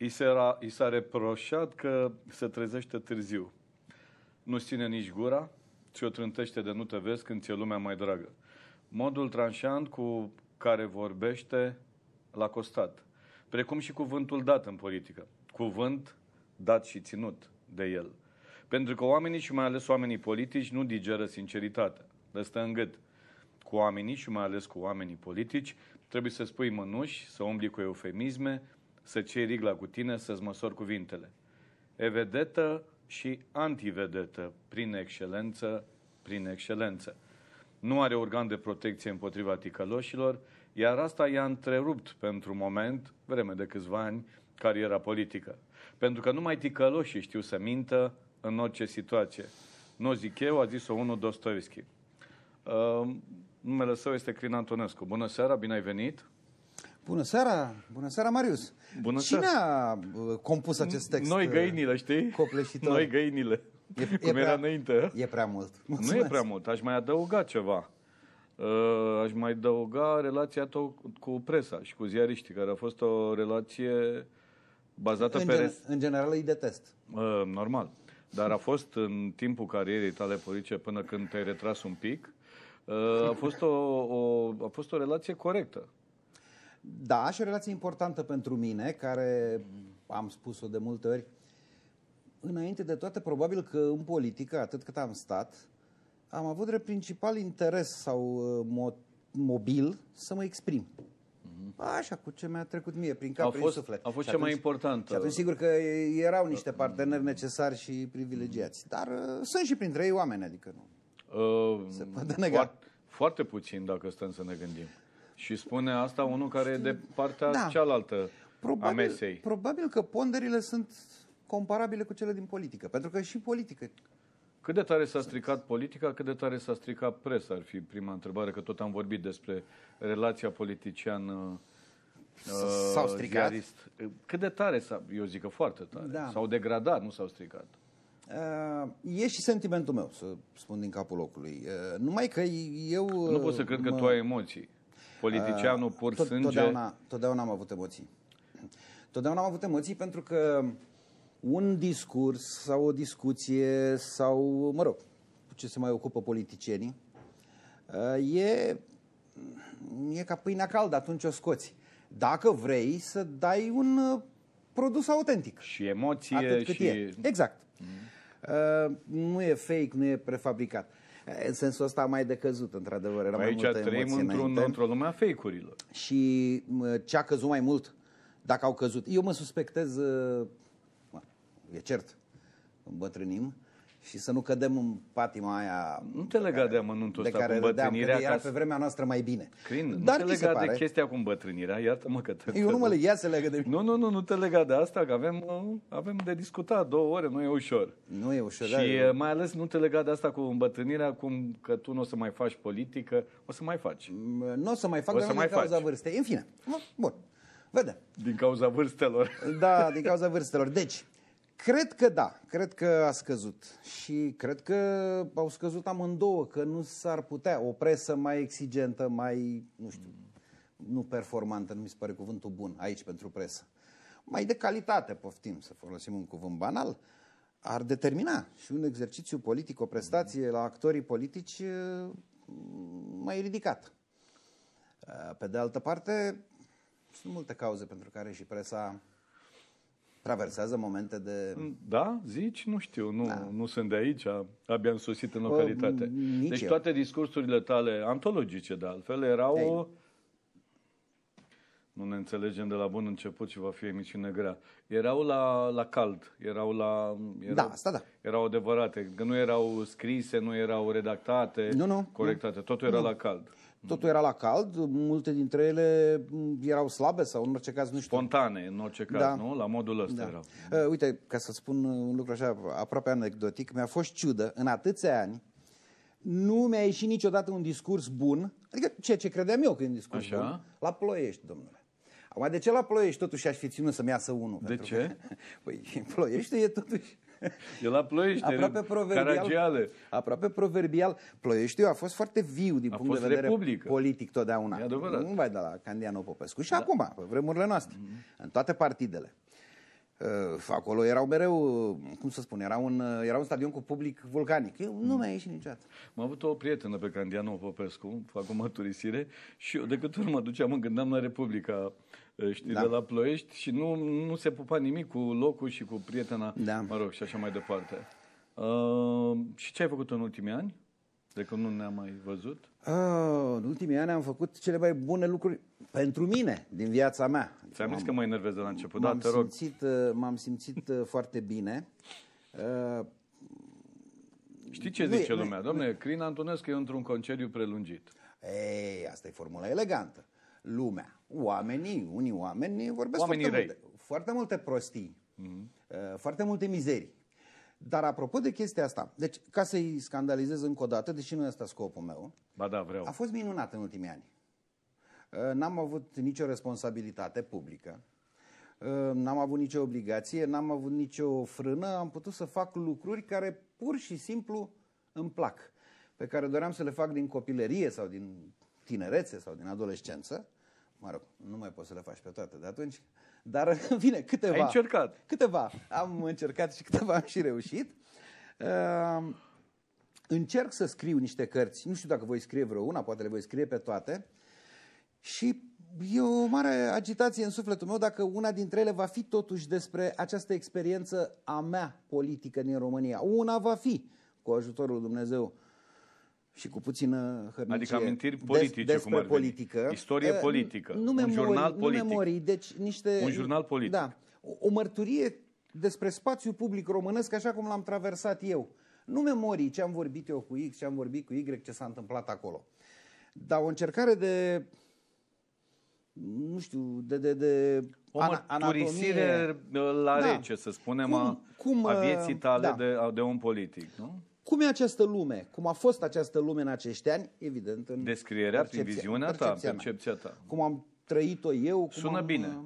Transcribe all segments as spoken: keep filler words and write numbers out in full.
I s-a reproșat că se trezește târziu. Nu ține nici gura și o trântește de nu te vezi când ți-e lumea mai dragă. Modul tranșant cu care vorbește l-a costat. Precum și cuvântul dat în politică. Cuvânt dat și ținut de el. Pentru că oamenii și mai ales oamenii politici nu digeră sinceritatea. Le stă în gât. Cu oamenii și mai ales cu oamenii politici trebuie să spui mănuși, să umbli cu eufemisme, să ceri rigla cu tine, să-ți măsori cuvintele. E vedetă și antivedetă, prin excelență, prin excelență. Nu are organ de protecție împotriva ticăloșilor, iar asta i-a întrerupt pentru moment, vreme de câțiva ani, cariera politică. Pentru că numai ticăloșii știu să mintă în orice situație. Nu zic eu, a zis-o unul Dostoevski. Uh, numele său este Crin Antonescu. Bună seara, bine ai venit! Bună seara! Bună seara, Marius! Bună Cine seara. a compus acest text? Noi găinile, știi? Copleșitor. Noi găinile. E, Cum e era prea, înainte. E prea mult. Mulțumesc. Nu e prea mult. Aș mai adăuga ceva. Uh, aș mai adăuga relația ta cu presa și cu ziariștii, care a fost o relație bazată în pe... Gen, în general îi detest. Uh, normal. Dar a fost în timpul carierei tale politice, până când te-ai retras un pic, uh, a, fost o, o, a fost o relație corectă. Da, și o relație importantă pentru mine, care, am spus-o de multe ori, înainte de toate, probabil că în politică, atât cât am stat, am avut de principal interes sau mo mobil să mă exprim. Așa, cu ce mi-a trecut mie, prin cap, a prin fost, suflet. A fost și cea atunci, mai importantă. Și atunci sigur că erau niște parteneri necesari și privilegiați. Dar uh, sunt și printre ei oameni, adică nu uh, se poate nega. Foarte, foarte puțin, dacă stăm să ne gândim. Și spune asta unul care e de partea da. cealaltă probabil, a mesei. Probabil că ponderile sunt comparabile cu cele din politică. Pentru că și politică... Cât de tare s-a stricat politica, cât de tare s-a stricat presa, ar fi prima întrebare, că tot am vorbit despre relația politiciană S-au stricat? ziarist. Cât de tare s-a, eu zic că foarte tare, da. S-au degradat, nu s-au stricat. Uh, e și sentimentul meu, să spun din capul locului. Uh, numai că eu... Uh, nu pot să cred mă... că tu ai emoții. Politicianul pur uh, tot, sânge... Totdeauna, totdeauna am avut emoții. Totdeauna am avut emoții pentru că un discurs sau o discuție sau, mă rog, cu ce se mai ocupă politicienii, e, e ca pâinea caldă, atunci o scoți. Dacă vrei să dai un produs autentic. Și emoție atât cât și... e. Exact. Mm. Nu e fake, nu e prefabricat. În sensul ăsta mai decăzut, într-adevăr. Era aici mai multă trăim într-un, într-o lume a fake-urilor. Și ce a căzut mai mult, dacă au căzut, eu mă suspectez... E cert, îmbătrânim și să nu cădem în patima aia. Nu te lega de amănuntul ăsta cu îmbătrânirea. Era pe vremea noastră mai bine. Crin, Dar nu te lega de chestia cu îmbătrânirea, iartă-mă că te... Eu nu mă leg, ea se legă de mine. Nu, nu, nu, nu te lega de asta, că avem, avem de discutat două ore, nu e ușor. Nu e ușor. Și da, mai ales nu te lega de asta cu îmbătrânirea, cum că tu nu o să mai faci politică, o să mai faci. Nu o să mai fac, o dar să nu mai din cauza faci. vârstei. În fine, bun, vedem. Din cauza vârstelor. Da, din cauza vârstelor. Deci, cred că da, cred că a scăzut și cred că au scăzut amândouă, că nu s-ar putea o presă mai exigentă, mai, nu știu, nu performantă, nu mi se pare cuvântul bun aici pentru presă, mai de calitate, poftim, să folosim un cuvânt banal, ar determina și un exercițiu politic, o prestație la actorii politici mai ridicat. Pe de altă parte, sunt multe cauze pentru care și presa traversează momente de... Da? Zici? Nu știu. Nu, da. nu sunt de aici. Abia am sosit în localitate. O, deci eu. toate discursurile tale, antologice de altfel, erau... Ei. Nu ne înțelegem de la bun început și va fi emisiune grea. Erau la, la cald. Erau la... Erau, da, asta da. Erau adevărate. Că nu erau scrise, nu erau redactate, nu, nu, corectate. Nu. Totul era nu. la cald. Totul era la cald, multe dintre ele erau slabe sau în orice caz nu știu. Spontane, în orice caz, da. Nu? La modul ăsta da. erau. Uh, uite, ca să spun un lucru așa aproape anecdotic, mi-a fost ciudă, în atâția ani, nu mi-a ieșit niciodată un discurs bun, adică ceea ce credeam eu că e un discurs așa? Bun, la Ploiești, domnule. Acum, de ce la Ploiești totuși aș fi ținut să-mi iasă unul? De ce? Că, păi, Ploiești e totuși... E la Ploiești, aproape proverbial, aproape proverbial. Ploieștiul a fost foarte viu din a punct de vedere republică. politic totdeauna. E adevărat. Nu vai de la Candianu Popescu. Și da. acum, pe vremurile noastre, mm-hmm. în toate partidele. Uh, acolo erau mereu, cum să spun, era un, era un stadion cu public vulcanic. Eu nu mi-a ieșit niciodată. Am avut o prietenă pe Candiano Popescu, fac o mărturisire, și eu de câte ori mă duceam, mă gândeam la Republica, știi, da. de la Ploiești, și nu, nu se pupa nimic cu locul și cu prietena, da. mă rog, și așa mai departe. Uh, și ce ai făcut în ultimii ani? De când nu ne-am mai văzut? Uh, în ultimii ani am făcut cele mai bune lucruri pentru mine, din viața mea. Ți-am zis că mă enervez de la început, da, te rog. Simțit, m-am simțit foarte bine. Uh, Știi ce zice nu, lumea? Dom'le, Crin Antonescu e într-un concediu prelungit. Ei, asta e formula elegantă. Lumea, oamenii, unii oameni vorbesc oamenii foarte, răi. Multe, foarte multe prostii, Mm-hmm. uh, foarte multe mizerii. Dar apropo de chestia asta, deci ca să-i scandalizez încă o dată, deși nu e asta scopul meu, ba da, vreau. A fost minunat în ultimii ani. N-am avut nicio responsabilitate publică, n-am avut nicio obligație, n-am avut nicio frână, am putut să fac lucruri care pur și simplu îmi plac, pe care doream să le fac din copilărie sau din tinerețe sau din adolescență. Mă rog, nu mai poți să le faci pe toate de atunci, dar în fine, câteva. Ai încercat. Câteva. Am încercat și câteva am și reușit. Uh, încerc să scriu niște cărți, nu știu dacă voi scrie vreo una, poate le voi scrie pe toate, și e o mare agitație în sufletul meu dacă una dintre ele va fi totuși despre această experiență a mea politică din România. Una va fi, cu ajutorul lui Dumnezeu și cu puțină hărnicie. Adică amintiri politice, des, cum ar veni. Politică. Istorie politică. Nu un memorii, jurnal nu politic. memorii, deci niște... Un jurnal politic. Da. O, o mărturie despre spațiul public românesc așa cum l-am traversat eu. Nu memorii, ce am vorbit eu cu X, ce am vorbit cu Y, ce s-a întâmplat acolo. Dar o încercare de... nu știu, de... de, de o mărturisire la da. rece, să spunem, cum, a, cum, a vieții tale da. de, de om politic, nu? Cum e această lume? Cum a fost această lume în acești ani? Evident, în descrierea prin viziunea ta, percepția, percepția ta. Cum am trăit-o eu. Cum Sună am, bine.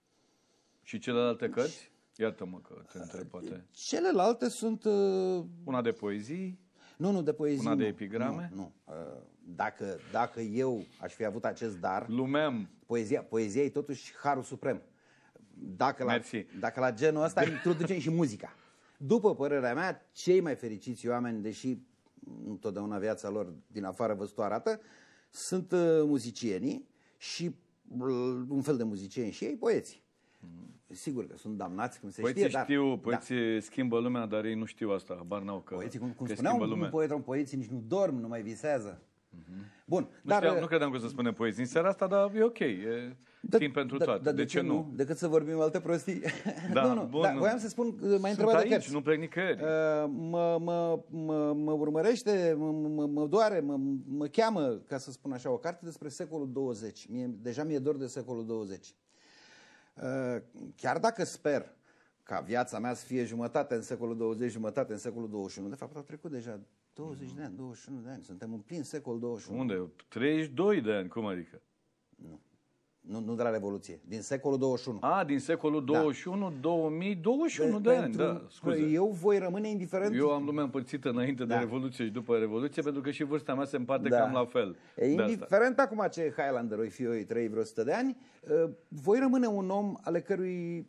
Și celelalte cărți? Iartă-mă că te întreb, poate. Celelalte sunt... Uh... Una de poezii? Nu, nu, de poezii. Una nu. de epigrame? Nu, nu. Uh, dacă, dacă eu aș fi avut acest dar... Lumeam. Poezia, poezia e totuși harul suprem. Dacă la, Mersi. dacă la genul ăsta introducem și muzica. După părerea mea, cei mai fericiți oameni, deși nu totdeauna viața lor din afară văzut o arată, sunt uh, muzicienii și uh, un fel de muzicieni și ei, poeții. Mm. Sigur că sunt damnați, cum se poeții știe, dar... știu, poeții da. schimbă lumea, dar ei nu știu asta, habar n-au că, poeții, cum, cum că spuneau schimbă lumea. Poetul, poeții nici nu dorm, nu mai visează. Mm-hmm. Bun, nu, dar... știam, nu credeam că să spune poezii în seara asta, dar e ok, e da, timp pentru da, toate. Da, de, de ce nu? nu? Decât să vorbim alte prostii. Da, nu, nu, bun, da, nu. voiam să spun, m-ai întrebat aici, de cărți. nu plec nicăieri. Uh, mă, mă, mă, mă urmărește, mă, mă, mă doare, mă, mă cheamă, ca să spun așa, o carte despre secolul douăzeci. Mie, deja mi-e dor de secolul douăzeci. Uh, chiar dacă sper ca viața mea să fie jumătate în secolul douăzeci, jumătate în secolul douăzeci și unu, de fapt au trecut deja douăzeci de ani, douăzeci și unu de ani, suntem în plin secol douăzeci și unu. Unde? treizeci și doi de ani, cum adică? Nu. Nu, nu de la Revoluție, din secolul douăzeci și unu. A, din secolul douăzeci și unu, da. două mii douăzeci și unu de, de ani, da, scuze. Eu voi rămâne indiferent. Eu am lumea împărțită înainte da. de Revoluție și după Revoluție, pentru că și vârsta mea se împarte da. cam la fel. E indiferent acum ce Highlander o fi eu, trăi vreo sută de ani, voi rămâne un om ale cărui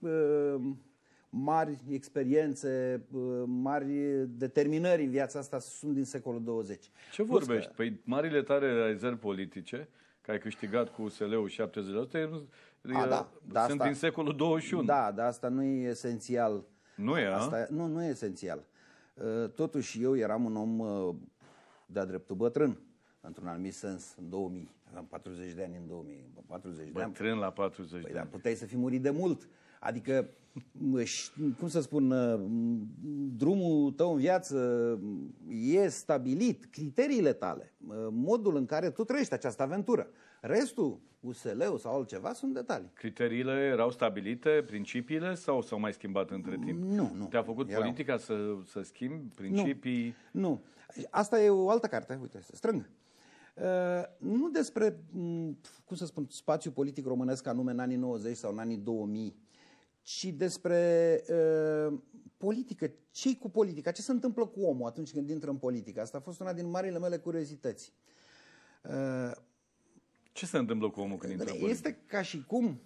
mari experiențe, mari determinări în viața asta sunt din secolul douăzeci. Ce vorbești? Că... Păi marile tale realizări politice, că ai câștigat cu U S L-ul șaptezeci la sută, A, da, da, sunt asta, din secolul douăzeci și unu. Da, dar asta nu e esențial. Nu e, asta, Nu, nu e esențial. Totuși eu eram un om de-a dreptul bătrân, într-un anumit sens, în două mii. Aveam patruzeci de ani în două mii. patruzeci de ani. Bătrân la patruzeci păi, de ani. Dar puteai să fi murit de mult. Adică, cum să spun, drumul tău în viață e stabilit, criteriile tale, modul în care tu trăiești această aventură. Restul, U S L-ul sau altceva, sunt detalii. Criteriile erau stabilite, principiile, sau s-au mai schimbat între timp? Nu, nu. Te-a făcut erau. politica să, să schimbi principii? Nu, nu. Asta e o altă carte, uite, să strâng. Uh, nu despre, cum să spun, spațiul politic românesc anume în anii nouăzeci sau în anii două mii, ci despre uh, politică. Ce-i cu politica? Ce se întâmplă cu omul atunci când intră în politică? Asta a fost una din marile mele curiozități. Uh, Ce se întâmplă cu omul când intră în politică? Este ca și cum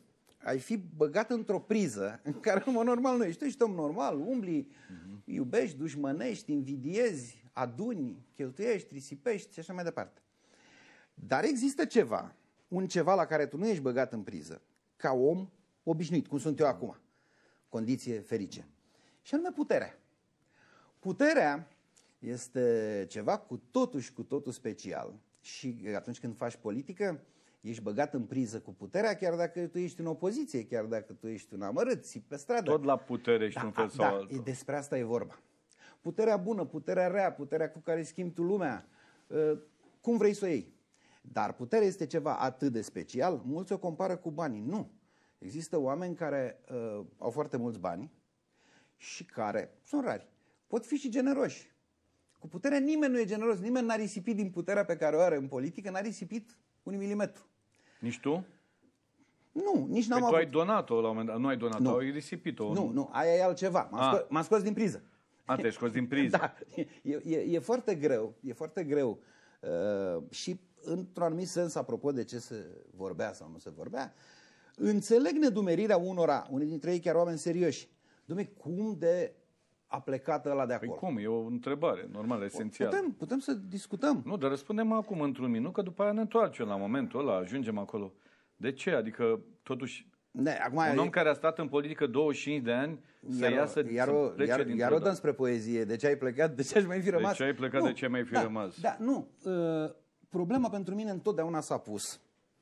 ai fi băgat într-o priză în care, în mod normal, nu ești. Tu ești om normal, umbli, uh-huh. iubești, dușmănești, invidiezi, aduni, cheltuiești, risipești și așa mai departe. Dar există ceva, un ceva la care tu nu ești băgat în priză, ca om obișnuit, cum sunt eu acum, condiție ferice. Și anume puterea. Puterea este ceva cu totul și cu totul special. Și atunci când faci politică, ești băgat în priză cu puterea, chiar dacă tu ești în opoziție, chiar dacă tu ești un amărât, ții pe stradă. Tot la putere ești da, un fel a, sau da, altul. Despre asta e vorba. Puterea bună, puterea rea, puterea cu care schimbi tu lumea, cum vrei să o iei. Dar puterea este ceva atât de special, mulți o compară cu banii. Nu. Există oameni care uh, au foarte mulți bani și care sunt rari. Pot fi și generoși. Cu puterea nimeni nu e generos, nimeni n-a risipit din puterea pe care o are în politică, n-a risipit un milimetru. Nici tu? Nu, nici n-am păi avut. tu ai donat-o la un moment dat, nu ai donat-o, Nu. ai risipit-o. Nu, nu, aia e altceva. M-am scos, m-am scos din priză. A, te-ai scos din priză. Da, e, e, e foarte greu, e foarte greu. Uh, și într-un anumit sens, apropo de ce se vorbea sau nu se vorbea, înțeleg nedumerirea unora, unii dintre ei chiar oameni serioși. Dumne, cum de a plecat ăla de acolo? Păi cum? E o întrebare normală, esențială. Putem, putem să discutăm. Nu, dar răspundem acum într-un minut, că după aia ne întoarcem la momentul ăla, ajungem acolo. De ce? Adică, totuși, Ne, acum, un om care a stat în politică douăzeci și cinci de ani să iar, iasă, iar, să o, plece iar, dintr-o iar o dată. dăm spre poezie. De ce ai plecat? De ce ai mai fi rămas? De ce ai plecat? Nu, De ce ai mai fi da, rămas? Da, nu. Uh, problema pentru mine întotdeauna s-a pus.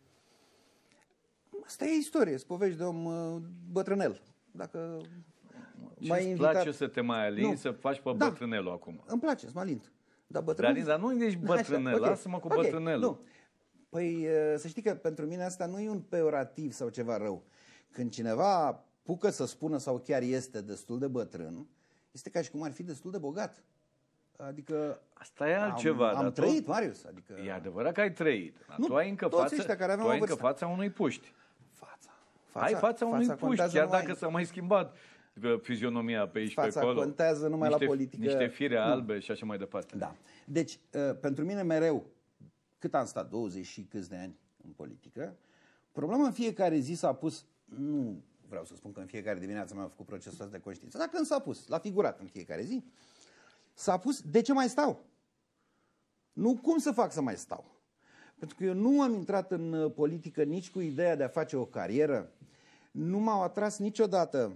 Asta e istorie, îți povești de om uh, bătrânel. Dacă Ce-ți invitat... place să te mai alini, nu. să faci pe Da. bătrânelul acum? Îmi place să mă alint. Dar bătrânel... Dar, dar nu ești bătrânel, Așa, okay. lasă-mă cu okay. bătrânelul. Nu. Păi să știi că pentru mine asta nu e un peorativ sau ceva rău. Când cineva apucă să spună sau chiar este destul de bătrân, este ca și cum ar fi destul de bogat. Adică Asta e altceva. Am, am dar trăit, tu... Marius. Adică... E adevărat că ai trăit. Dar Nu, tu ai încă toți fața, ăștia care tu aveau ai o încă vârstă. fața unui puști. Fața. fața Ai fața unui fața puști, chiar numai... dacă s-a mai schimbat fizionomia pe aici, fața pe acolo. contează numai niște, la politică. Niște fire nu. albe și așa mai departe. Da. Deci, pentru mine mereu, cât am stat, douăzeci și câți de ani în politică, problema în fiecare zi s-a pus, nu vreau să spun că în fiecare dimineață mi-am făcut procesul ăsta de conștiință, dar când s-a pus, la figurat în fiecare zi, s-a pus, de ce mai stau? Nu cum să fac să mai stau. Pentru că eu nu am intrat în politică nici cu ideea de a face o carieră, nu m-au atras niciodată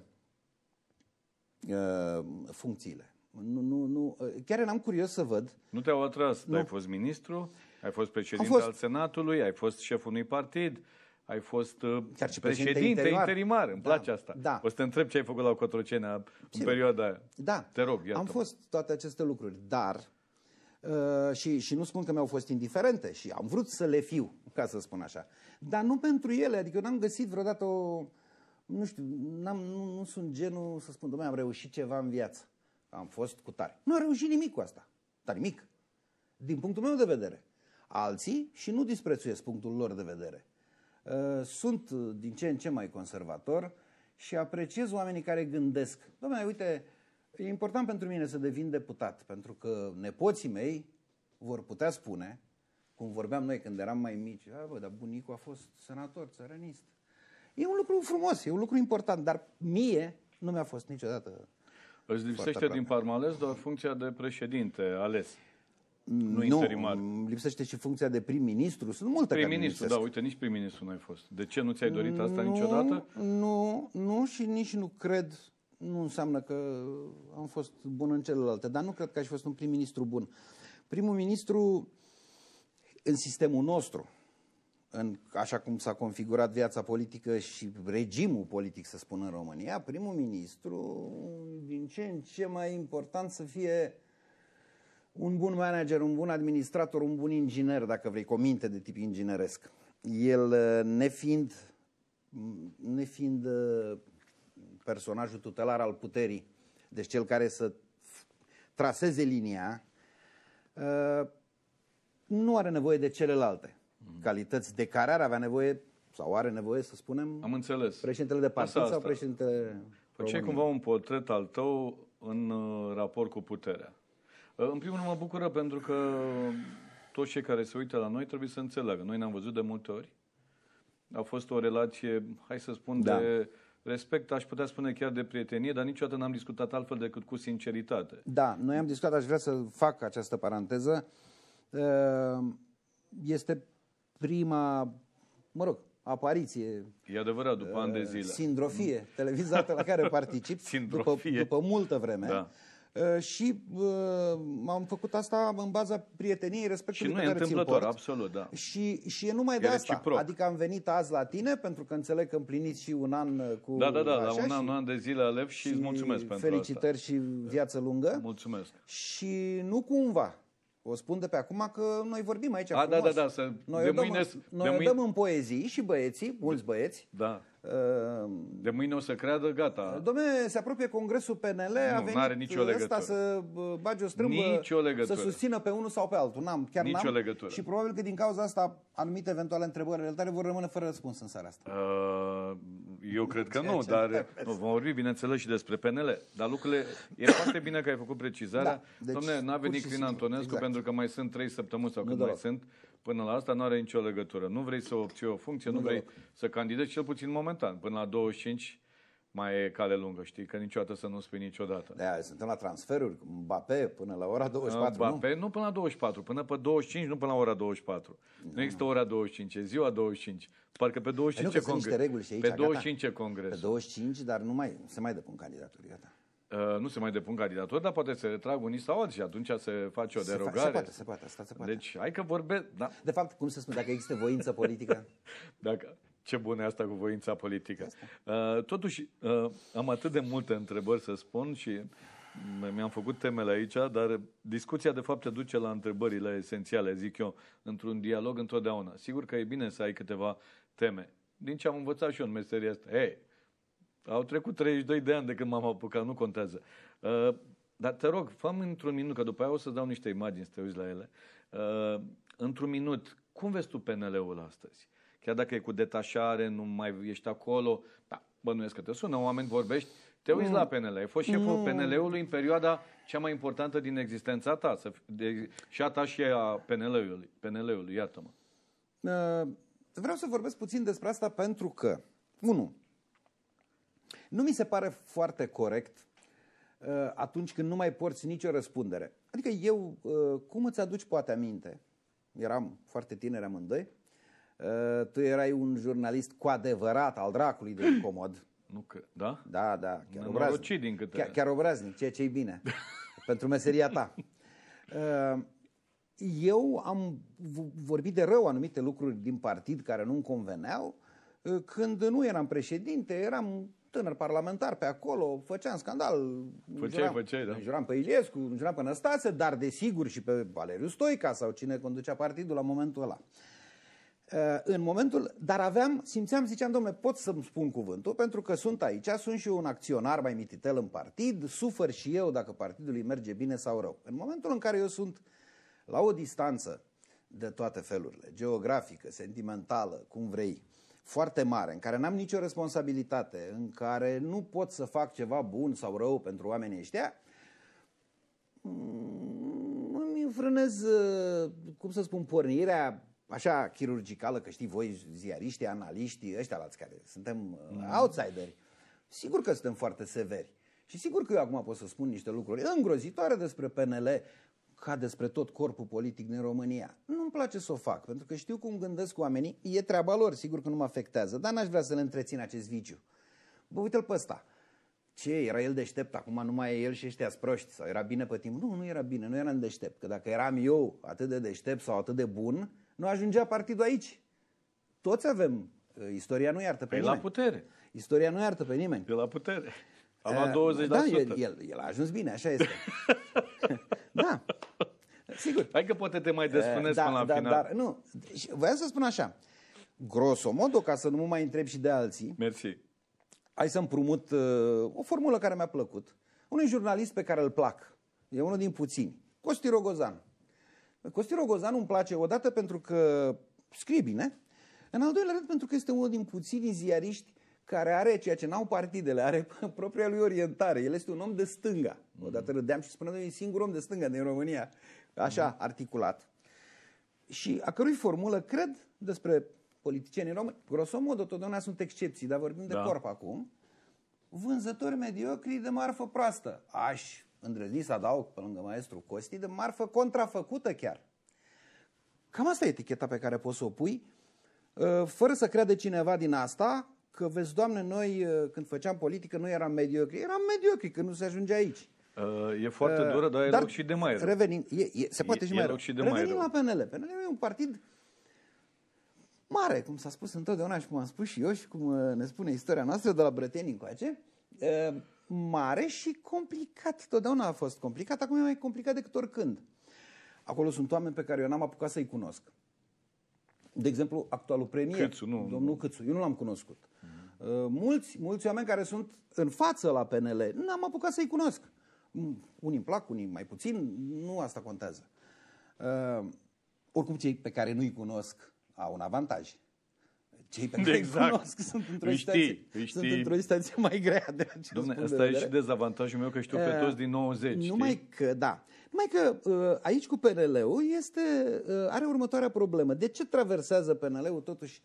uh, funcțiile. Nu, nu, nu, chiar eram curios să văd. Nu te-au atras, Nu. ai fost ministru, ai fost președinte fost... al Senatului, ai fost șeful unui partid, ai fost uh, Chiar și președinte președinte interimar. interimar. Îmi Da, place asta. da. O să te întreb ce ai făcut la Cotroceni în Sigur. perioada aia. Da, Te rog, iată. am fost toate aceste lucruri, dar uh, și, și nu spun că mi-au fost indiferente și am vrut să le fiu, ca să spun așa, dar nu pentru ele, adică eu n-am găsit vreodată o, nu știu, n-am, nu, nu sunt genul să spun, dom'le, am reușit ceva în viață, am fost cu tare. Nu am reușit nimic cu asta, dar nimic, din punctul meu de vedere. Alții, și nu disprețuiesc punctul lor de vedere, uh, sunt din ce în ce mai conservator și apreciez oamenii care gândesc. Dom'le, uite, e important pentru mine să devin deputat, pentru că nepoții mei vor putea spune, cum vorbeam noi când eram mai mici, a, bă, dar bunicul a fost senator, țărănist. E un lucru frumos, e un lucru important, dar mie nu mi-a fost niciodată. Îți lipsește din palmares doar funcția de președinte ales. Nu, Nu, interimar. lipsește și funcția de prim-ministru. Sunt multe care Prim-ministru, da, uite, nici prim-ministru n-ai fost. De ce nu ți-ai dorit asta nu, niciodată? Nu, nu și nici nu cred, nu înseamnă că am fost bun în celelalte, dar nu cred că aș fi fost un prim-ministru bun. Primul ministru în sistemul nostru, în, așa cum s-a configurat viața politică și regimul politic, să spun, în România, primul ministru, din ce în ce mai important să fie un bun manager, un bun administrator, un bun inginer, dacă vrei, cu o minte de tip ingineresc. El, nefiind, nefiind personajul tutelar al puterii, deci cel care să traseze linia, nu are nevoie de celelalte calități de care ar avea nevoie, sau are nevoie, să spunem, Am înțeles. președintele de partid Asta, sau asta. președintele Făceai cumva un portret al tău în uh, raport cu puterea. Uh, în primul rând mă bucură pentru că toți cei care se uită la noi trebuie să înțeleagă. Noi ne-am văzut de multe ori A fost o relație, hai să spun, Da. de respect, aș putea spune chiar de prietenie, dar niciodată n-am discutat altfel decât cu sinceritate. Da, noi am discutat, aș vrea să fac această paranteză. Este prima, mă rog, apariție, E adevărat, după ani de zile. sindrofie televizată la care particip după, după multă vreme. Da. Uh, și uh, am făcut asta în baza prieteniei, respectului Și nu pe e care ți-l întâmplător, port. absolut, da. Și, și e numai de E asta. reciproc. Adică am venit azi la tine pentru că înțeleg că împliniți și un an cu Da, da, da, la așa, un an, și, un an de zile Alef și, și îți mulțumesc pentru felicitări asta. și viață lungă. Mulțumesc. Și nu cumva, o spun de pe acum că noi vorbim aici A, frumos. da, da, da, să, Noi de o dăm, mâine, noi de o mâine, dăm în poezii și băieții, mulți băieți. da. Uh, De mâine o să creadă, gata. Dom'le, se apropie congresul P N L, a Nu, n-are venit nicio legătură. ăsta să uh, bage o strâmbă, Nicio legătură. să susțină pe unul sau pe altul. N-am, chiar Nicio n-am. legătură. Și probabil că din cauza asta anumite eventuale întrebări ale tale vor rămâne fără răspuns în seara asta. Uh, Eu cred că Ceea nu, ce dar trebuie nu, vom vorbi, bineînțeles, și despre P N L. Dar lucrurile, e foarte bine că ai făcut precizarea. Da, deci, Dom'le, n-a pur venit și Crin simplu, Antonescu exact. pentru că mai sunt trei săptămâni sau cât Nu mai deloc. sunt. Până la asta nu are nicio legătură. Nu vrei să obții o funcție, nu, Nu vrei deloc. să candidezi, cel puțin momentan. Până la douăzeci și cinci mai e cale lungă, știi? Că niciodată să nu spui niciodată. De-aia suntem la transferuri, Mbappé până la ora douăzeci și patru, Mbappé, nu? nu până la douăzeci și patru, până pe douăzeci și cinci, nu până la ora douăzeci și patru. Nu, nu există ora douăzeci și cinci, e ziua douăzeci și cinci. Parcă pe douăzeci și cinci nu, e că sunt niște congres. reguli și aici, Pe gata. douăzeci și cinci e congres. Pe douăzeci și cinci, dar nu mai se mai depun candidaturi, gata. Uh, nu se mai depun candidaturi, dar poate se retrag unii sau alții și atunci se face o Se, fa- derogare. se poate, se poate, asta se poate. Deci, hai că vorbe... Da, De fapt, cum se spune, dacă există voință politică, dacă, ce bună e asta cu voința politică. Uh, totuși, uh, am atât de multe întrebări să spun și mi-am făcut temele aici, dar discuția de fapt te duce la întrebările esențiale, zic eu, într-un dialog întotdeauna. Sigur că e bine să ai câteva teme. Din ce am învățat și eu în meseria asta. Hey, au trecut treizeci și doi de ani de când m-am apucat, nu contează. Uh, dar te rog, fă-mi într-un minut, că după aia o să-ți dau niște imagini să te uiți la ele. Uh, într-un minut, cum vezi tu P N L-ul astăzi? Chiar dacă e cu detașare, nu mai ești acolo, da, bănuiesc că te sună, oameni vorbești, te uiți mm. la P N L. Ai fost șeful mm. P N L-ului în perioada cea mai importantă din existența ta, să, de, și a ta și a P N L-ului, P N L-ului, iartă-mă. Uh, vreau să vorbesc puțin despre asta pentru că, unu, nu mi se pare foarte corect uh, atunci când nu mai porți nicio răspundere. Adică eu, uh, cum îți aduci poate aminte, eram foarte tineri amândoi, uh, tu erai un jurnalist cu adevărat al dracului de incomod. Nu că, da? Da, da, chiar Norocit obraznic. din câte... Chiar, chiar obraznic, ceea ce e bine pentru meseria ta. Uh, Eu am vorbit de rău anumite lucruri din partid care nu-mi conveneau. Când nu eram președinte, eram tânăr parlamentar pe acolo, făceam scandal. Făceai, făceai, da. Juram pe Iliescu, juram pe Năstase, dar desigur și pe Valeriu Stoica sau cine conducea partidul la momentul ăla. În momentul, dar aveam, simțeam, ziceam, domnule, pot să-mi spun cuvântul, pentru că sunt aici, sunt și eu un acționar mai mititel în partid, sufăr și eu dacă partidul îi merge bine sau rău. În momentul în care eu sunt la o distanță de toate felurile, geografică, sentimentală, cum vrei, foarte mare, în care n-am nicio responsabilitate, în care nu pot să fac ceva bun sau rău pentru oamenii ăștia, îmi înfrânez, cum să spun, pornirea așa chirurgicală, că știi voi, ziariștii, analiștii, ăștia lați care suntem mm. outsideri. Sigur că suntem foarte severi. Și sigur că eu acum pot să spun niște lucruri îngrozitoare despre P N L, ca despre tot corpul politic din România. Nu-mi place să o fac, pentru că știu cum gândesc oamenii, e treaba lor, sigur că nu mă afectează, dar n-aș vrea să le întrețin acest viciu. Bă, uite-l pe ăsta. Ce, era el deștept, acum nu mai e el și ăștia proști, sau era bine pe timp? Nu, nu era bine, nu eram deștept, că dacă eram eu atât de deștept sau atât de bun, nu ajungea partidul aici. Toți avem, istoria nu iartă pe e nimeni. la putere. Istoria nu iartă pe nimeni. E la putere. A luat douăzeci la Da, sută. el, el, el a ajuns bine, așa este. Da, sigur. Hai că poate te mai despuneți da, până la da, final. Dar, nu, voiam să spun așa, grosomodo, ca să nu mă mai întreb și de alții, Mersi. hai să împrumut uh, o formulă care mi-a plăcut. Unui jurnalist pe care îl plac, e unul din puțini, Costi Rogozan. Costi Rogozan îmi place odată pentru că scrie bine, în al doilea rând pentru că este unul din puținii ziariști care are ceea ce n-au partidele, are propria lui orientare. El este un om de stânga. Odată râdeam și spuneam, e singur om de stânga din România, așa, articulat. Și a cărui formulă, cred, despre politicienii români, grosomodo, totdeauna sunt excepții, dar vorbim Da. de corp acum, vânzători mediocri de marfă proastă. Aș îndrăzni să adaug, pe lângă maestru Costi, de marfă contrafăcută chiar. Cam asta e eticheta pe care poți să o pui, fără să creadă cineva din asta că, vezi, Doamne, noi când făceam politică nu eram mediocri. Eram mediocri când nu se ajunge aici. Uh, e foarte uh, dură, dar e dar loc și de mai rău. Revenim, e, e, se poate e, și mai e rău. Și de Revenim mai la P N L. P N L e un partid mare, cum s-a spus întotdeauna și cum am spus și eu și cum ne spune istoria noastră de la Brăteni încoace. Uh, mare și complicat. Totdeauna a fost complicat, acum e mai complicat decât oricând. Acolo sunt oameni pe care eu n-am apucat să-i cunosc. De exemplu, actualul premier, Câțu, nu, domnul nu. Câțu, eu nu l-am cunoscut. Uh, mulți, mulți oameni care sunt în față la P N L, n-am apucat să-i cunosc. Unii îmi plac, unii mai puțin, nu asta contează. Uh, oricum, cei pe care nu-i cunosc au un avantaj. Cei pe care Exact. îi cunosc sunt într-o Îi situație, știi, îi sunt știi. într-o situație mai grea de acest Dom'le, punct de ăsta e vedere. și dezavantajul meu, că știu pe Uh, toți din nouăzeci. Numai știi? că, da. Numai că uh, aici cu P N L-ul este, uh, are următoarea problemă. De ce traversează P N L-ul totuși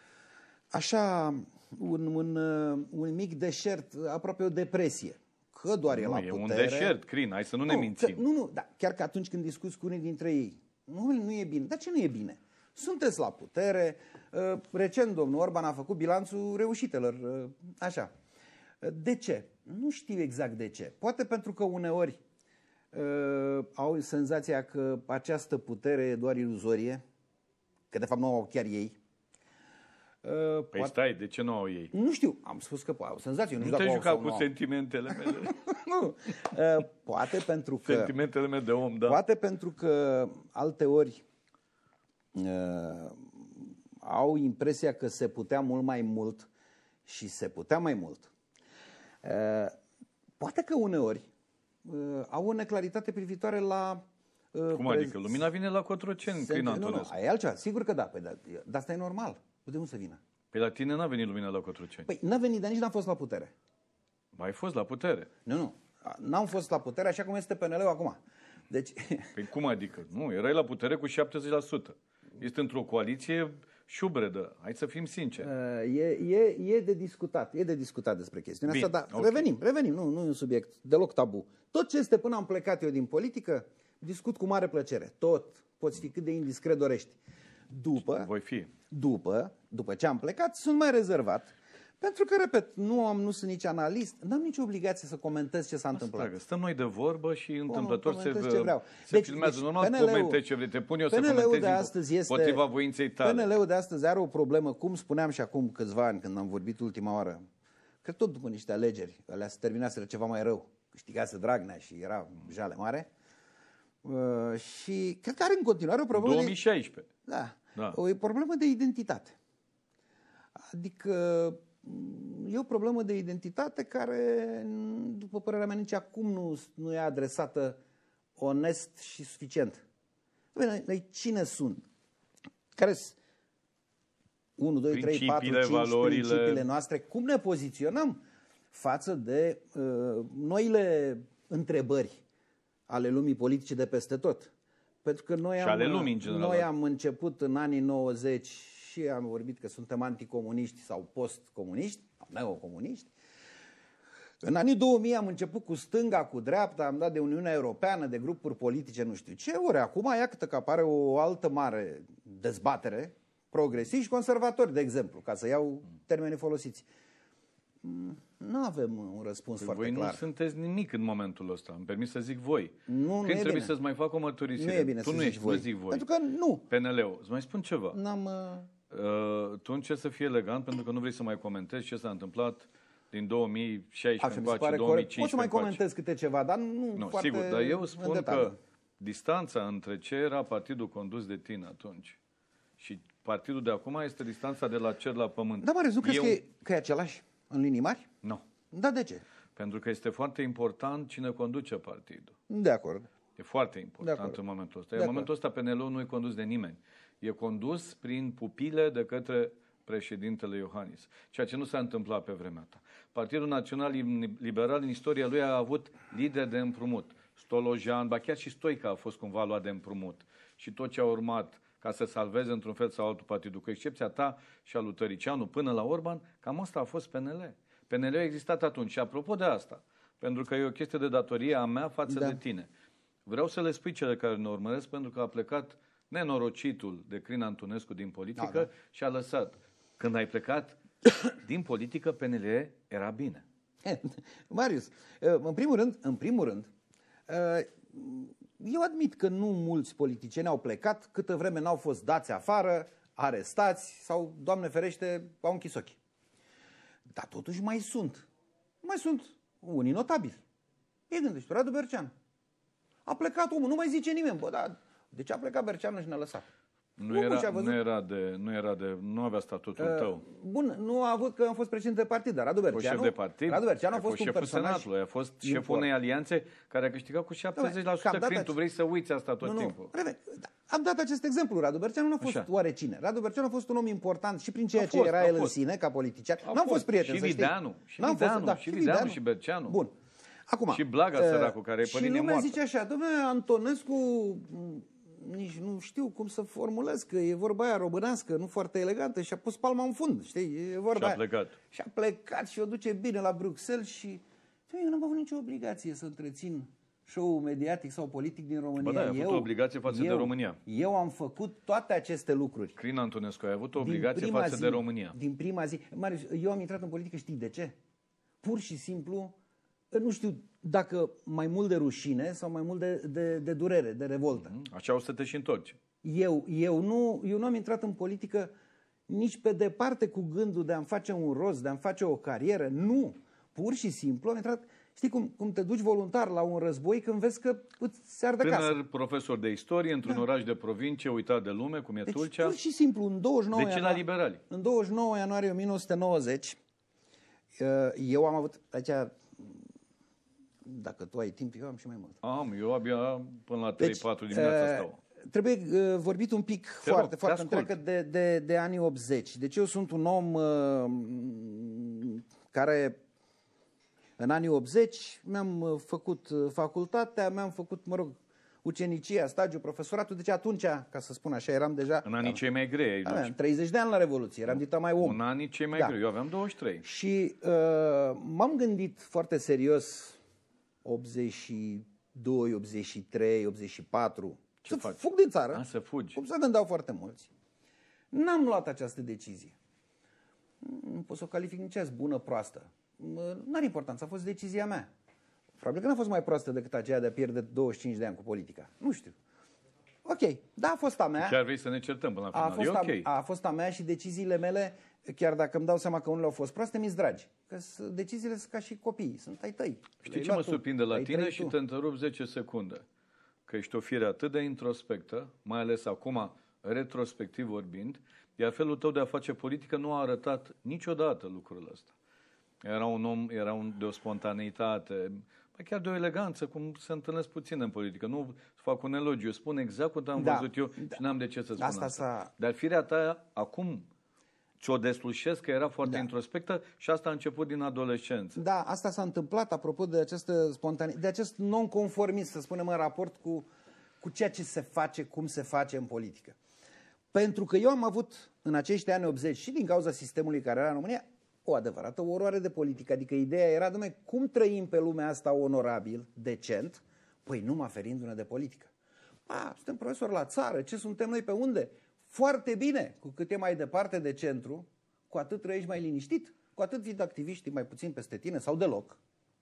așa un, un, uh, un mic deșert, aproape o depresie? Că doar e Nu, la e putere. un deșert, Crin, hai să nu ne mințim. Că, nu, nu, da, chiar că atunci când discuți cu unii dintre ei, nu, nu e bine. Dar ce nu e bine? Sunteți la putere, uh, recent domnul Orban a făcut bilanțul reușitelor, uh, așa. De ce? Nu știu exact de ce. Poate pentru că uneori uh, au senzația că această putere e doar iluzorie, că de fapt nu o au chiar ei. Uh, Păi poate... stai, de ce nu au ei? Nu știu, am spus că au senzație. Nu, Nu știu te dacă au juca sau cu nu au. sentimentele mele. Nu. Uh, poate pentru că... Sentimentele mele de om, da. Poate pentru că alteori uh, au impresia că se putea mult mai mult și se putea mai mult. Uh, poate că uneori uh, au o neclaritate privitoare la... Uh, Cum adică? Lumina vine la Cotroceni, Crin Nu, nu, Antonescu. e altceva. Sigur că da. Păi, dar, dar asta e normal. De unde să vină? Păi la tine n-a venit lumina la Cotroceni. Păi n-a venit, dar nici n-a fost la putere. Mai fost la putere. Nu, nu. N-am fost la putere așa cum este P N L-ul acum. Deci... Păi cum adică? Nu, erai la putere cu șaptezeci la sută. Este într-o coaliție șubredă. Hai să fim sinceri. E, e, e de discutat, e de discutat despre chestiunea Bine, asta, dar ok. revenim, revenim, nu, nu e un subiect deloc tabu. Tot ce este până am plecat eu din politică, discut cu mare plăcere. Tot, poți fi cât de indiscret dorești. După, Voi fi. după, după ce am plecat, sunt mai rezervat. Pentru că, repet, nu am, nu sunt nici analist, n-am nicio obligație să comentez ce s-a întâmplat. Dragă, stăm noi de vorbă și întâmplător se, comentez ce vreau. se Deci- filmează. deci Normal, P N L-ul comentezi ce vrei. Te pun eu să P N L-ul comentezi de astăzi este, potriva voinței tale. P N L-ul de astăzi are o problemă, cum spuneam și acum câțiva ani când am vorbit ultima oară, cred tot după niște alegeri, alea se terminaseră ceva mai rău, câștigase Dragnea și era jale mare. Uh, și cred că are în continuare o problemă două mii șaisprezece. de, da, Da. o problemă de identitate. Adică e o problemă de identitate care, după părerea mea, nici acum nu, nu e adresată onest și suficient. Noi, noi cine sunt? Care sunt unu, doi, trei, patru, Principiile, cinci valorile. principiile noastre? Cum ne poziționăm față de uh, noile întrebări ale lumii politice de peste tot? Pentru că noi, Și am, ale lumii, în general. noi am început în anii nouăzeci și am vorbit că suntem anticomuniști sau postcomuniști, neocomuniști. În anii două mii am început cu stânga, cu dreapta, am dat de Uniunea Europeană, de grupuri politice, nu știu ce. Ori acum, iată că apare o altă mare dezbatere, progresivi și conservatori, de exemplu, ca să iau termenii folosiți. Nu avem un răspuns foarte Voi clar. nu sunteți nimic în momentul ăsta. Îmi permis să zic voi. Nu, nu Când e trebuie bine. să-ți mai fac o mărturisire. Nu e bine tu să nu zici ești, voi. nu zic voi. Pentru că nu. P N L-ul. Îți mai spun ceva. N-am... Uh... Uh, tu încerci să fii elegant pentru că nu vrei să mai comentezi ce s-a întâmplat din două mii șaisprezece Așa, mi se încoace, pare două mii corect. Pot să cincisprezece mai încoace. comentez câte ceva, dar nu, Nu, foarte sigur, dar eu în spun detaliu. că distanța între ce era partidul condus de tine atunci și partidul de acum este distanța de la cer la pământ. Da, Marius, nu crezi Eu- că, e, că e același în linii mari? Nu. Da, de ce? Pentru că este foarte important cine conduce partidul. De acord. E foarte De important acord. în momentul ăsta. De În momentul ăsta P N L-ul nu e condus de nimeni. E condus prin pupile de către președintele Iohannis, ceea ce nu s-a întâmplat pe vremea ta. Partidul Național Liberal în istoria lui a avut lideri de împrumut. Stolojan, ba chiar și Stoica a fost cumva luat de împrumut. Și tot ce a urmat ca să salveze într-un fel sau altul partidul. Cu excepția ta și a lui Tăricianu până la Orban, cam asta a fost P N L. P N L a existat atunci. Și apropo de asta, pentru că e o chestie de datorie a mea față da. de tine, vreau să le spui cele care ne urmăresc, pentru că a plecat nenorocitul de Crin Antonescu din politică da, da. și a lăsat. Când ai plecat din politică, P N L era bine. Marius, în primul rând, în primul rând, eu admit că nu mulți politicieni au plecat câtă vreme n-au fost dați afară, arestați sau, Doamne ferește, au închis ochii. Dar totuși mai sunt. Mai sunt unii notabili. Ei gândește, Radu Berceanu. A plecat omul, nu mai zice nimeni. Bă, dar de ce a plecat Berceanu și ne-a lăsat? Nu era, nu, era de, nu era de, nu avea statutul uh, tău. Bun, nu a avut că am fost președinte de partid, dar Radu Berceanu, șef de partid, Radu Berceanu a fost, fost un șeful personaj Senatului, a fost șeful unei alianțe care a câștigat cu șaptezeci la sută Crin. Tu vrei să uiți asta tot nu, timpul. Nu, am dat acest exemplu. Radu Berceanu nu a fost Așa. oarecine. Radu Berceanu a fost un om important și prin ceea ce era el în sine, ca politician. Nu am fost prieten, și Videanu, și Videanu, da, și Videanu și Berceanu. Bun. Acum, și Blaga, uh, săracul, care e pe linie moartă. Și lumea zice așa, dom'le, Antonescu, nici nu știu cum să formulez, că e vorba aia românească, nu foarte elegantă, și a pus palma în fund, știi? E vorba și a plecat. Aia. Și a plecat și o duce bine la Bruxelles și eu nu am avut nicio obligație să întrețin show-ul mediatic sau politic din România. Bă, da, ai avut eu, o obligație față eu, de România. Eu am făcut toate aceste lucruri. Crin Antonescu, ai avut o obligație față zi, de România. Din prima zi. Marius, eu am intrat în politică, știi de ce? Pur și simplu, nu știu dacă mai mult de rușine sau mai mult de, de, de durere, de revoltă. Așa o să te și întorci. Eu, eu, nu, eu nu am intrat în politică nici pe departe cu gândul de a-mi face un rost, de a-mi face o carieră. Nu. Pur și simplu am intrat. Știi cum, cum te duci voluntar la un război când vezi că îți ardă casa. Tânăr profesor de istorie într-un da. oraș de provincie, uitat de lume, cum e deci, Tulcea. Pur și simplu, în douăzeci și nouă, de ce la liberali? În douăzeci și nouă ianuarie o mie nouă sute nouăzeci, eu am avut aici. Dacă tu ai timp, eu am și mai mult. Am, eu abia până la trei patru deci, dimineața uh, stau. Trebuie uh, vorbit un pic te foarte, rog, foarte întreagă de, de, de anii optzeci. Deci eu sunt un om uh, care în anii optzeci mi-am făcut facultatea, mi-am făcut, mă rog, ucenicia, stagiu, profesoratul. Deci atunci, ca să spun așa, eram deja... În anii cei mai grei. Aveam treizeci de ani la Revoluție, eram dita mai om. În anii cei mai da. grei, eu aveam douăzeci și trei. Și uh, m-am gândit foarte serios optzeci și doi, optzeci și trei, optzeci și patru. Ce să faci? fug din țară. A, să fugi. Cum se gândeau foarte mulți. N-am luat această decizie. Nu pot să o calific nici azi bună, proastă. N-are importanță, a fost decizia mea. Probabil că n-a fost mai proastă decât aceea de a pierde douăzeci și cinci de ani cu politica. Nu știu. Ok, da, a fost a mea. Chiar vrei să ne certăm până la final. A fost, e okay. a, a fost a mea și deciziile mele, chiar dacă îmi dau seama că unele au fost proaste, mi-s dragi. Că deciziile sunt ca și copiii, sunt ai tăi. Știi ce mă surprinde la tine și te întrerup zece secunde? Că ești o fire atât de introspectă, mai ales acum, retrospectiv vorbind, iar felul tău de a face politică nu a arătat niciodată lucrul ăsta. Era un om, era un, de o spontaneitate, chiar de o eleganță, cum se întâlnesc puțin în politică. Nu fac un elogiu, spun exact cum am da, văzut eu da. și n-am de ce să spun asta. asta. Dar firea ta acum ți-o deslușesc că era foarte da. introspectă și asta a început din adolescență. Da, asta s-a întâmplat apropo de această spontaneitate, de acest non-conformism, să spunem, în raport cu, cu ceea ce se face, cum se face în politică. Pentru că eu am avut în acești ani optzeci și din cauza sistemului care era în România, o adevărată oroare de politică. Adică ideea era, dom'le, cum trăim pe lumea asta onorabil, decent? Păi numai ferindu-ne de politică. A, suntem profesori la țară, ce suntem noi pe unde? Foarte bine, cu cât e mai departe de centru, cu atât trăiești mai liniștit, cu atât vin activiștii mai puțin peste tine sau deloc.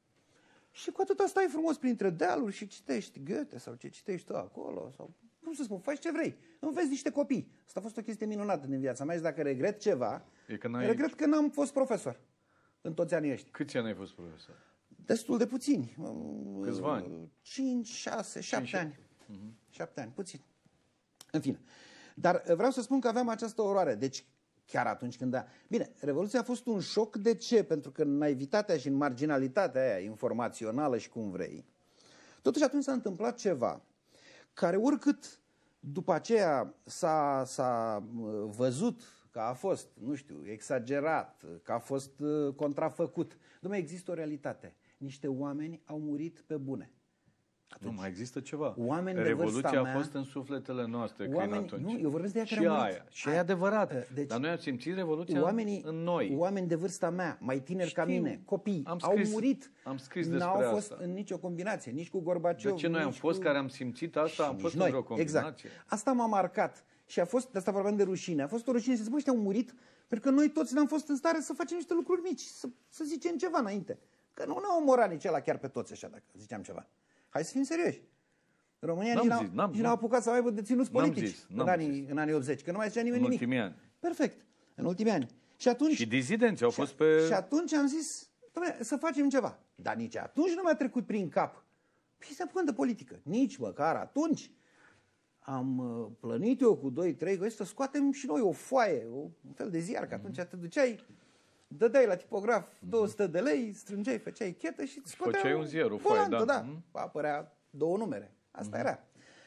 Și cu atât stai frumos printre dealuri și citești Goethe sau ce citești tu acolo sau, cum să spun, faci ce vrei. Înveți niște copii. Asta a fost o chestie minunată din viața mea și dacă regret ceva, e că regret că n-am fost profesor în toți anii ăștia. Câți ani ai fost profesor? Destul de puțini. Câțiva ani? cinci, șase, șapte ani. Uh-huh. șapte ani, puțin. În fine. Dar vreau să spun că aveam această oroare. Deci chiar atunci când... A... Bine, Revoluția a fost un șoc. De ce? Pentru că în naivitatea și în marginalitatea aia informațională și cum vrei, totuși atunci s-a întâmplat ceva care oricât după aceea s-a, s-a văzut că a fost, nu știu, exagerat, că a fost contrafăcut. Dom'le, există o realitate. Niște oameni au murit pe bune. Atunci. Nu mai există ceva. Oameni Revoluția mea, a fost în sufletele noastre. Oameni, atunci. Nu, eu vorbesc de ea și care au aia. Și e adevărat. Deci, dar noi am simțit Revoluția oamenii, în noi. Oameni de vârsta mea, mai tineri Știu. ca mine, copii, am scris, au murit. Am scris despre N-au fost asta. în nicio combinație, nici cu Gorbaciov. De ce noi am fost cu... care am simțit asta, am fost într-o combinație. Exact. Asta m-a marcat. Și a fost, de asta vorbeam de rușine, a fost o rușine să zic, bă, ăștia au murit pentru că noi toți n-am fost în stare să facem niște lucruri mici, să, să zicem ceva înainte. Că nu ne-au omorat nici ăla chiar pe toți așa, dacă ziceam ceva. Hai să fim serioși. România nici n-au, n-am, nici n-au apucat să aibă deținuți politici zis, în, anii, în anii optzeci, că nu mai zicea nimeni în nimic. În ultimii ani. Perfect, în ultimii ani. Și atunci... Și dizidenții au și, fost pe... Și atunci am zis, dom'le, să facem ceva. Dar nici atunci nu mi-a trecut prin cap. Păi să apucăm de politică. Nici măcar atunci. Am uh, plănit eu cu doi trei găsi să scoatem și noi o foaie, o, un fel de ziar, că atunci te duceai, dădeai la tipograf două sute de lei, strângeai, făceai chetă și îți scoteai făceai un ziar, o foaie, da. da. Mm-hmm. Apărea două numere. Asta mm-hmm. era.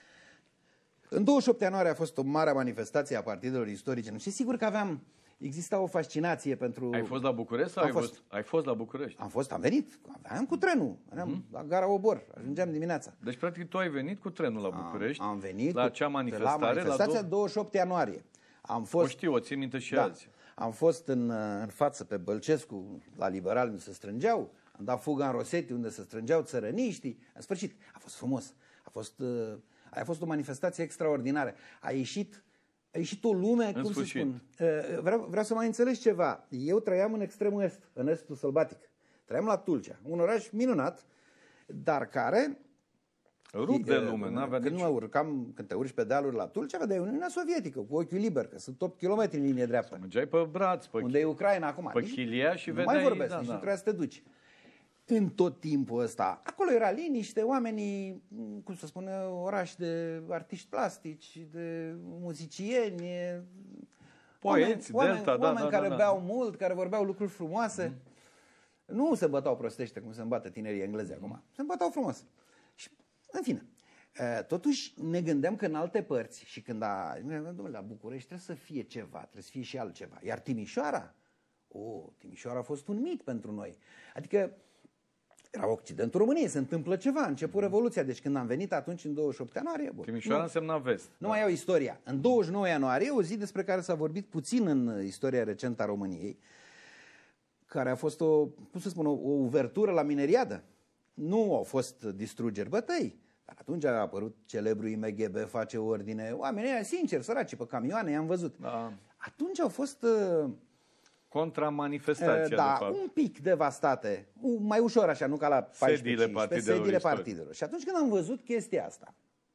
În douăzeci și opt ianuarie a fost o mare manifestație a partidelor istorice. Și sigur că aveam, exista o fascinație pentru... Ai fost la București sau ai fost? fost? Ai fost la București? Am fost, am venit, aveam cu trenul, aveam mm-hmm. la gara Obor, ajungeam dimineața. Deci practic tu ai venit cu trenul la București, am, am venit la acea manifestare, la manifestația la douăzeci și opt ianuarie. Am fost, o știu, o țin minte și da, azi. Am fost în, în față pe Bălcescu, la Liberal, unde se strângeau, am dat fuga în Rosetti, unde se strângeau țărăniștii. În sfârșit, a fost frumos. A fost, uh, a fost o manifestație extraordinară. A ieșit, a ieșit o lume, în cum sfârșit. să spun. Uh, vreau, vreau să mai înțelegi ceva. Eu trăiam în extremul est, în estul sălbatic. Trăiam la Tulcea, un oraș minunat, dar care... Rup de lume, uh, n-avea când, nici... mă urcam, când te urci pe dealuri la Tulcea, vedeai Uniunea Sovietică, cu ochiul liber, că sunt opt kilometri în linie dreaptă. Mergeai pe braț, pe, unde e Ucraina acum. pe Chilia și nu vedeai... mai vorbesc, da, nici da. nu trebuia să te duci. În tot timpul ăsta, acolo era liniște, oamenii, cum să spune, oraș de artiști plastici, de muzicieni, poeți, oameni, Delta, oameni, da, oameni da, care da, beau da. mult, care vorbeau lucruri frumoase. Mm. Nu se bătau prostește cum se îmbată tinerii englezi mm. acum. Se îmbătau frumos. Și, în fine, totuși ne gândeam că în alte părți și când a, la București trebuie să fie ceva, trebuie să fie și altceva. Iar Timișoara, o, Timișoara a fost un mit pentru noi. Adică era Occidentul României, se întâmplă ceva, a început Revoluția. Deci când am venit atunci în douăzeci și opt ianuarie... Bun, Timișoara nu, însemna vest. Nu da. mai iau istoria. În douăzeci și nouă ianuarie, o zi despre care s-a vorbit puțin în istoria recentă a României, care a fost o, cum să spun, o, o uvertură la mineriadă. Nu au fost distrugeri, bătăi. Dar atunci a apărut celebrul I M G B, face ordine. Oamenii ăia, sincer, săraci, pe camioane, i-am văzut. Da. Atunci au fost... Uh, Contra-manifestația, da, de fapt. un pic devastate. Mai ușor așa, nu ca la paisprezece Sediile partidelor. sediile partidelor. Și atunci când am văzut chestia asta,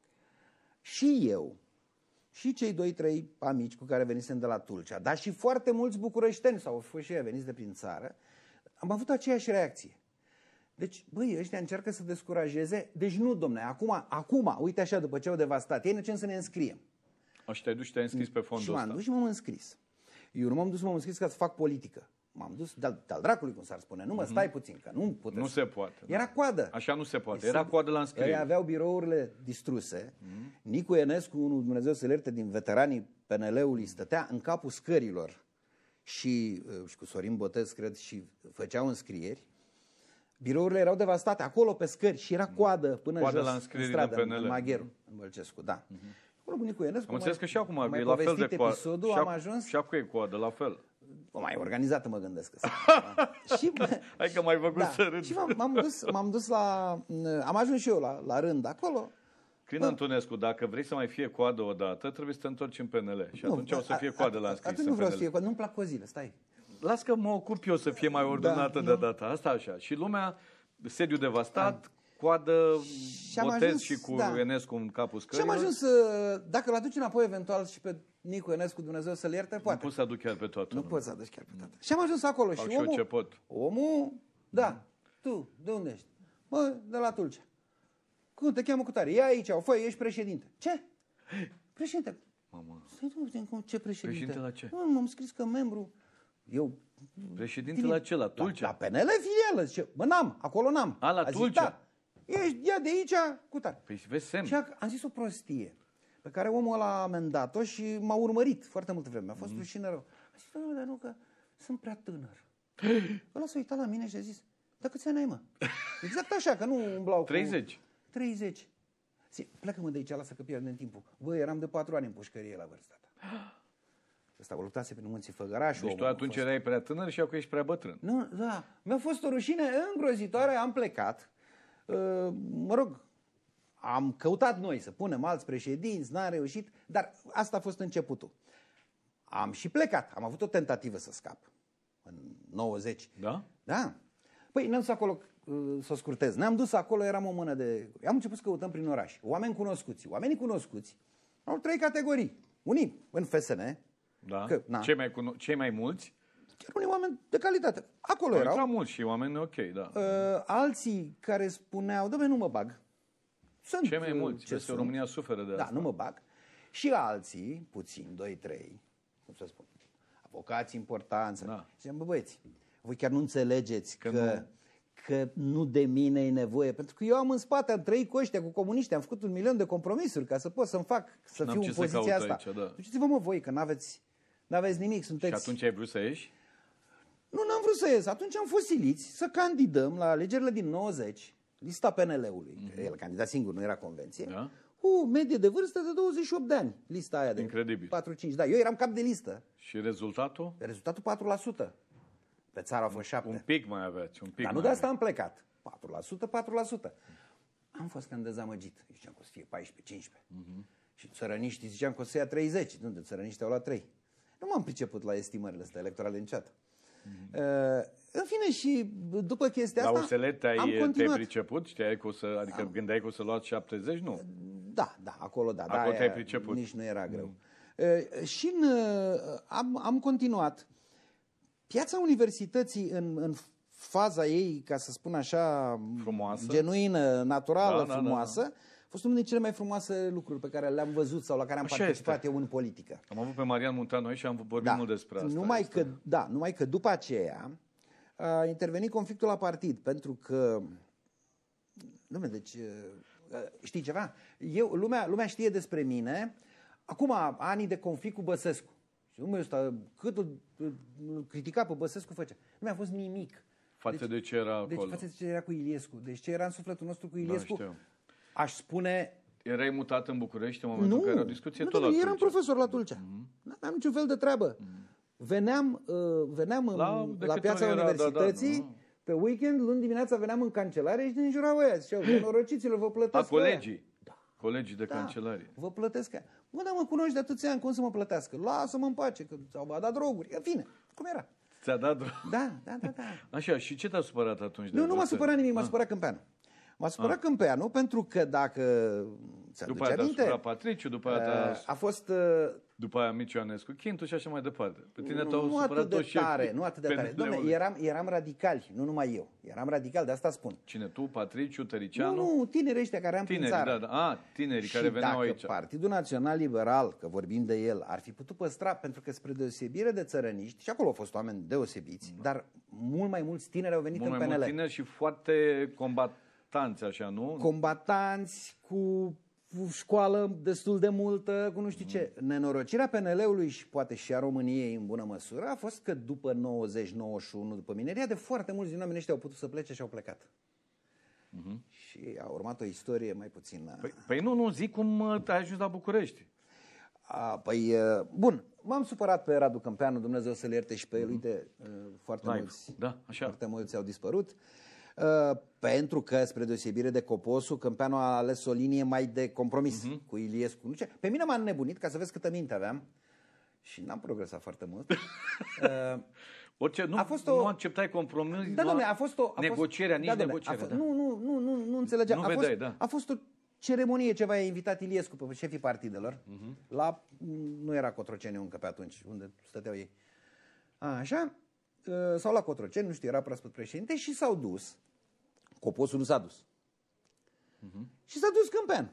și eu, și cei doi, trei amici cu care venisem de la Tulcea, dar și foarte mulți bucureșteni, sau au fost și ei veniți de prin țară, am avut aceeași reacție. Deci, băi, ăștia încearcă să descurajeze. Deci nu, domne, acum, acum, uite așa, după ce au devastat, ei ne să ne înscriem. Așa te-ai dus și te-ai înscris pe fondul Și m-am ăsta. dus și m-am înscris. Eu nu m-am dus, m-am înscris ca să fac politică. M-am dus de-al, de-al dracului, cum s-ar spune. Nu mă, stai puțin, că nu puteți. Nu se poate. Era coadă. Așa nu se poate. Era coadă la înscriere. Ei aveau birourile distruse. Mm-hmm. Nicu Enescu, unul, Dumnezeu să-l ierte, din veteranii P N L-ului, stătea în capul scărilor și, și cu Sorin Botez, cred, și făceau înscrieri. Birourile erau devastate acolo pe scări și era coadă până coadă jos, la în înscrierile stradă, în P N L. în Magheru, în Bălcescu, da. Mm-hmm. Acolo cu Nicu Enescu, Am înțeles că și acum am mai e la fel de coadă. episodul, și am ajuns... Și acum e coadă, la fel. O mai organizată, mă gândesc. Că și, Hai că m-ai făcut da, să râd. Și m-am, m-am, dus, m-am dus la... Am ajuns și eu la, la rând acolo. Crin Antonescu, dacă vrei să mai fie coadă odată, trebuie să te întorci în P N L. Și Nu, atunci o să fie coadă la înscris. Atunci nu vreau să fie coadă, nu-mi plac cozile, stai. Las că mă ocup eu să fie mai ordonată Da, de data asta, așa. Și lumea, sediu devastat, coadă, Și am Botez ajuns, și cu da. Enescu în capul Și scărilor. am ajuns, dacă îl aduci înapoi eventual și pe Nicu Enescu, Dumnezeu să-l ierte, Nu poate. poți să aduc chiar pe toată. Nu poți să aduci chiar pe toată. Și am ajuns acolo Fac și și eu omul, ce pot. omul, da, tu, de unde ești? Mă, de la Tulcea. Cum te cheamă cu tare? Ia aici, o făi, ești președinte. Ce? Președinte. Mamă. Stai, nu, cum, ce președinte? Președinte la ce? Nu, m-am scris că membru. Eu... Președinte Tine, la ce? La Tulcea? La, la P N L filială. Zice, bă, n-am, acolo n-am. A, la zis, Tulcea? Da. Ești, ia de aici, cu tare. Păi vezi semn. Și a, am zis o prostie, pe care omul ăla a amendat-o și m-a urmărit foarte multă vreme. A fost mm. rușine rău. A zis, dar nu, că sunt prea tânăr. Ăla s-a uitat la mine și a zis, dar câți ani ai, mă? Exact așa, că nu umblau cu... treizeci. treizeci. Zi, plecă-mă de aici, lasă că pierdem timpul. Bă, eram de patru ani în pușcărie la vârsta ta. Ăsta o luptase pe munții Făgăraș. Deci tu atunci erai prea tânăr și acum ești prea bătrân. Nu, da. Mi-a fost o rușine îngrozitoare, am plecat. Mă rog, am căutat noi să punem alți președinți, n-am reușit, dar asta a fost începutul. Am și plecat, am avut o tentativă să scap în nouăzeci. Da? Da. Păi ne-am dus acolo, să o scurtez, ne-am dus acolo, eram o mână de... Am început să căutăm prin oraș, oameni cunoscuți. Oamenii cunoscuți au trei categorii. Unii în F S N. Da. Că, na, cei, mai cuno- cei mai mulți? chiar unii oameni de calitate. Acolo Au erau. intrat mulți și oameni ok, da. Uh, alții care spuneau, dom'le, nu mă bag. Sunt Cei mai mulți. ce Este România suferă de Da, asta. nu mă bag. Și alții, puțin, doi, trei, cum să spun, avocați importanți. Da. Ziceam, bă, băieți, voi chiar nu înțelegeți că, Că că, nu... că nu de mine e nevoie. Pentru că eu am în spate, am trăit cu ăștia, cu comuniști, am făcut un milion de compromisuri ca să pot să-mi fac, să N-am fiu ce în să poziția caut asta. aici, da. Duceți-vă, mă, voi, că n-aveți, n-aveți nimic, sunteți... Și atunci ai vrut să ieși? Nu, n-am vrut să ies. Atunci am fost siliți să candidăm la alegerile din nouăzeci, lista P N L-ului, mm-hmm. el candida singur, nu era convenție, Da. cu medie de vârstă de douăzeci și opt de ani, lista aia de Incredibil. patru cinci. Da, eu eram cap de listă. Și rezultatul? Rezultatul patru la sută. Pe țară a fost șapte. Un pic mai aveți, un pic Dar nu mai de asta aveți. am plecat. patru la sută, patru la sută. Am fost cam dezamăgit. Eu ziceam că o să fie paisprezece cincisprezece. Mm-hmm. Și țărăniștii ziceam că o să ia treizeci. Nu, de țărăniștii au luat trei. Nu m-am priceput la estimările astea electorale niciodată. Mm-hmm. Uh, în fine, și după chestia La asta U S L te-ai, am te-ai continuat. priceput? Știai că o să, adică am. gândeai că o să luați șaptezeci? Nu. Da, da, acolo da. Acolo da, te-ai aia priceput. Nici nu era greu. Mm. Și în, am, am continuat. Piața universității în, în faza ei, ca să spun așa, Frumoasă. genuină, naturală, Da, da, frumoasă, da, da. a fost unul din cele mai frumoase lucruri pe care le-am văzut sau la care am Așa participat este. eu în politică. Am avut pe Marian Muntean noi și am vorbit Da. mult despre asta. Numai Este- că, da, numai că după aceea a intervenit conflictul la partid, pentru că, dom'le, deci, știi ceva? Eu, lumea, lumea știe despre mine, acum anii de conflict cu Băsescu. Și omul ăsta, cât îl îl critica pe Băsescu făcea. Nu mi-a fost nimic. Față deci, de ce era Deci acolo. față de ce era cu Iliescu. Deci ce era în sufletul nostru cu Iliescu, știu. aș spune... Erai mutat în București în momentul Nu, în care era o discuție nu, tot la domnule, eram Tulcea. profesor la Tulcea. Mm-hmm. Nu aveam niciun fel de treabă. Mm-hmm. Veneam, uh, veneam în, La- de la câte piața ori era, universității, da, da, nu? pe weekend, luni dimineața veneam în cancelare și din jurau ăia. Ziceau, nenorociților, vă plătesc A, colegii. Da. Colegii de Da, cancelarie. vă plătesc aia. Bă, dar mă cunoști de atâția ani, cum să mă plătească? Lasă-mă în pace, că ți-au dat droguri. În fine, cum era? Ți-a dat dro- Da, da, da, da. Așa, și ce te-a supărat atunci? de Nu, nu m-a asta? supărat nimic, m-a Ah. supărat Câmpeanu. M-a supărat Câmpeanu pentru că dacă ți-aduce După aia te-a aminte, supărat Patriciu, după aia te-a... uh, a fost... Uh, După aia Mici Ioanescu, Chintu și așa mai departe. Pe tine nu, te-au nu supărat atât de toți tare, șefii nu atât de tare. P N L-ului. Dom'le, eram, eram radicali, nu numai eu. Eram radical, de asta spun. Cine, tu, Patriciu, Nu, Tăricianu? nu, tinerii ăștia care am prin Tinerii, țară. da, da. A, tinerii Și care veneau dacă aici. Partidul Național Liberal, că vorbim de el, ar fi putut păstra, pentru că spre deosebire de țărăniști, și acolo au fost oameni deosebiți, da. dar mult mai mulți tineri au venit Mult în mai P N L. mult tineri și foarte combatanți, așa, nu? Combatanți cu școală destul de multă, cu nu știu ce. Nenorocirea P N L-ului și poate și a României în bună măsură a fost că după nouăzeci nouăzeci și unu, după mineria, de foarte mulți din oamenii ăștia au putut să plece și au plecat. Uh-huh. Și a urmat o istorie mai puțin... Păi, păi nu, nu, zic cum uh, ai ajuns la București. A, păi, uh, bun, m-am supărat pe Radu Câmpeanu, Dumnezeu să-l ierte și pe el, uite, uh, foarte, Live. mulți, Da, așa. foarte mulți au dispărut. Uh, pentru că, spre deosebire de Coposu, Câmpeanu a ales o linie mai de compromis uh-huh. cu Iliescu. Nu ce? Pe mine m-a nebunit, ca să vezi câtă minte aveam, și n-am progresat foarte mult. uh, Orice, nu, a fost nu o... acceptai compromis, Da, nu dom'le, a fost o... A negocierea, fost, nici da, dom'le, negocierea. a fost, Da. nu, nu, nu, nu, nu înțelegeam. Nu a, vedeai, fost, da. a fost o ceremonie, ceva, a invitat Iliescu pe șefii partidelor. Uh-huh. La, nu era Cotroceniu încă pe atunci, unde stăteau ei. A, așa, uh, sau la Cotroceni, nu știu, era proaspăt președinte și s-au dus. Coposul nu s-a dus. Uh-huh. Și s-a dus Câmpeanu.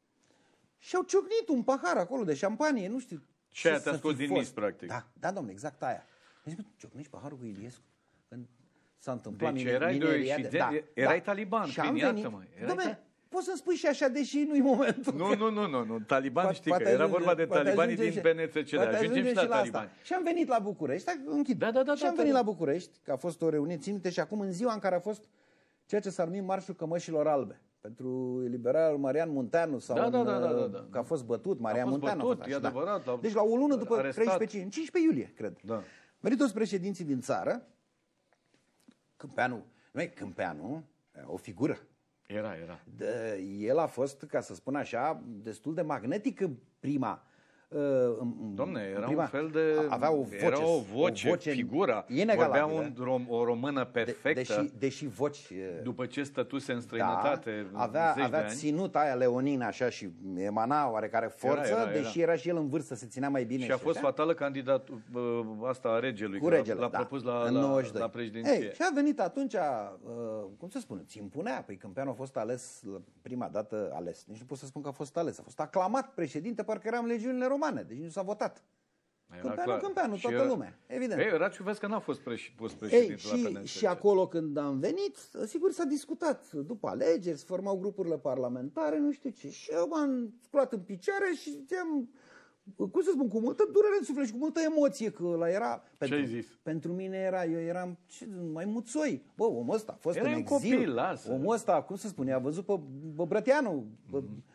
Și au ciocnit un pahar acolo de șampanie, nu știu. Și aia ce te-a să scos fi din fost. mis, practic. Da, da, domnule, exact aia. Deci, bă, ciocnești paharul cu Iliescu? Când s-a întâmplat Deci mine- erai de o mineria exigen- da, erai da. taliban, Și am prin, venit, iartă-mă, erai dom'le, ta- poți să-mi spui și așa, deși nu-i momentul. Nu, nu, nu, nu, nu. Taliban Poate- știi că poate era ajunge- vorba de poate talibanii ajunge din și- P N C C. poate Ajungem ajunge și la asta. talibani. Și am venit la București, stai, închid. Da, da, da, și am da, venit da. la București, că a fost o reuniune, țin minte, și acum în ziua în care a fost ceea ce s-a numit Marșul Cămășilor Albe. pentru eliberarea Marian Munteanu sau da, în, da, da, da, da, da. că a fost bătut Marian a fost Munteanu. bătut, a e fost, adevărat. da. Deci la o lună după arestat. treisprezece, în cincisprezece iulie, cred. Da. Venit toți președinții din țară, Câmpeanu, nu Câmpeanu, o figură. Era, era. De, el a fost, ca să spun așa, destul de magnetic în prima. Domne, era prima, un fel de... avea o voce, era o voce, o voce figura. Vorbea un, rom, o română perfectă. De, deși, deși voci... După ce stătuse în străinătate da, avea, zeci avea de ani. ținuta aia leonină așa și emana oarecare forță, era, era, era. deși era și el în vârstă, se ținea mai bine. Și a fost așa. fatală candidat asta a regelui, cu regele, l-a da, propus la, în la, nouăzeci și doi. la președinție. Ei, și a venit atunci, uh, cum să spun, ți impunea, păi Câmpeanu a fost ales, prima dată ales, nici nu pot să spun că a fost ales, a fost aclamat președinte, parcă era în legiunile romane, deci nu s-a votat. Câmpeanu, Câmpeanu, toată era, lumea, evident. Ei, Rațiu, vezi că n-a fost preș, pus președinte Ei, la și, P N S. și acolo când am venit, sigur s-a discutat. După alegeri, se formau grupurile parlamentare, nu știu ce. Și eu m-am sculat în picioare și ziceam, cum să spun, cu multă durere în suflet și cu multă emoție, că la era... Pentru, ce ai zis? Pentru mine era, eu eram ce, mai muțoi. Bă, omul ăsta a fost era în un exil. copil, lasă. Omul ăsta, cum să spun, a văzut pe, pe Brătianu, pe, mm-hmm.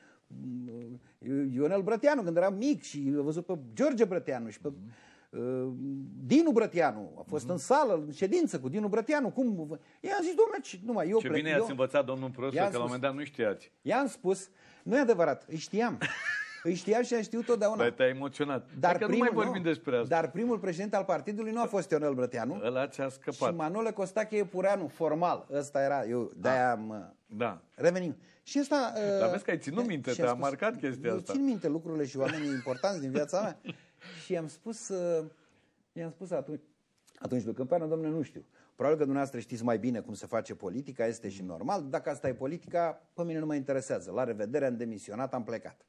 Ionel Brătianu când era mic și a văzut pe George Brătianu și pe... Mm-hmm. Dinu Brătianu a fost mm-hmm. în sală, în ședință cu Dinu Brătianu. Cum? I-am zis, domnule, numai eu Ce plec, bine eu... ați învățat, domnul profesor, că la un moment dat nu știați. I-am spus, nu e adevărat, îi știam. Îi știam și am știut totdeauna. Dar te-ai emoționat. Dar adică primul, nu mai vorbim nu, despre asta. Dar primul președinte al partidului nu a fost Ionel Brătianu. Ăla ți-a scăpat. Și Manole Costache Epureanu, formal. Ăsta era, eu de-aia am... Da. Revenim. Și ăsta... Dar vezi că ai ținut minte, te-a marcat chestia eu asta. țin minte lucrurile și oamenii importanți din viața mea. Și i-am spus... I-am spus atunci, atunci lui Câmpeanu, domnule, nu știu. Probabil că dumneavoastră știți mai bine cum se face politica, este și normal. Dacă asta e politica, pe mine nu mă interesează. La revedere, am demisionat, am plecat.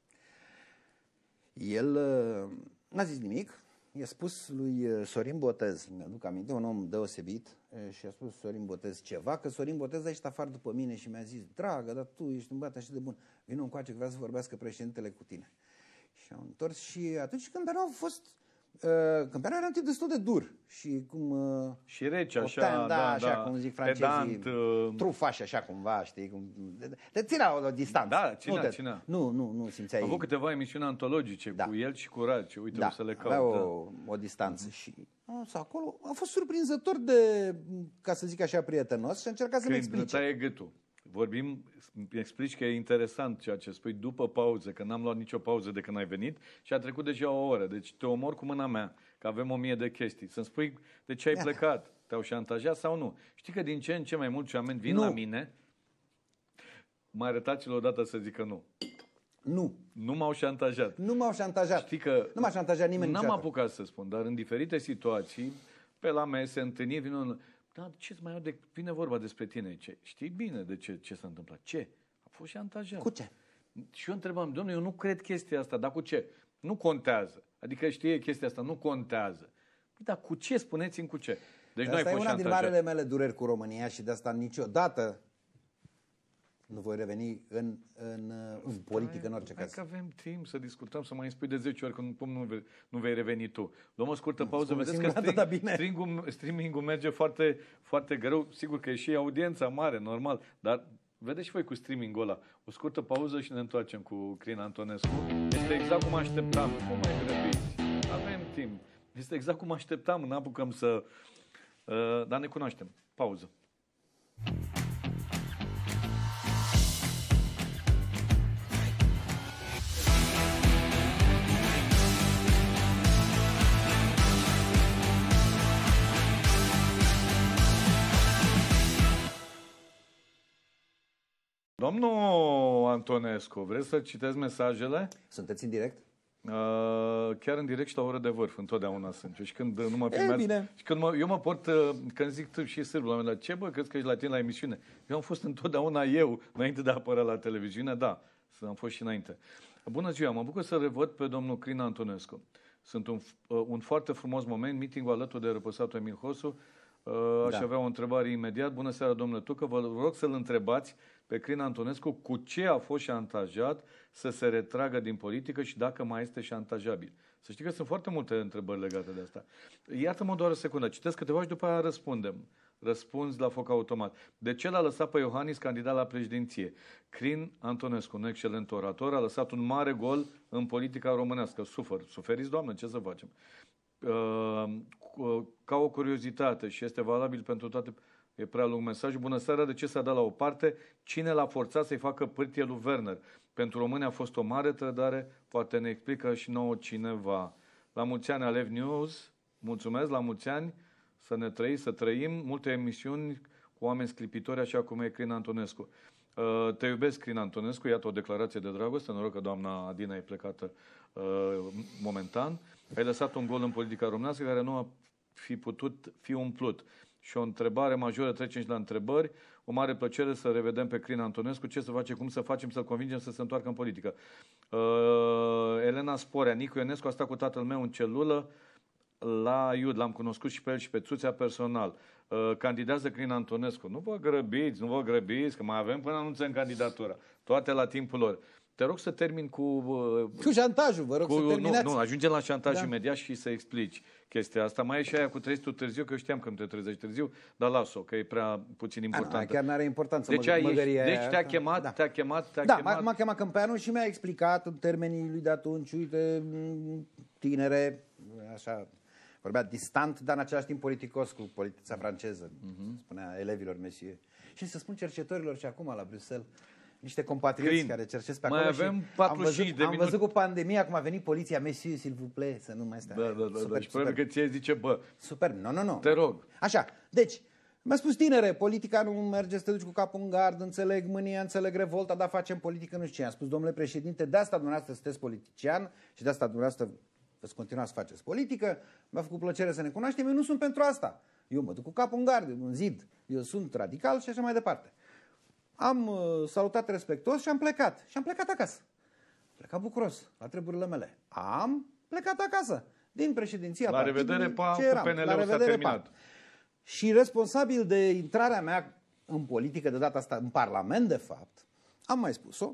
El n-a zis nimic. I-a spus lui Sorin Botez, mi-aduc aminte, un om deosebit, și a spus Sorin Botez ceva, că Sorin Botez a ieșit afară după mine și mi-a zis, dragă, dar tu ești un băiat așa de bun, vină încoace că vrea să vorbească președintele cu tine. Și am întors și atunci când erau fost... Uh, Câmpeanu era un tip destul de dur și cum... Uh, și rece, așa, optan, da, da, așa, da, cum zic francezii, pedant, uh... trufaș, așa cumva, știi, cum, te ținea o, o distanță. Da, ținea, nu te, ținea. Nu, nu, nu simțeai... Am avut câteva emisiuni antologice da. cu el și cu Rațiu, uite, da, o să le caut. avea o, da. o distanță mm-hmm. și a, acolo a fost surprinzător de, ca să zic așa, prietenos și a încercat să-mi explice. Când taie gâtul. Vorbim, îmi explici că e interesant ceea ce spui după pauză, că n-am luat nicio pauză de când ai venit și a trecut deja o oră. Deci te omor cu mâna mea, că avem o mie de chestii. Să-mi spui de ce ai Iată. plecat, te-au șantajat sau nu. Știi că din ce în ce mai mulți oameni vin nu. la mine, mai arătați-l odată să zică nu. Nu. Nu m-au șantajat. Nu m-au șantajat. Știi că nu m-a șantajat nimeni N-am niciodată. apucat să spun, dar în diferite situații, pe la mese, întâlniri, vin un... Da, ce-ți mai iau de... Vine vorba despre tine. Ce? Știi bine de ce, ce s-a întâmplat. Ce? A fost șantajat. Cu ce? Și eu întrebam, domnule, eu nu cred chestia asta, dar cu ce? Nu contează. Adică știe chestia asta, nu contează. Păi, dar cu ce? Spuneți-mi cu ce. Deci asta nu ai e fost una șantajat. din marele mele dureri cu România și de asta niciodată nu voi reveni în, în, în politică în orice hai caz. Hai că avem timp să discutăm, să mai îmi spui de zece ori cum, cum nu, vei, nu vei reveni tu. Luăm o scurtă nu, pauză, vedeți că string, string, streaming-ul merge foarte, foarte greu. Sigur că e și audiența mare, normal, dar vedeți și voi cu streaming-ul ăla. O scurtă pauză și ne întoarcem cu Crin Antonescu. Este exact cum așteptam. Nu mai grăbiți. Avem timp. Este exact cum așteptam. N-apucăm să... Uh, dar ne cunoaștem. Pauză. Domnul Antonescu, vreți să citesc mesajele? Sunteți în direct? Uh, chiar în direct și la oră de vârf, întotdeauna sunt. Și când nu mă filmează, și când mă, eu mă port, uh, când zic tu și sârbul, la mine, ce bă, crezi că ești la tine la emisiune? Eu am fost întotdeauna eu, înainte de a apărea la televiziune, da, am fost și înainte. Bună ziua, mă bucur să revăd pe domnul Crin Antonescu. Sunt un, uh, un foarte frumos moment, meeting-ul alături de răposatul Emil Hosu. Uh, aș da. avea o întrebare imediat. Bună seara, domnule Tucă, vă rog să-l întrebați pe Crin Antonescu cu ce a fost șantajat să se retragă din politică și dacă mai este șantajabil. Să știi că sunt foarte multe întrebări legate de asta. Iată-mă doar o secundă. Citesc câteva și după aia răspundem. Răspunzi la foc automat. De ce l-a lăsat pe Iohannis candidat la președinție? Crin Antonescu, un excelent orator, a lăsat un mare gol în politica românească. Sufăr. Suferiți, Doamne, ce să facem? Ca o curiozitate și este valabil pentru toate... E prea lung mesajul. Bună seara, de ce s-a dat la o parte? Cine l-a forțat să-i facă pârtie lui Werner? Pentru români a fost o mare trădare, poate ne explică și nouă cineva. La mulți ani, Alev News, mulțumesc, la mulți ani, să ne trăi, să trăim, multe emisiuni cu oameni sclipitori, așa cum e Crin Antonescu. Uh, te iubesc, Crin Antonescu, iată o declarație de dragoste, noroc că doamna Adina e plecată uh, momentan. Ai lăsat un gol în politica românească care nu a fi putut fi umplut. Și o întrebare majoră, trecem și la întrebări. O mare plăcere să revedem pe Crin Antonescu. Ce să facem, cum să facem, să-l convingem să se întoarcă în politică. Uh, Elena Sporea, Nicu Ionescu a stat cu tatăl meu în celulă la Iud. L-am cunoscut și pe el și pe Țuțea personal. Uh, candidează Crin Antonescu. Nu vă grăbiți, nu vă grăbiți, că mai avem până anunțăm candidatura. Toate la timpul lor. Te rog să termin cu... Uh, cu șantajul, vă rog cu, să terminați. Nu, nu, ajungem la șantaj da. imediat și să explici chestia asta. Mai e și aia cu trezi tu târziu, că eu știam că îmi te trezești târziu, dar las-o, că e prea puțin important. Chiar nu are importanță. Deci, mă, deci te-a chemat, da. te-a chemat, te-a da, chemat. m-a chemat Câmpeanu și mi-a explicat în termenii lui de atunci, uite, tinere, așa, vorbea distant, dar în același timp politicos cu politița franceză, uh-huh. spunea elevilor Messier. Și să spun cercetătorilor și acum la Bruxelles, niște compatrioți Crin. care cercesc pe acolo. Mai avem patruzeci și cinci de am minute. văzut cu pandemia cum a venit poliția, Messier, s'il vous plaît, să nu mai stea. Da, da, da, super, da. Și super. Că ție zice, bă. Super, nu, nu, nu. Te rog. Așa, deci, mi-a spus tinere, politica nu merge să te duci cu capul în gard, înțeleg mânia, înțeleg revolta, dar facem politică, nu știu ce. Am spus, domnule președinte, de asta dumneavoastră sunteți politician și de asta dumneavoastră veți continua să faceți politică. Mi-a făcut plăcere să ne cunoaștem, eu nu sunt pentru asta. Eu mă duc cu capul în gard, în zid, eu sunt radical și așa mai departe. Am uh, salutat respectuos și am plecat. Și am plecat acasă. Am plecat bucuros la treburile mele. Am plecat acasă. Din președinția La revedere, pa, cu P N L-ul s-a terminat. Pa. Și responsabil de intrarea mea în politică, de data asta în Parlament, de fapt, am mai spus-o,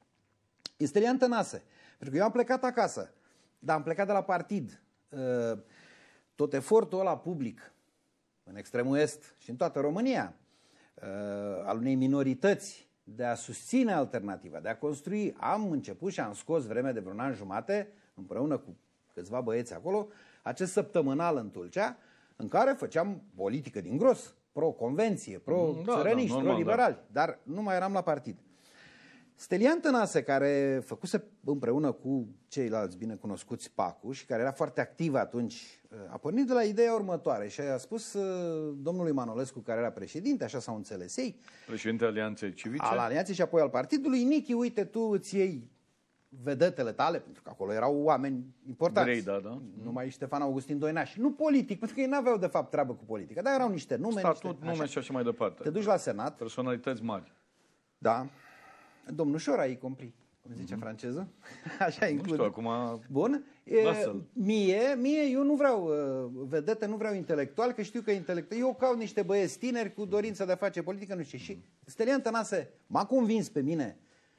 este Lian Tănase. Pentru că eu am plecat acasă, dar am plecat de la partid. Uh, tot efortul ăla public, în extremul est și în toată România, Uh, al unei minorități de a susține alternativa, de a construi. Am început și am scos vreme de vreun an jumate, împreună cu câțiva băieți acolo, acest săptămânal în Tulcea, în care făceam politică din gros, pro-convenție, pro-țărăniști, da, da, pro-liberali, da. Dar nu mai eram la partid. Stelian Tănase, care făcuse împreună cu ceilalți binecunoscuți Pacu și care era foarte activ atunci, a pornit de la ideea următoare și a spus domnului Manolescu, care era președinte, așa s-au înțeles ei, președinte Alianței Civice, al Alianței și apoi al partidului, Nichi, uite, tu îți iei vedetele tale, pentru că acolo erau oameni importanți. Grei, da, da. Numai Ștefan Augustin Doinaș. Nu politic, pentru că ei n-aveau de fapt treabă cu politica, dar erau niște nume. Statut, niște, nume și așa mai departe. Te duci la Senat. Personalități mari. Da. Domnușora, ai compris, cum zice mm-hmm. franceză. Așa include. Nu știu, acum... Bun. E, mie, mie, eu nu vreau uh, vedete, nu vreau intelectual, că știu că intelectual. Eu caut niște băieți tineri cu dorința de a face politică, nu știu. Și Stelian Tănase m-a convins pe mine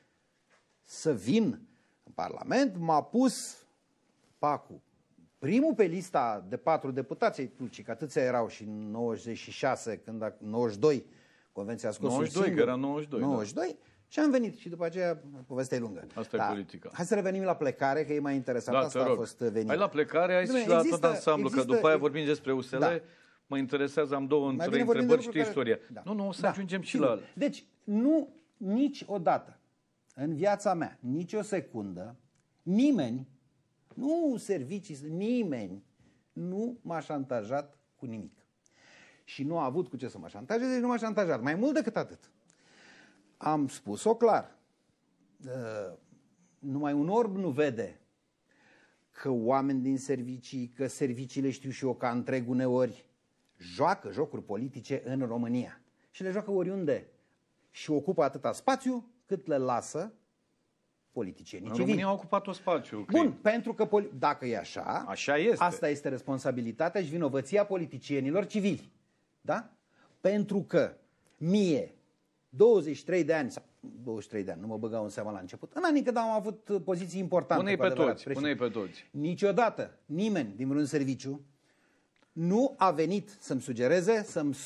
să vin în Parlament, m-a pus Pacu primul pe lista de patru deputați ai Tulcii, că atâția erau și în nouăzeci și șase, când a, nouăzeci și doi, Convenția a scos nouăzeci și doi, singur, că era nouăzeci și doi. nouăzeci și doi da. Și am venit și după aceea povestea e lungă. Asta da. e politica. Hai să revenim la plecare, că e mai interesant. Da, asta a fost venit. Hai la plecare, hai și la există, tot ansamblu, există, că după aia vorbim despre U S L. Da. Mă interesează, am două, trei întrebări, știi istoria. Da. Nu, nu, o să da. ajungem și Sigur. la ale. Deci, nu niciodată în viața mea, nici o secundă, nimeni, nu servicii, nimeni nu m-a șantajat cu nimic. Și nu a avut cu ce să mă șantajeze, deci nu m-a șantajat. Mai mult decât atât. Am spus-o clar. Uh, numai un orb nu vede că oameni din servicii, că serviciile, știu și eu, ca întreg uneori, joacă jocuri politice în România. Și le joacă oriunde. Și ocupă atâta spațiu cât le lasă politicienii civili. România a ocupat o spațiu. Bun, cred. Pentru că dacă e așa, așa este. Asta este responsabilitatea și vinovăția politicienilor civili. Da? Pentru că mie, douăzeci și trei de ani, sau douăzeci și trei de ani, nu mă băgau în seama la început, în anii când am avut poziții importante. Pune-i pe toți, pune-i pe toți. Niciodată nimeni din vreun serviciu nu a venit să-mi sugereze, să-mi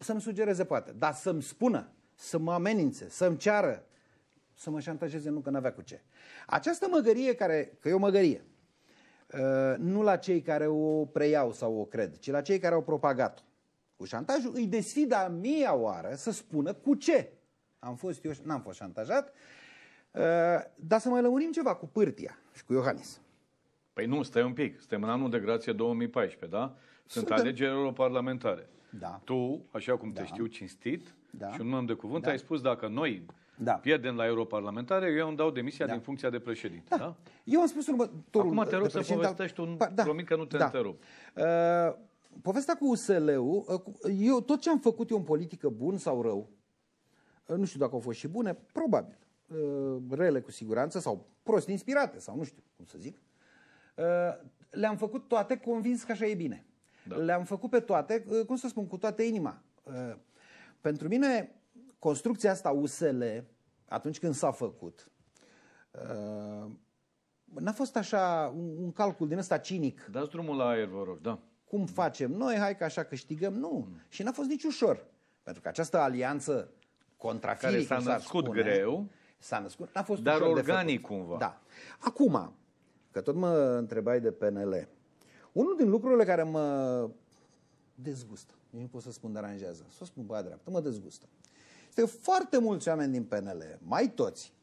să-mi sugereze poate, dar să-mi spună, să mă amenințe, să-mi ceară, să mă șantajeze, nu, că n-avea cu ce. Această măgărie, care, că e o măgărie, nu la cei care o preiau sau o cred, ci la cei care au propagat-o cu șantajul, îi desfidă a mia oară să spună cu ce. Am fost eu, n-am fost șantajat, dar să mai lămurim ceva cu Pârtia și cu Iohannis. Păi nu, stai un pic. Suntem în anul de grație două mii paisprezece, da? Sunt Suntem... alegeri europarlamentare. Da. Tu, așa cum da. te știu cinstit da. și un om de cuvânt, da. ai spus dacă noi da. pierdem la europarlamentare, eu îmi dau demisia da. din funcția de președinte. Da. Da? Eu am spus următorul. Acum te rog să povestești un... Da. Promit că nu te da. întrerup. Uh, povestea cu U S L-ul, uh, eu, tot ce am făcut eu în politică, bun sau rău, uh, nu știu dacă au fost și bune, probabil. Uh, rele cu siguranță sau prost inspirate sau nu știu cum să zic. Uh, le-am făcut toate convins că așa e bine. Da. Le-am făcut pe toate, uh, cum să spun, cu toată inima. Uh, pentru mine, construcția asta U S L, atunci când s-a făcut, uh, n-a fost așa un, un calcul din ăsta cinic. Dați drumul la aer, vă rog, da. Cum facem noi, hai că așa câștigăm? Nu. Mm. Și n-a fost nici ușor. Pentru că această alianță contrafirică care s-a născut spune, greu, s-a născut, n-a fost dar ușor organic de făcut. cumva. Da. Acum, că tot mă întrebai de P N L, unul din lucrurile care mă dezgustă, nu pot să spun deranjează, să o spun pe aia dreaptă, mă dezgustă. Este foarte mulți oameni din P N L, mai toți,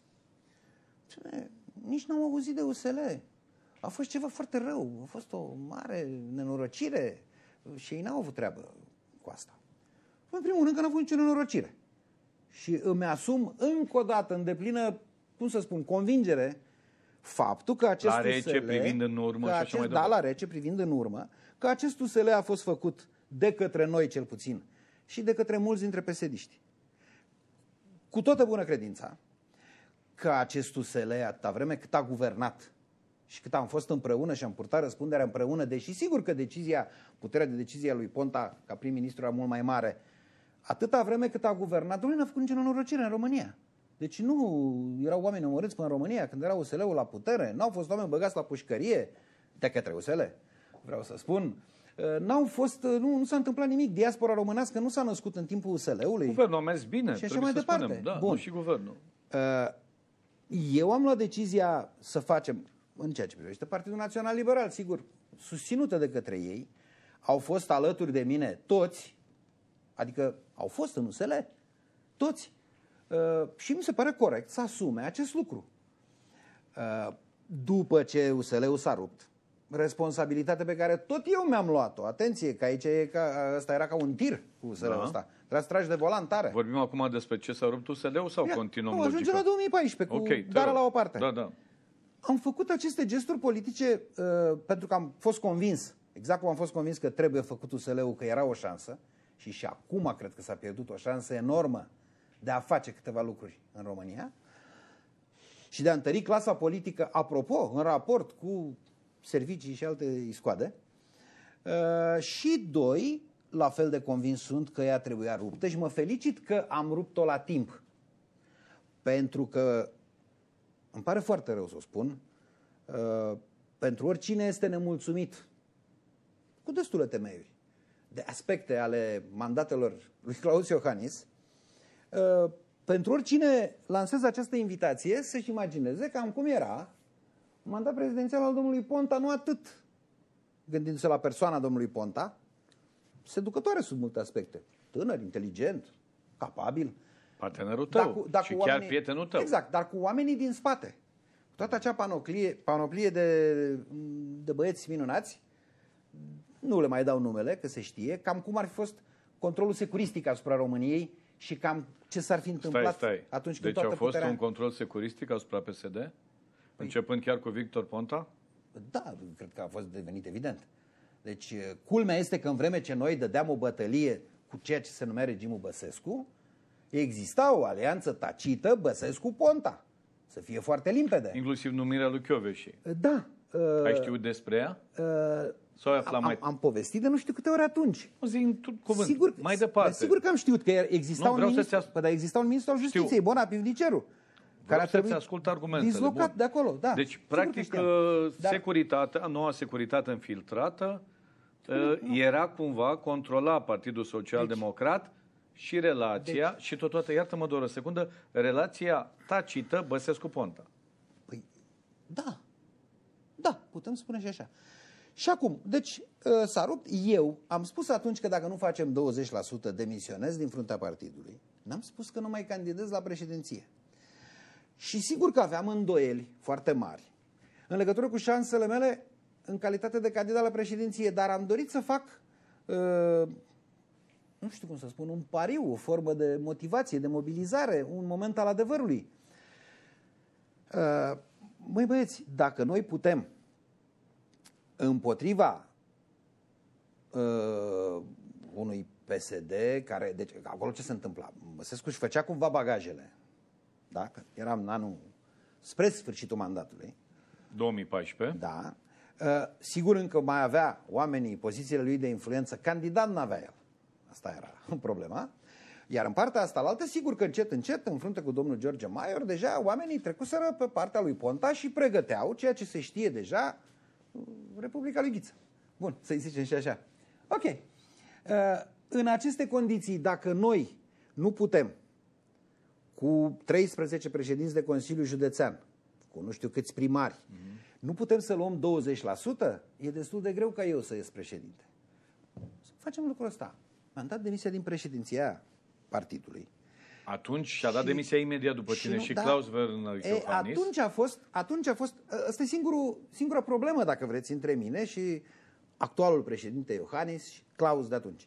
nici n-au auzit de U S L. A fost ceva foarte rău, a fost o mare nenorocire și ei n-au avut treabă cu asta. În primul rând că n-a avut nicio nenorocire. Și îmi asum încă o dată, în deplină, cum să spun, convingere, faptul că acest la rece, U S L, privind în urmă și acest, așa mai da, departe. la rece, privind în urmă, că acest U S L a fost făcut de către noi, cel puțin, și de către mulți dintre pesediști. Cu toată bună credința că acest U S L, atâta vreme cât a guvernat și cât am fost împreună și am purtat răspunderea împreună, deși sigur că decizia, puterea de decizie a lui Ponta ca prim-ministru era mult mai mare, atâta vreme cât a guvernat, domnule, n-a făcut nicio nenorocire în România. Deci nu erau oameni omorâți până în România când era U S L-ul la putere, n-au fost oameni băgați la pușcărie de către U S L, vreau să spun. N-au fost, nu, nu s-a întâmplat nimic. Diaspora românească nu s-a născut în timpul U S L-ului. Guvernul a mers bine, și așa mai departe. Spunem, da, bun. și guvernul. Eu am luat decizia să facem, în ceea ce privește Partidul Național Liberal, sigur, susținută de către ei, au fost alături de mine toți, adică au fost în U S L, toți. Și mi se pare corect să asume acest lucru. După ce U S L-ul s-a rupt, responsabilitatea pe care tot eu mi-am luat-o, atenție, că aici e ca, ăsta era ca un tir cu U S L-ul da. ăsta, trebuie să tragi de volan tare. Vorbim acum despre ce s-a rupt U S L-ul sau Ia, continuăm nu, logica? Ajunge la două mii paisprezece, cu okay, darea la o parte. Da, da. Am făcut aceste gesturi politice uh, pentru că am fost convins, exact cum am fost convins că trebuie făcut U S L-ul, că era o șansă, și și acum cred că s-a pierdut o șansă enormă de a face câteva lucruri în România și de a întări clasa politică, apropo, în raport cu servicii și alte iscoade. Uh, și doi, la fel de convins sunt că ea trebuia ruptă și mă felicit că am rupt-o la timp. Pentru că, îmi pare foarte rău să o spun, uh, pentru oricine este nemulțumit, cu destule temeiuri, de aspecte ale mandatelor lui Claus Iohannis, uh, pentru oricine lansez această invitație să-și imagineze cam cum era mandat prezidențial al domnului Ponta, nu atât gândindu-se la persoana domnului Ponta, seducătoare sub multe aspecte. Tânăr, inteligent, capabil. Partenerul tău dar cu, dar și cu chiar oamenii, prietenul tău. Exact, dar cu oamenii din spate. Cu toată acea panoplie, panoplie de, de băieți minunați, nu le mai dau numele, că se știe, cam cum ar fi fost controlul securistic asupra României și cam ce s-ar fi întâmplat stai, stai. atunci când deci toată a fost puterea... un control securistic asupra P S D? Începând chiar cu Victor Ponta? Da, cred că a fost devenit evident. Deci, culmea este că în vreme ce noi dădeam o bătălie cu ceea ce se numea regimul Băsescu, exista o alianță tacită Băsescu-Ponta. Să fie foarte limpede. Inclusiv numirea lui Chioveși. Da. Uh, Ai știut despre ea? Uh, Sau ai aflat am, mai... am povestit de nu știu câte ori atunci. O zi în cuvânt, sigur, mai departe. Sigur că am știut că exista, nu, un, ministru, as... păi, dar exista un ministru al justiției, Bona Pivniceru, care a trebuit ascult argumentele. dislocat Bun. de acolo. Da, deci, practic, securitatea, noua securitate infiltrată, uh, era cumva controla Partidul Social Democrat și relația, deci, și totodată, iartă-mă doar o secundă, relația tacită Băsescu-Ponta. Păi, da. Da, putem spune și așa. Și acum, deci s-a rupt. Eu am spus atunci că dacă nu facem douăzeci la sută demisionez din fruntea partidului. N-am spus că nu mai candidez la președinție. Și sigur că aveam îndoieli foarte mari în legătură cu șansele mele în calitate de candidat la președinție, dar am dorit să fac, uh, nu știu cum să spun, un pariu, o formă de motivație, de mobilizare, un moment al adevărului. Uh, măi băieți, dacă noi putem împotriva uh, unui P S D care, deci acolo ce se întâmpla? Băsescu își făcea cumva bagajele, da? Că eram în anul spre sfârșitul mandatului. două mii paisprezece. Da. Uh, sigur încă mai avea oamenii pozițiile lui de influență, candidat n-avea el. Asta era problema. Iar în partea asta la altă, sigur că încet, încet, în frunte cu domnul George Maior, deja oamenii trecuseră pe partea lui Ponta și pregăteau ceea ce se știe deja, Republica lui Ghiță. Bun, să-i zicem și așa. Ok. Uh, în aceste condiții, dacă noi nu putem cu treisprezece președinți de Consiliu Județean, cu nu știu câți primari, mm-hmm. nu putem să luăm douăzeci la sută, e destul de greu ca eu să ies președinte. Să facem lucrul ăsta. Am dat demisia din președinția partidului. Atunci și-a dat și, demisia imediat după tine și, și da, Klaus Werner Iohannis. Atunci a fost, atunci a fost, ăsta e singurul, singura problemă, dacă vreți, între mine și actualul președinte Iohannis și Klaus de atunci.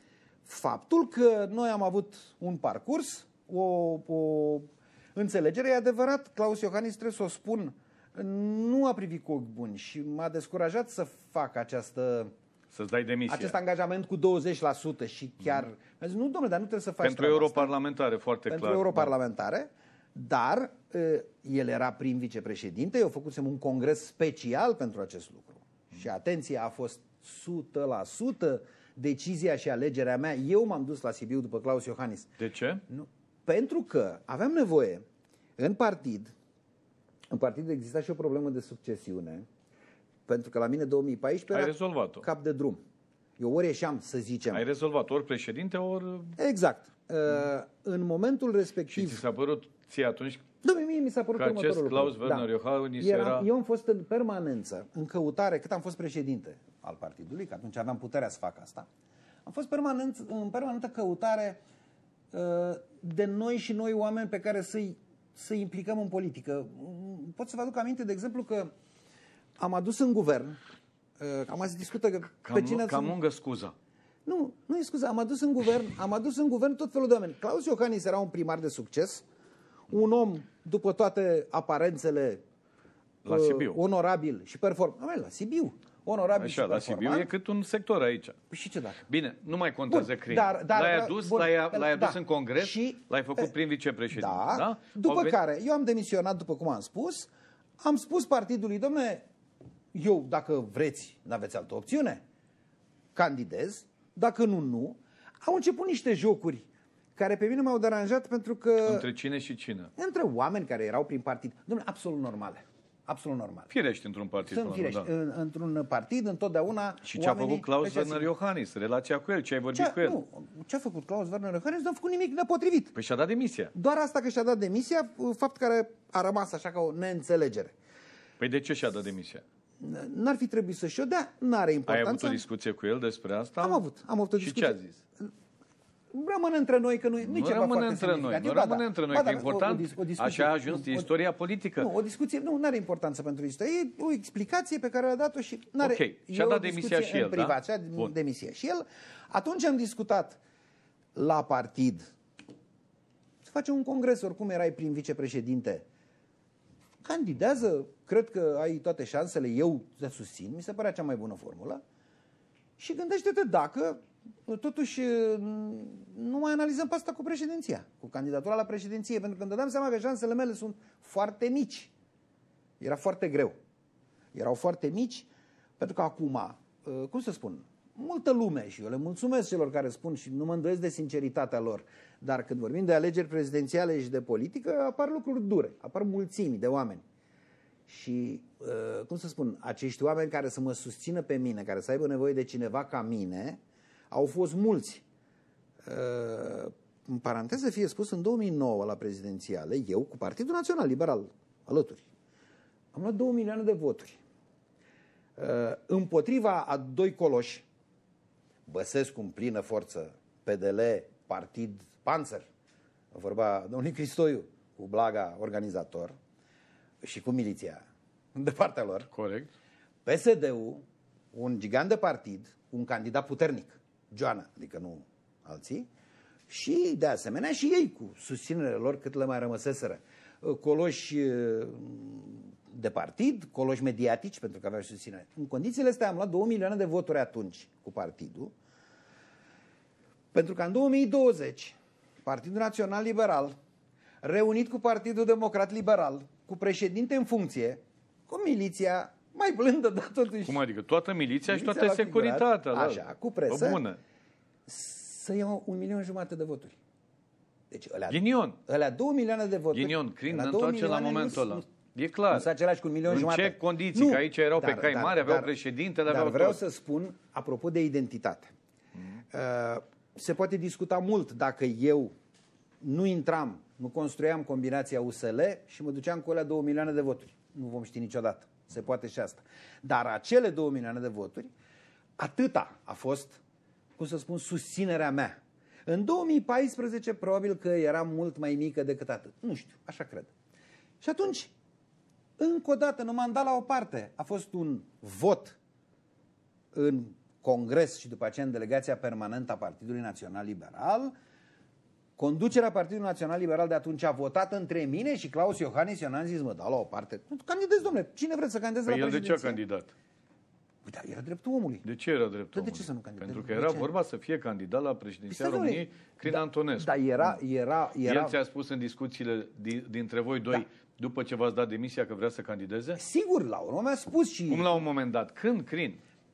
Faptul că noi am avut un parcurs, o, o înțelegere, e adevărat, Klaus Iohannis, trebuie să o spun, nu a privit cu ochi buni și m-a descurajat să fac această... Să-ți dai demisia. Acest angajament cu douăzeci la sută și chiar... Mm. Zis, nu, domnule, dar nu trebuie să faci Pentru europarlamentare, asta. foarte Pentru clar. Pentru europarlamentare, da. Dar uh, el era prim vicepreședinte, eu făcusem un congres special pentru acest lucru. Mm. Și atenție, a fost o sută la sută decizia și alegerea mea. Eu m-am dus la Sibiu după Klaus Iohannis. De ce? Nu. Pentru că aveam nevoie în partid, în partid exista și o problemă de succesiune, pentru că la mine două mii paisprezece Ai rezolvat-o. Cap de drum. Eu ori ieșeam, să zicem... Ai rezolvat ori președinte, ori... Exact. Uh, în momentul respectiv... Și ți s-a părut ție atunci... Dom'le, mie mi s-a părut că acest Klaus Werner Iohannis era... era... Eu am fost în permanență, în căutare, cât am fost președinte al partidului, că atunci aveam puterea să fac asta, am fost permanent, în permanentă căutare uh, de noi și noi oameni pe care să-i, să-i implicăm în politică. Pot să vă aduc aminte, de exemplu, că am adus în guvern, am mai discută că cam, pe cine... Cam lungă scuza. Nu, nu e scuză, am adus în guvern, am adus în guvern tot felul de oameni. Klaus Iohannis era un primar de succes, un om, după toate aparențele, la uh, Sibiu. Onorabil și performant. La Sibiu. Onorabil Așa, și la Sibiu e cât un sector aici. Păi și ce dacă? Bine, nu mai contează bun, crimă. Dar, dar, l-ai adus, bun, l-ai, l-ai adus da, în congres, și, l-ai făcut prim vicepreședinte. Da, da? După venit... care eu am demisionat, după cum am spus, am spus partidului, dom'le, eu, dacă vreți, n-aveți altă opțiune, candidez, dacă nu, nu. Au început niște jocuri care pe mine m-au deranjat pentru că... Între cine și cine? Între oameni care erau prin partid. Dom'le, absolut normale. Absolut normal. Firești într-un partid. Sunt firești. Da. În, într-un partid, întotdeauna... Și ce a făcut Klaus Werner Iohannis? Relația cu el? Ce ai vorbit ce cu el? Nu, ce a făcut Klaus Werner Iohannis? Nu a făcut nimic nepotrivit. Păi și-a dat demisia. Doar asta că și-a dat demisia, fapt care a rămas așa ca o neînțelegere. Păi de ce și-a dat demisia? N-ar fi trebuit să-și o dea, n-are importanță. Ai avut o discuție cu el despre asta? Am avut, am avut o discuție. Și ce a zis? Rămâne între noi, că nu, nu e ceva rămâne foarte între noi, nu rămâne între noi, că e important, o, o, o așa a ajuns, e istoria politică. Nu, o discuție, nu are importanță pentru istorie, e o explicație pe care a dat-o și n-are. Ok, și-a dat demisia și el, privat, da? Și-a demisia și el. Atunci am discutat la partid să facem un congres, oricum erai prim vicepreședinte. Candidează, cred că ai toate șansele, eu te susțin, mi se părea cea mai bună formulă. Și gândește-te dacă totuși nu mai analizăm pe asta cu președinția, cu candidatura la președinție, pentru că îmi dădeam seama că șansele mele sunt foarte mici. Era foarte greu. Erau foarte mici, pentru că acum, cum să spun, multă lume, și eu le mulțumesc celor care spun și nu mă îndoiesc de sinceritatea lor, dar când vorbim de alegeri prezidențiale și de politică, apar lucruri dure, apar mulțimi de oameni. Și, cum să spun, acești oameni care să mă susțină pe mine, care să aibă nevoie de cineva ca mine, au fost mulți. în paranteză fie spus, în două mii nouă la prezidențiale, eu cu Partidul Național Liberal alături, am luat două milioane de voturi. Împotriva a doi coloși, Băsescu în plină forță, P D L, Partid Panzer, vorba domnului Cristoiu, cu Blaga organizator și cu miliția de partea lor. Corect. P S D-ul, un gigant de partid, un candidat puternic, Joana, adică nu alții, și de asemenea și ei cu susținerea lor cât le mai rămăseseră. Coloși de partid, coloși mediatici, pentru că aveau și susținere. În condițiile astea am luat două milioane de voturi atunci cu partidul, pentru că în două mii douăzeci Partidul Național Liberal, reunit cu Partidul Democrat Liberal, cu președinte în funcție, cu miliția mai blândă, dar totuși... Cum adică? Toată miliția, miliția și toată securitatea. Așa, cu presă. Bună. Să iau un milion jumate de voturi. Deci ălea, Ghinion. Ălea două milioane de voturi. Ghinion, Crin ne întoarce la momentul ăla. E clar. Nu s-a același cu un milion în jumate. ce condiții? Nu, că aici erau dar, pe cai dar, mari, aveau dar, președintele, dar aveau vreau tot. să spun, apropo de identitate, mm. uh, se poate discuta mult dacă eu nu intram, nu construiam combinația U S L și mă duceam cu alea două milioane de voturi. Nu vom ști niciodată. Se poate și asta. Dar acele două milioane de voturi, atâta a fost, cum să spun, susținerea mea. În două mii paisprezece probabil că era mult mai mică decât atât. Nu știu, așa cred. Și atunci, încă o dată, nu m-am dat la o parte. A fost un vot în Congres și după aceea în delegația permanentă a Partidului Național Liberal. Conducerea Partidului Național Liberal de atunci a votat între mine și Claus Iohannis. Eu n-am zis, mă dau la o parte. Candidez, domnule, cine vreți să candideze păi la el președinție? de ce a candidat? Păi da, era dreptul omului. De ce era dreptul de omului? ce să nu candideze? Pentru că era vorba să fie candidat la președinția Păi, României Crin da, Antonescu. Dar era, era, era... El ți-a spus în discuțiile dintre voi doi, da, după ce v-ați dat demisia, că vrea să candideze? Sigur, la urmă mi-a spus și... Cum la un moment dat? Când, Crin?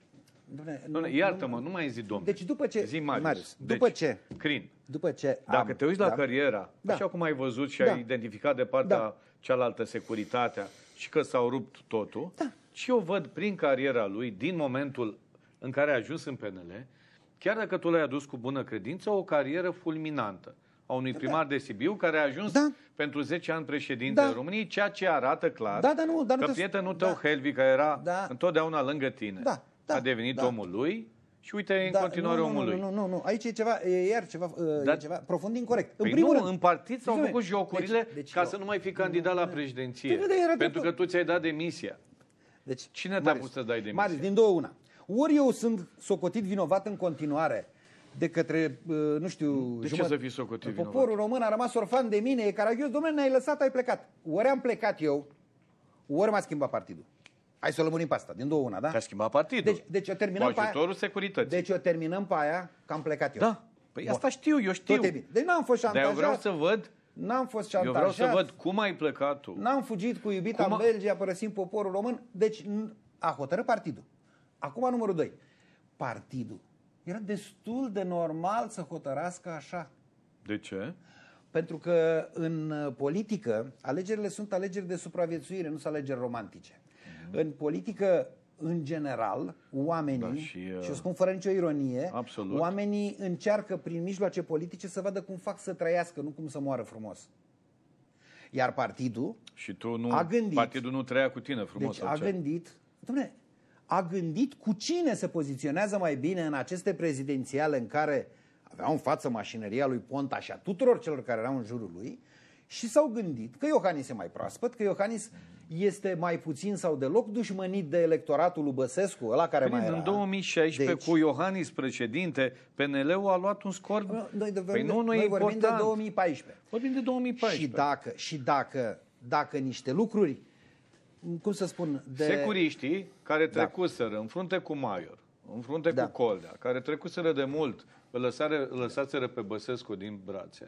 Doamne, iartă-mă, nu mai zi, domnule. Deci după ce... Zi, Marius. Marius, deci, după ce... Crin. După ce Dacă am, te uiți la da? cariera, Da. așa cum ai văzut și Da. ai identificat de partea Da. cealaltă securitatea și că s-au rupt totul, Da. și eu văd prin cariera lui, din momentul în care a ajuns în P N L, chiar dacă tu l-ai adus cu bună credință, o carieră fulminantă a unui primar de Sibiu care a ajuns Da. pentru zece ani președinte Da. în României, ceea ce arată clar Da, dar nu, dar nu că te- prietenul tău, da. Helvi, care era Da. întotdeauna lângă tine, Da. Da. a devenit Da. omul lui și uite, e în Da, continuare nu, nu, omul nu, lui. Nu, nu, nu, aici e ceva, e iar ceva, Da. e ceva profund incorect. Păi în primul nu, rând, în partid s-au Deci, făcut deci, jocurile deci ca eu- să nu mai fii candidat la președinție. Păi, dar era Pentru că dreptul. tu ți-ai dat demisia. Deci, Cine te-a Marius, pus să-ți dai demisia? Marius, din două una. Ori eu sunt socotit vinovat în continuare de către, uh, nu știu... De ce jumătate- să fii socotit vinovat? Poporul român a rămas orfan de mine, e caragios, domnule, ne-ai lăsat, ai plecat. Ori am plecat eu, ori m-a schimbat partidul. Hai să o lămurim pe asta, din două una, da? Te-a schimbat partidul. Deci, deci o terminăm Cu pe aia, ajutorul securității. deci o terminăm pe aia că am plecat eu. Da. Păi Bun. asta știu, eu știu. Tot e bine. Deci n-am fost Dar eu șantajat. vreau să văd, N-am fost eu șantajat. vreau să văd cum ai plecat tu. N-am fugit cu iubita Cum în a- Belgia, părăsind poporul român. Deci n- a hotărât partidul. Acum numărul doi. Partidul. Era destul de normal să hotărască așa. De ce? Pentru că în uh, politică, alegerile sunt alegeri de supraviețuire, nu sunt alegeri romantice. Mm-hmm. În politică, în general, oamenii, Da, și, și, uh, și o spun fără nicio ironie, absolut. oamenii încearcă prin mijloace politice să vadă cum fac să trăiască, nu cum să moară frumos. Iar partidul Și tu nu, a gândit, partidul nu trăia cu tine frumos. deci a sau ce? gândit, dom'le, a gândit cu cine se poziționează mai bine în aceste prezidențiale în care avea în față mașinăria lui Ponta și a tuturor celor care erau în jurul lui și s-au gândit că Iohannis e mai proaspăt, că Iohannis este mai puțin sau deloc dușmănit de electoratul lui Băsescu, ăla care Crin, mai era. în două mii șaisprezece, Deci- cu Iohannis președinte, P N L-ul a luat un scor... Noi, de, păi nu, nu noi e vorbim important. de două mii paisprezece. Vorbim de două mii paisprezece. Și dacă, și dacă, dacă niște lucruri, cum să spun, de... Securiștii care trecuseră în frunte cu Maior, în frunte Da. cu Coldea, care trecuseră de mult, îl lăsare, îl lăsaseră pe Băsescu din brațe,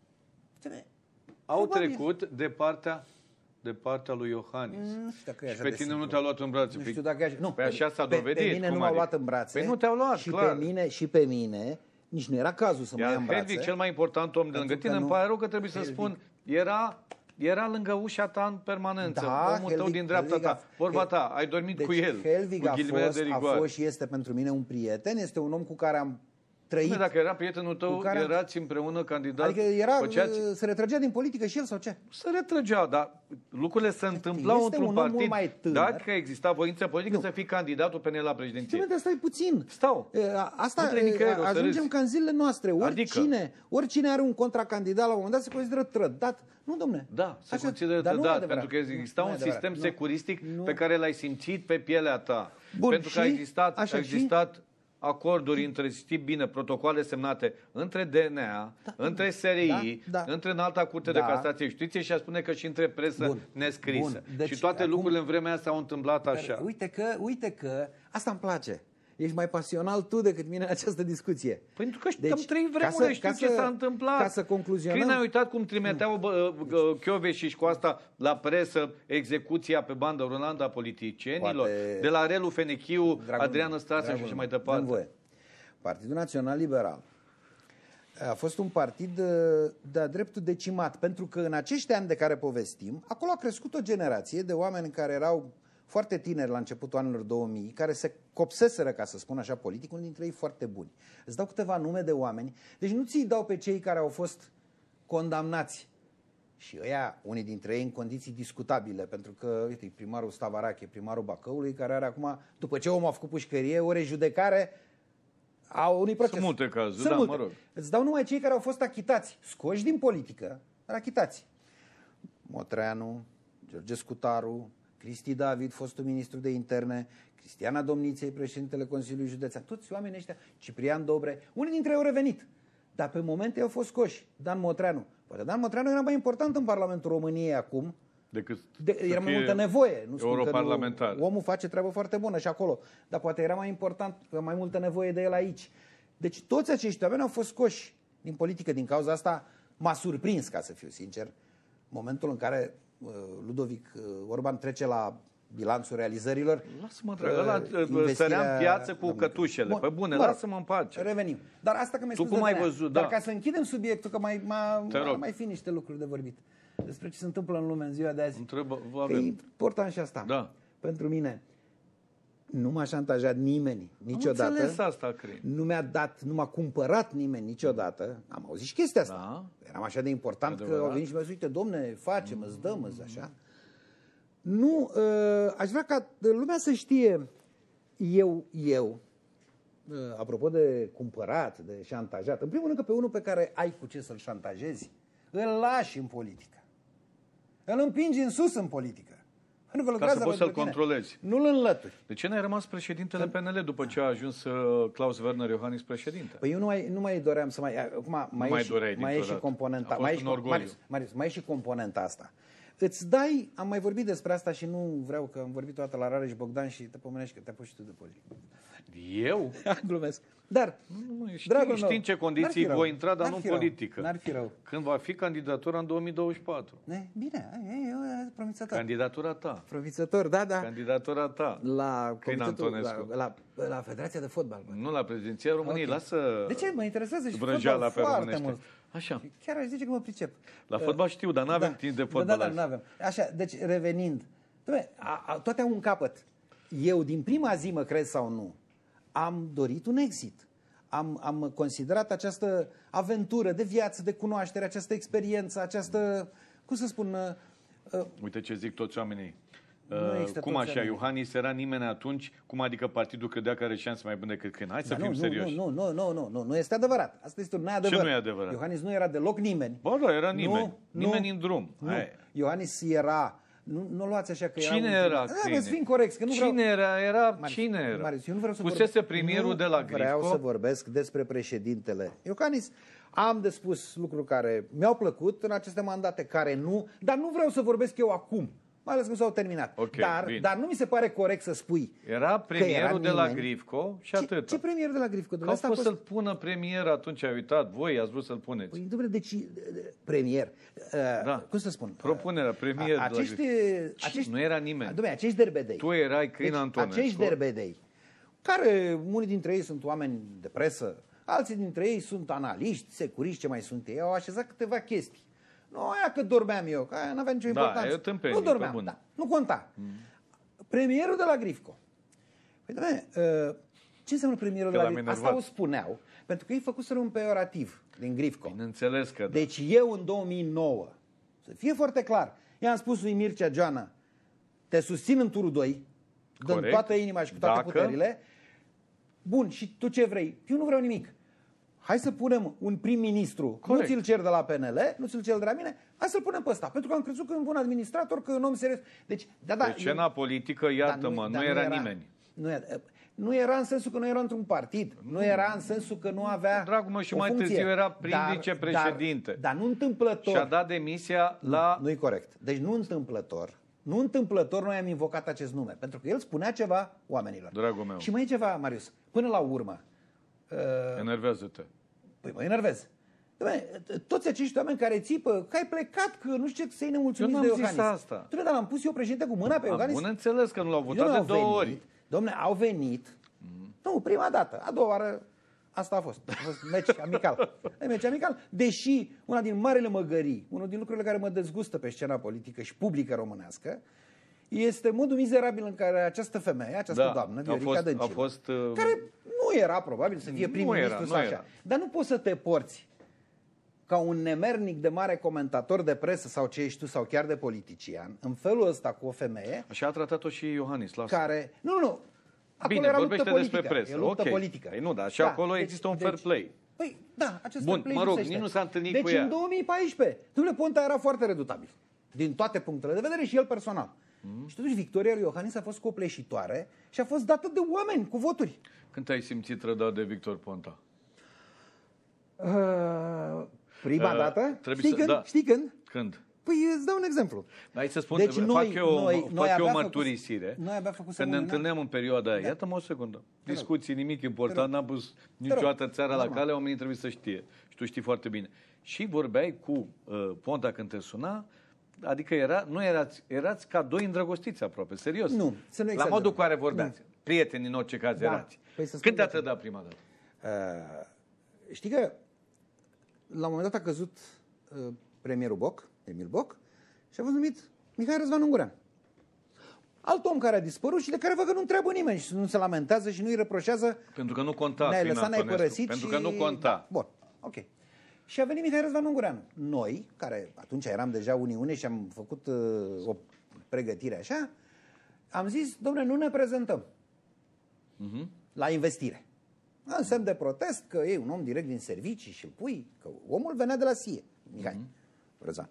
au Probabil. trecut de partea, de partea lui Iohannis. Nu știu dacă e Și așa pe de tine simplu. nu te-au luat în brațe. Nu Păi- știu dacă e așa. Nu, Păi așa s-a pe, dovedit. Pe mine Cum nu m-au adică? luat în brațe. Păi nu te-au luat, și clar. pe mine Și pe mine, nici nu era cazul să mă ia Iar în brațe. Helvic, cel mai important om de lângă Pentru tine, că îmi nu- pare rău că trebuie să Helvic. spun, era, era lângă ușa ta în permanență, Da, omul tău Helvic- din dreapta Helvic a- ta, vorba Hel- ta, ai dormit deci cu el, Helvic cu a ghilimele fost, de a rigoare. fost și este pentru mine un prieten, este un om cu care am trăit. Bine, dacă era prietenul tău, care... erați împreună candidat. Adică era, făceați... se retrăgea din politică și el sau ce? Se retrăgea, dar lucrurile se întâmplau este într-un un om partid. mai tânăr. Dacă exista voință politică nu. să fii candidatul P N L la președinție. Trebuie stai puțin. Stau. Asta ajungem ca în zilele noastre. Oricine, adică... oricine are un contracandidat la un moment dat se consideră trădat. Nu, domne. Da, se Așa, consideră trădat, pentru că exista nu un sistem nu. securistic nu. pe care l-ai simțit pe pielea ta. Bun, pentru că și, a existat, așa, a existat și... acorduri între, știi bine, protocoale semnate între D N A, da, între S R I, da, da. între Înalta Curte da. de Casație și Justiție și a spune că și între presă Bun. nescrisă. Bun. Deci, și toate acum, lucrurile în vremea asta au întâmplat așa. Uite că, uite că, asta îmi place. Ești mai pasional tu decât mine în această discuție. Pentru că deci, am trăit vremurile, știu ce s-a întâmplat. Ca să concluzionăm... Când ai uitat cum trimiteau Chioveși și cu asta la presă execuția pe bandă rulantă a politicienilor, Poate... de la Relu Fenechiu, Dragul Adrian Năstase și așa mai departe. Partidul Național Liberal a fost un partid de-a dreptul decimat, pentru că în acești ani de care povestim, acolo a crescut o generație de oameni care erau foarte tineri la începutul anilor două mii, care se copseseră, ca să spun așa, politic, unul dintre ei foarte buni. Îți dau câteva nume de oameni, deci nu ți-i dau pe cei care au fost condamnați. Și ăia, unii dintre ei în condiții discutabile, pentru că, uite, primarul Stavarache, primarul Bacăului, care are acum, după ce omul a făcut pușcărie, o rejudecare a unui proces. Sunt multe cazuri, Sunt da, multe. mă rog. Îți dau numai cei care au fost achitați, scoși din politică, dar achitați. Motreanu, George Scutaru, Cristi David, fostul ministru de interne, Cristiana Domniței, președintele Consiliului Județean, toți oamenii ăștia, Ciprian Dobre, unii dintre ei au revenit, dar pe momente au fost scoși. Dan Motreanu. Poate Dan Motreanu era mai important în Parlamentul României acum, decât de, era mai multă nevoie. Nu spun europarlamentar. Că nu, omul face treabă foarte bună și acolo, dar poate era mai important, mai multă nevoie de el aici. Deci toți acești oameni au fost scoși din politică. Din cauza asta m-a surprins, ca să fiu sincer, momentul în care uh, Ludovic uh, Orban trece la bilanțul realizărilor. Lasă-mă, dragă, ăla sărea în piață cu cătușele. Bun, pe bune, mă, lasă-mă în pace. Revenim. Dar asta că mi-ai spus cum ai văzut, Dar da. ca să închidem subiectul, că mai, mai, mai fi niște lucruri de vorbit despre ce se întâmplă în lume în ziua de azi. Întrebă, că e important și asta. Da. Pentru mine, nu m-a șantajat nimeni niciodată. Am înțeles asta, cred. Nu mi-a dat, nu m-a cumpărat nimeni niciodată. Am auzit și chestia asta. Da. Eram așa de important că au venit și mi-au zis, uite, domne, facem, îți dăm, îți așa. Nu, uh, aș vrea ca lumea să știe, eu, eu, uh, apropo de cumpărat, de șantajat, în primul rând că pe unul pe care ai cu ce să-l șantajezi, îl lași în politică. Îl împingi în sus în politică. Ca să poți să-l controlezi. Nu-l înlături. De ce n-ai rămas președintele P N L după ce a ajuns Klaus Werner Iohannis președinte? Păi eu nu mai, nu mai doream să mai... Acum mai, mai, mai, e, doreai, și, mai e și componenta. A fost mai, un e, Marius, Marius, mai e și componenta asta. Îți dai, am mai vorbit despre asta și nu vreau, că am vorbit toată la Rareș Bogdan și te pomenești că te-a pus și tu de politică. Eu? Glumesc. Dar, nu, știi, știi în ce condiții voi intra, dar nu în politică. N-ar fi rău. Când va fi candidatura în două mii douăzeci și patru. Ne? Bine, e, e promițător. Candidatura ta. Promițător, da, da. Candidatura ta. La, la, la, la Federația de Fotbal. Bă. Nu, la președinția României. Okay. Lasă... De ce? Mă interesează și fotbal foarte românește. Mult. Așa. Chiar aș zice că mă pricep. La fotbal știu, dar nu avem da. timp de fotbal. Da, da, da, nu avem. Așa, deci revenind. Doamne, a, a, toate au un capăt. Eu, din prima zi, mă crezi sau nu, am dorit un exit. Am, am considerat această aventură de viață, de cunoaștere, această experiență, această, cum să spun... Uh, Uite ce zic toți oamenii. Uh, cum așa, Iohannis era nimeni atunci? Cum adică partidul credea că are șanse mai bune decât când? Hai să da, fim nu, serioși. Nu, nu, nu, nu, nu, nu este adevărat. Asta este un neadevărat. Ce nu e adevărat? Iohannis nu era deloc nimeni. Bă, da, era nimeni. Nu, nimeni nu, în drum. Nu. Iohannis era... Nu, nu luați așa că cine era... era? Da, să fim corecți, că nu cine vreau... era? Era Marius, cine era? Marius, eu nu vreau să Pusese vorbesc... premierul nu de la Grifco. vreau să vorbesc despre președintele Iohannis. Am de spus lucruri care mi-au plăcut în aceste mandate, care nu, dar nu vreau să vorbesc eu acum. Mai ales că s-au terminat. Okay, dar, dar nu mi se pare corect să spui era premierul era de la Grifco și atât. Ce, ce premierul de la Grifco? Că au fost fost... să-l pună premier atunci, a uitat. Voi ați vrut să-l puneți. Păi, dom'le, deci premier. Da. Cum să spun? Propunerea, premier a, acești, de la Grifco. Acești, nu era nimeni. Dom'le, acești derbedei. Tu erai Crin deci, Antonescu. Acești derbedei, care unii dintre ei sunt oameni de presă, alții dintre ei sunt analiști, securiști, ce mai sunt ei, au așezat câteva chestii. Nu aia că dormeam eu, că aia n-avea nicio importanță. Da, eu tâmpenie, nu dormeam, da, nu conta. Mm. Premierul de la Grifco. Păi, doamne, ce înseamnă premierul că de la Grifco? Asta o spuneau. Pentru că ei făcuseră un peorativ din Grifco. Bineînțeles că da. Deci eu în două mii nouă, să fie foarte clar, i-am spus lui Mircea Joana, te susțin în turul doi, dând toată inima și cu toate Dacă... puterile. Bun, și tu ce vrei? Eu nu vreau nimic. Hai să punem un prim-ministru, Corect. nu ți-l cer de la P N L, nu ți-l cer de la mine, hai să-l punem pe ăsta, pentru că am crezut că e un bun administrator, că e un om serios. Deci, da, da, Pe scena eu... politică, iartă-mă, nu, nu era, era nimeni. Nu era, nu era în sensul că nu era într-un partid, nu era în sensul că nu avea Dragul meu, și o mai funcție. târziu era prim dar, vicepreședinte. Dar, dar nu întâmplător. Și-a dat demisia la... Nu e corect. Deci nu întâmplător. Nu întâmplător noi am invocat acest nume, pentru că el spunea ceva oamenilor. Dragul meu. Și mai e ceva, Marius, până la urmă. Uh, Enervează-te. Păi mă enervez. Doamne, toți acești oameni care țipă, că ai plecat, că nu știu ce, să-i nemulțumiți de Iohannis. Eu n-am zis asta. Doamne, dar l-am pus eu președinte cu mâna pe Iohannis. Bun înțeles că nu l-au votat de două venit, ori. Dom'le, au venit. Mm. Nu, prima dată. A doua oară, asta a fost. A fost meci amical. E meci amical. Deși una din marele măgării, unul din lucrurile care mă dezgustă pe scena politică și publică românească, este modul mizerabil în care această femeie, această da, doamnă, Viorica fost, Dăncilă, fost, uh... care nu era probabil să fie prim-ministru sau așa, era. dar nu poți să te porți ca un nemernic de mare comentator de presă sau ce ești tu sau chiar de politician, în felul ăsta cu o femeie. Așa a tratat-o și Iohannis, lasă. Care, nu, nu, nu. Acolo Bine, era vorbește luptă despre politică, presă. e luptă Ok. politică. Păi nu, dar și da, acolo deci, există un deci, fair play. Păi, da, acest Bun, fair play mă rog, lipsește. nici nu s-a întâlnit deci, cu ea. în două mii paisprezece, domnule, Ponta era foarte redutabil. Din toate punctele de vedere și el personal. Mm. Și totuși victoria lui Iohannis a fost copleșitoare și a fost dată de oameni, cu voturi. Când te-ai simțit rădat de Victor Ponta? Uh, prima uh, dată? Știi să, când? Da. Știi când? Când? Păi îți dau un exemplu. Hai să spun, deci fac noi, eu, noi, fac noi eu o făcut, mărturisire. Noi abia făcut Când ne întâlneam în perioada aia, da. Iată-mă o secundă, discuții, nimic important, n-am pus niciodată țara la cale, oamenii trebuie să știe. Și tu știi foarte bine. Și vorbeai cu uh, Ponta când te suna, adică era, nu erați, erați ca doi îndrăgostiți aproape, serios. Nu, să nu la modul cu care vorbeați. Nu. Prieteni în orice caz da. erați. Păi când te-a trădat prima dată? Uh, știi că la un moment dat a căzut uh, premierul Boc, Emil Boc, și a fost numit Mihai Răzvan Ungurean. Alt om care a dispărut și de care văd că nu întreabă nimeni și nu se lamentează și nu îi reproșează. Pentru că nu conta. Ne-ai lăsat, ne-ai părăsit. Pentru și... că nu conta. Da, bun, ok. Și a venit Mihai Răzvan Ungureanu. Noi, care atunci eram deja Uniune și am făcut uh, o pregătire așa, am zis, dom'le, nu ne prezentăm uh-huh. la investire. În semn de protest că e un om direct din servicii și îl pui, că omul venea de la S I E, Mihai uh-huh. Răzvan.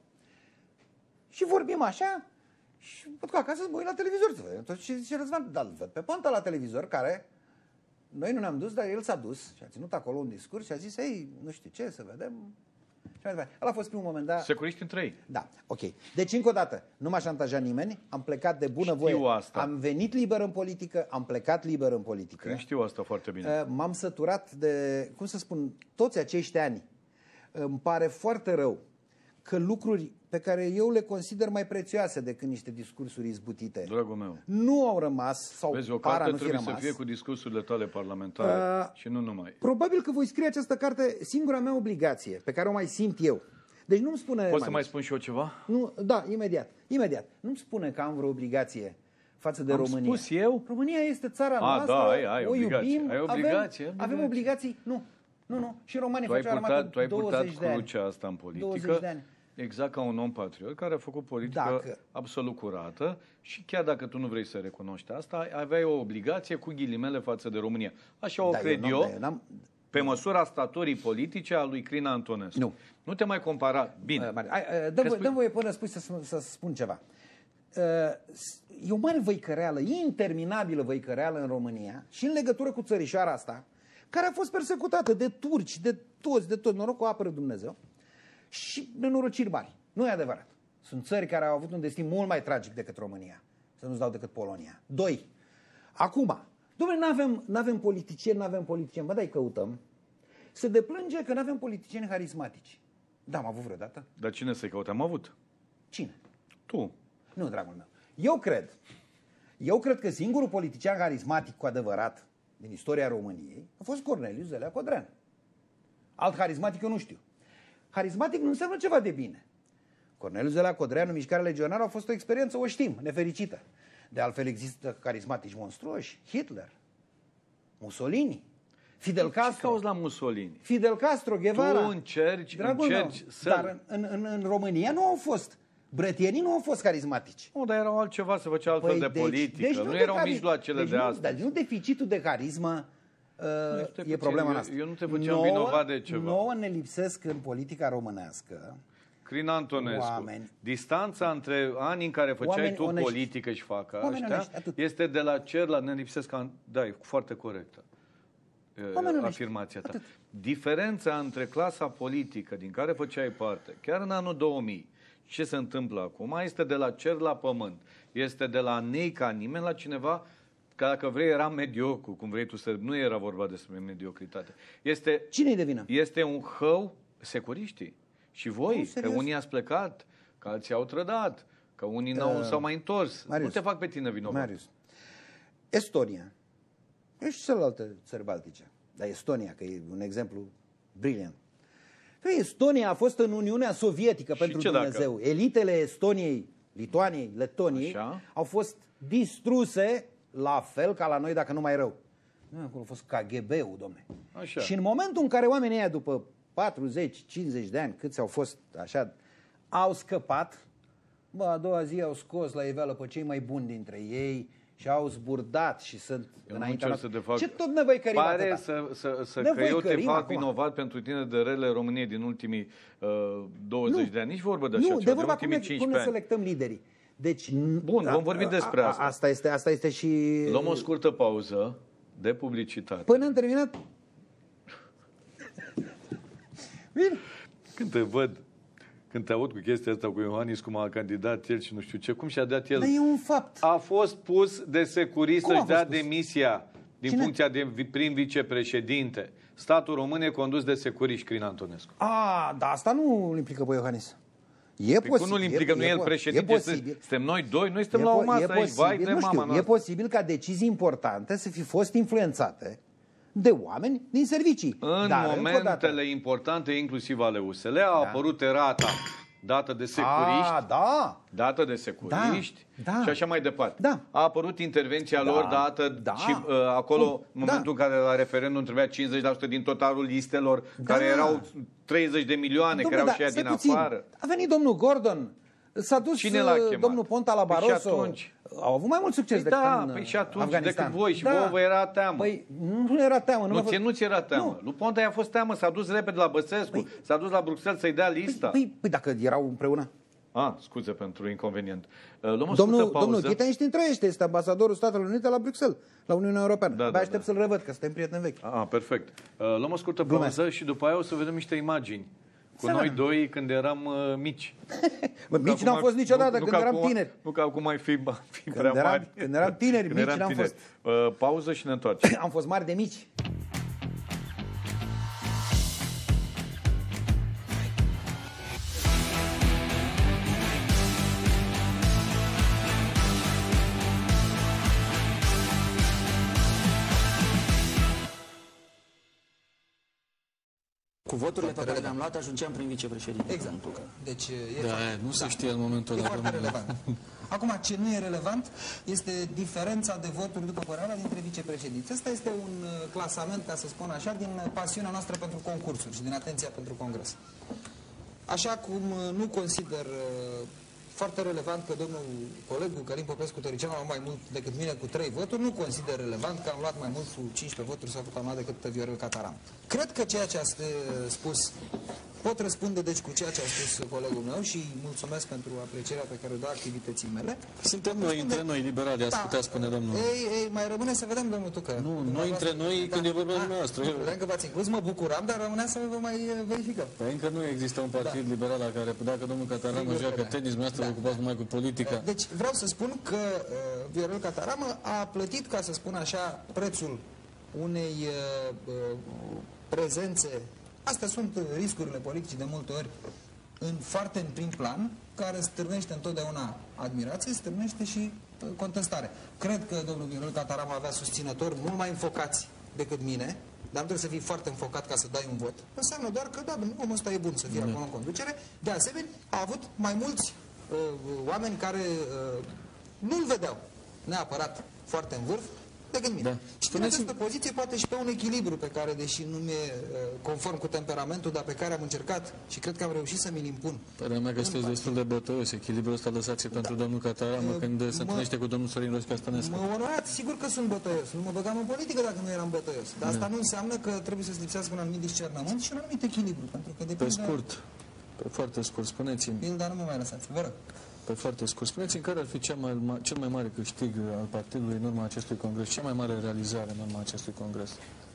Și vorbim așa și văd că acasă mă uit la televizor să vedem tot ce zice Răzvan. Dar îl văd pe Ponta la televizor, care noi nu ne-am dus, dar el s-a dus și a ținut acolo un discurs și a zis, ei, nu știu ce, să vedem. Și mai departe. Ăla a fost primul moment, da. Securiști între ei. Da, ok. Deci, încă o dată, nu m-a șantajat nimeni, am plecat de bună știu voie. Asta. Am venit liber în politică, am plecat liber în politică. Că știu asta foarte bine. M-am săturat de, cum să spun, toți acești ani. Îmi pare foarte rău că lucruri pe care eu le consider mai prețioase decât niște discursuri izbutite, dragul meu, nu au rămas sau vezi, o para carte nu fi trebuie rămas. să fie cu discursurile tale parlamentare uh, și nu numai. Probabil că voi scrie această carte, singura mea obligație, pe care o mai simt eu. Deci nu-mi spune... Poți să mai spun și eu ceva? Nu, da, imediat, imediat. Nu-mi spune că am vreo obligație față de am România. Spus eu? România este țara A, noastră, da, ai, ai o obligație. iubim, Ai obligație, avem, obligație. avem obligații. Nu, nu, nu. Și romanii tu ai făceau purtat, armată tu ai purtat douăzeci de ani. crucea asta în politică. douăzeci de ani. Exact ca un om patriot care a făcut politică Dacă... absolut curată și chiar dacă tu nu vrei să recunoști asta, aveai o obligație cu ghilimele față de România. Așa o da, cred eu, eu, eu pe măsura statorii politice a lui Crina Antonescu. Nu. Nu te mai compara. Bine. Uh, Dă-mi spui... dă voie până spui să, să spun ceva. Uh, e o mare văicăreală, interminabilă văicăreală în România și în legătură cu țărișoara asta, care a fost persecutată de turci, de toți, de toți, noroc o apără Dumnezeu, și nenorociri mari. Nu e adevărat. Sunt țări care au avut un destin mult mai tragic decât România. Să nu-ți dau decât Polonia. Doi. Acum, dom'le, n-avem, n-avem politicieni, n-avem politicieni. Bă, dai căutăm. Se deplânge că n-avem politicieni harismatici. Da, am avut vreodată. Dar cine să-i caute? Am avut. Cine? Tu. Nu, dragul meu. Eu cred. Eu cred că singurul politician harismatic cu adevărat din istoria României a fost Corneliu Zelea Codreanu. Alt harismatic eu nu știu. Harismatic nu înseamnă ceva de bine. Corneliu Zelea Codreanu, Mișcarea Legionară, a fost o experiență, o știm, nefericită. De altfel există carismatici monstruoși. Hitler, Mussolini. Fidel Castro. Ce cauți la Mussolini? Fidel Castro, Guevara. Tu încerci, Dragul încerci meu, să... Dar în, în, în România nu au fost. Brătienii nu au fost carismatici. Nu, dar erau altceva, se făcea altfel Păi, de deci, politică. deci nu, nu nu de erau cari... mijloacele deci de nu, astăzi. Dar nu deficitul de carismă uh, e problema eu, noastră. Eu nu te făceam vinovat de ceva. Nouă ne lipsesc în politica românească Crin Antonescu, oameni. Distanța între anii în care făceai Oameni tu onești. politică și facă Oameni ăștia, onești, atât. este de la cer la ne lipsesc... An... Da, e foarte corectă Oameni afirmația ta. atât. Diferența între clasa politică din care făceai parte, chiar în anul două mii, ce se întâmplă acum, este de la cer la pământ. Este de la nei ca nimeni la cineva, că dacă vrei era mediocru, cum vrei tu să... Nu era vorba despre mediocritate. Este, Cine-i de vină? Este un hău, securiștii. Și voi, Nu, că serios? unii ați plecat, că alții au trădat, că unii n-au, Uh, s-au mai întors. Marius, nu te fac pe tine vinovat. Marius, Estonia. Eu și celelalte țări baltice. Dar Estonia, că e un exemplu brilliant. Păi, Estonia a fost în Uniunea Sovietică Și pentru ce dacă? Dumnezeu. Elitele Estoniei, Lituaniei, Letoniei Așa. au fost distruse la fel ca la noi, dacă nu mai rău. Nu, acolo a fost K G B-ul, domne. Așa. Și în momentul în care oamenii ăia, după patruzeci cincizeci de ani, câți au fost așa, au scăpat, bă, a doua zi au scos la iveală pe cei mai buni dintre ei și au zburdat și sunt Eu înaintea nu încerc să te fac... Ce tot ne voi cărim Pare atâta? să, să, să Ne că voi eu te cărim fac acum. vinovat pentru tine de relele României din ultimii uh, douăzeci Nu. de ani. Nici vorbă de așa Nu, ceva, de vorba de cum ne, ultimii cum ne cincisprezece ani. selectăm liderii. Deci, Bun, vom vorbi despre asta. A, a, asta, este, asta este și... Luăm o scurtă pauză de publicitate. Până am terminat... Bine. Când te văd, când te aud cu chestia asta cu Iohannis, cum a candidat el și nu știu ce, cum și-a dat el... Dar e un fapt. A fost pus de securist Cum a să-și dea fost pus? demisia din Cine? funcția de vi- prim vicepreședinte. Statul român e condus de securiști, Crin Antonescu. A, dar asta nu îl implică pe Iohannis. E Păi posibil. cum nu-l implică, e, nu e el e președinte, e posibil. suntem noi doi, noi suntem E la o po- masă e aici, vai de nu știu, mama e noastră. posibil ca decizii importante să fi fost influențate de oameni din servicii. În Dar, încă o dată, momentele importante, inclusiv ale U S L, a apărut erata dată de securiști, A, da. dată de securiști Da, da. și așa mai departe. Da. A apărut intervenția Da, lor dată da. și uh, acolo, Cum? în momentul Da. în care la referendum trebuia cincizeci la sută din totalul listelor, care erau treizeci de milioane, Dom'le, care erau dar și ea stai din puțin. afară. A venit domnul Gordon, s-a dus Cine l-a uh, chemat? domnul Ponta la Păi și Barroso. atunci? Au avut mai mult succes Păi decât da, în păi și atunci, Afganistan. decât voi, și vouă vă era teamă. Păi nu era teamă. Nu, Nu, mi-a fost- ție nu ți era teamă. Nu. Lui Ponta i-a fost teamă, s-a dus repede la Băsescu, Păi- s-a dus la Bruxelles să-i dea lista. Păi, păi dacă erau împreună. Ah, scuze pentru inconvenient. Uh, Luăm o Domnul, scurtă pauză. domnul Chitenștin trăiește, este ambasadorul Statelor Unite la Bruxelles, la Uniunea Europeană. Da, Da, da, aștept da. să-l revăd, că suntem prieteni vechi. Ah, perfect. Uh, luăm o scurtă Glumesc. pauză și după aia o să vedem niște imagini. Cu Să noi vedem. doi când eram uh, mici. Bă, Nu mici că n-am acum- fost niciodată, nu- nu când că eram acum- tineri. Nu că acum mai fi, fi Când prea eram- mari. când eram tineri, Când mici eram n-am tineri. fost. Uh, pauză și ne întoarcem. Am fost mari de mici. Cu voturile pe care le-am luat, ajungeam prin vicepreședinte. Exact. Deci e, Da, foarte, nu se știe în momentul e ăla. foarte relevant. Acum, ce nu e relevant este diferența de voturi, după părerea mea, dintre vicepreședinți. Asta este un uh, clasament, ca să spun așa, din uh, pasiunea noastră pentru concursuri și din atenția pentru congres. Așa cum uh, nu consider uh, foarte relevant că domnul colegul Călin Popescu Tăricianu a luat mai mult decât mine cu trei voturi, nu consider relevant că am luat mai mult cu cincisprezece voturi sau cât am luat decât Viorel Cataram. Cred că ceea ce a uh, spus, pot răspunde deci cu ceea ce a spus colegul meu și mulțumesc pentru aprecierea pe care o dă activității mele. Suntem noi, între noi, liberali, ați putea spune, domnul. Ei, ei, mai rămâne să vedem, domnul Tucă. Nu, noi între noi, când e vorba de dumneavoastră. Vedeam că v-ați inclus, mă bucuram, dar rămânea să vă mai eh, verificăm. Păi încă nu există un partid liberal la care, dacă domnul Cataramă Sigur că joacă da. tenis, dumneavoastră vă ocupați numai cu politica. Deci vreau să spun că uh, Viorel Cataramă a plătit, ca să spun așa, prețul unei uh, uh, prezențe. Astea sunt uh, riscurile politicii de multe ori în foarte în prim plan, care stârnește întotdeauna admirație, stârnește și uh, contestare. Cred că domnul Viorel Cataramă avea susținători mult mai înfocați decât mine, dar nu trebuie să fii foarte înfocat ca să dai un vot. Înseamnă doar că, da, omul ăsta e bun să fie acolo în conducere. De asemenea, a avut mai mulți uh, oameni care uh, nu-l vedeau neapărat foarte în vârf, decât mine. Da. Și în această poziție poate și pe un echilibru pe care, deși nu mi-e conform cu temperamentul, dar pe care am încercat și cred că am reușit să mi-l impun. Părerea mea că sunteți destul de bătăios. Echilibrul ăsta lăsați pentru da. domnul Cataramă uh, când se întâlnește cu domnul Sorin Roșca Stănescu. Mă onorați, sigur că sunt bătăios. Nu mă băgam în politică dacă nu eram bătăios. Dar asta da. nu înseamnă că trebuie să-ți lipsească un anumit discernământ și un anumit echilibru. Pentru că depinde... Pe scurt, pe foarte scurt, spuneți-mi. Dar nu mă mai lăsați, vă rog. Pe foarte scurt, spuneți-mi care ar fi cea mai, cel mai mare câștig al partidului în urma acestui congres, cea mai mare realizare în urma acestui congres?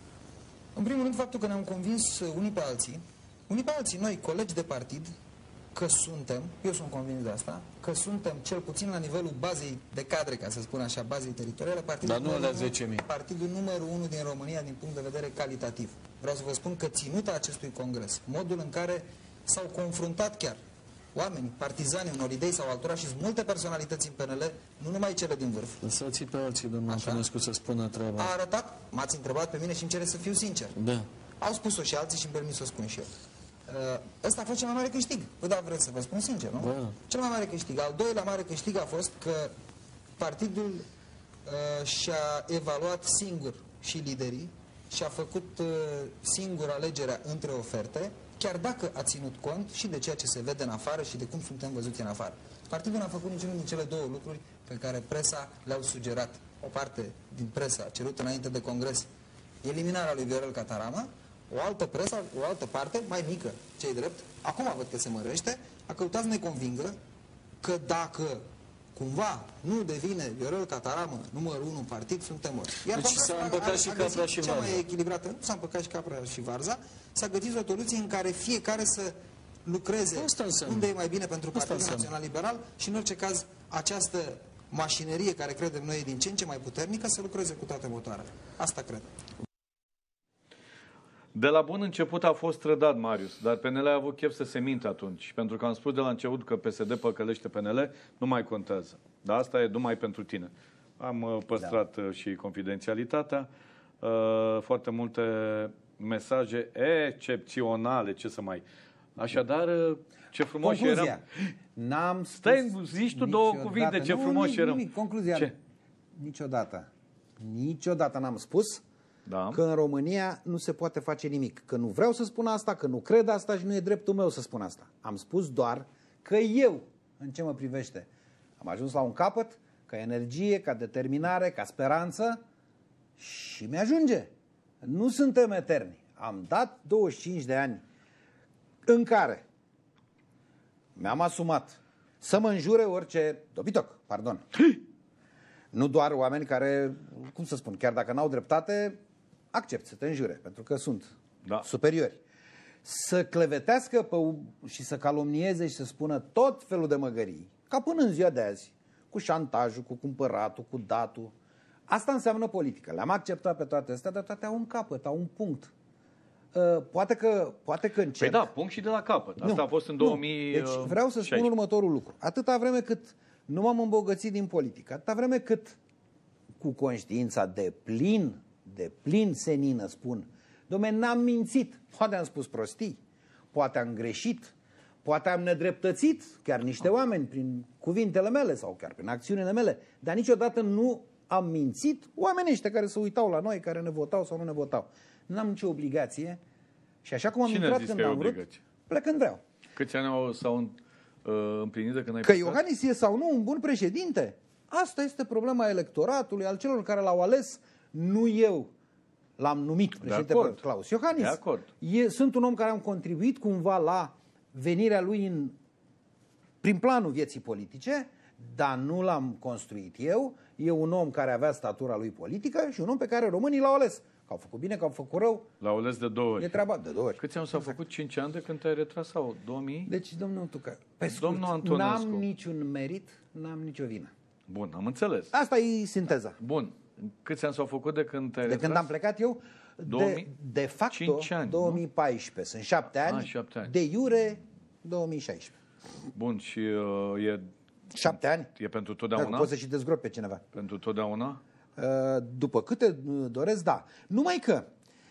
În primul rând, faptul că ne-am convins unii pe alții, unii pe alții, noi, colegi de partid, că suntem, eu sunt convins de asta, că suntem, cel puțin la nivelul bazei de cadre, ca să spun așa, bazei teritoriale, partidul, Dar nu alea zece mii. Partidul numărul unu din România din punct de vedere calitativ. Vreau să vă spun că ținuta acestui congres, modul în care s-au confruntat chiar oameni, partizani unor idei sau altora și sunt multe personalități în P N L, nu numai cele din vârf. Lăsați pe alții, domnul Antonescu, să spună treaba. A arătat, m-ați întrebat pe mine și îmi cere să fiu sincer. Da. Au spus-o și alții și îmi permis să o spun și eu. Ăsta a fost cel mai mare câștig. Păi da, vreți să vă spun sincer, nu? Da. Cel mai mare câștig. Al doilea mare câștig a fost că partidul uh, și-a evaluat singur și liderii și a făcut uh, singur alegerea între oferte, chiar dacă a ținut cont și de ceea ce se vede în afară și de cum suntem văzuți în afară. Partidul n-a făcut niciunul din cele două lucruri pe care presa le-au sugerat. O parte din presa a cerut înainte de congres eliminarea lui Viorel Cataramă, o altă presă, o altă parte, mai mică, ce-i drept, acum văd că se mărește, a căutat să ne convingă că dacă cumva nu devine Viorel Cataramă numărul unu partid, suntem morți. Iar deci s-a împăcat și Capra și Varza. Cea mai echilibrată, nu s-a împăcat și Capra și Varza, s-a găsit o soluție în care fiecare să lucreze unde e mai bine pentru Partidul Național Liberal și în orice caz această mașinărie care credem noi e din ce în ce mai puternică să lucreze cu toate motoarele. Asta cred. De la bun început a fost trădat, Marius, dar P N L a avut chef să se minte atunci. Pentru că am spus de la început că P S D păcălește P N L, nu mai contează. Dar asta e numai pentru tine. Am uh, păstrat da. și confidențialitatea. Uh, foarte multe mesaje excepționale, ce să mai... Așadar, ce frumos Concluzia. eram. N-am spus Stai, zici tu două cuvinte, ce nu, frumos nimic, eram. Nimic. Concluzia. Ce? Niciodată. Niciodată n-am spus da. că în România nu se poate face nimic. Că nu vreau să spun asta, că nu cred asta și nu e dreptul meu să spun asta. Am spus doar că eu, în ce mă privește, am ajuns la un capăt, ca energie, ca determinare, ca speranță și mi-ajunge. Nu suntem eterni. Am dat douăzeci și cinci de ani în care mi-am asumat să mă înjure orice dobitoc, pardon. Nu doar oameni care, cum să spun, chiar dacă n-au dreptate, accept să te înjure, pentru că sunt da. superiori. Să clevetească pe, și să calomnieze și să spună tot felul de măgării, ca până în ziua de azi, cu șantajul, cu cumpăratul, cu datul. Asta înseamnă politică. Le-am acceptat pe toate astea, dar toate au un capăt, au un punct. Uh, poate că, poate că încerc... Păi da, punct și de la capăt. Asta nu, a fost în două mii șaisprezece. Deci vreau să spun următorul lucru. Atâta vreme cât nu m-am îmbogățit din politică, atâta vreme cât cu conștiința de plin, de plin senină spun, dom'le, n-am mințit, poate am spus prostii, poate am greșit, poate am nedreptățit chiar niște oameni prin cuvintele mele sau chiar prin acțiunile mele, dar niciodată nu am mințit oamenii ăștia care se uitau la noi, care ne votau sau nu ne votau. N-am nicio obligație și așa cum am Cine intrat când am vrut, plec când vreau. Câți ani s-au uh, împlinit de când ai Că Iohannis e sau nu un bun președinte? Asta este problema electoratului, al celor care l-au ales, nu eu l-am numit președinte pe Claus Iohannis. De acord. E, sunt un om care am contribuit cumva la venirea lui în, prin planul vieții politice, dar nu l-am construit eu. E un om care avea statura lui politică și un om pe care românii l-au ales. Că au făcut bine, că au făcut rău. L-au ales de două ori. E treaba de două ori. Câți ani s-au făcut? cinci ani de când te-ai retras sau două mii? Deci, domnul Tucă, pe scurt, n-am niciun merit, n-am nicio vină. Bun, am înțeles. Asta e sinteza. Bun. Câți ani s-au făcut de când te-ai De retras? când am plecat eu? două mii? De, de facto, ani, două mii paisprezece. Sunt șapte ani. A, șapte ani. De iure, două mii șaisprezece. Bun, și uh, e... Șapte ani? E pentru totdeauna? Dacă poți să și dezgropi pe cineva. Pentru totdeauna? Uh, după câte doresc, da. Numai că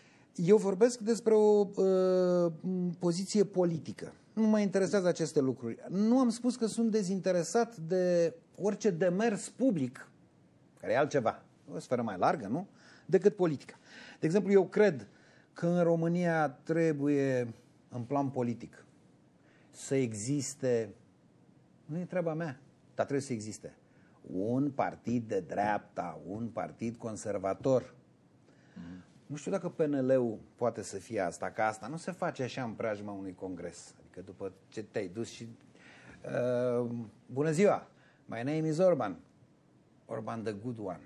eu vorbesc despre o uh, poziție politică. Nu mă interesează aceste lucruri. Nu am spus că sunt dezinteresat de orice demers public, care e altceva. o sferă mai largă, nu? Decât politica. De exemplu, eu cred că în România trebuie, în plan politic, să existe, nu e treaba mea, dar trebuie să existe, un partid de dreapta, un partid conservator. Mm. Nu știu dacă P N L-ul poate să fie asta, că asta nu se face așa în preajma unui congres. Adică după ce te-ai dus și... Uh, bună ziua! My name is Orban. Orban the good one.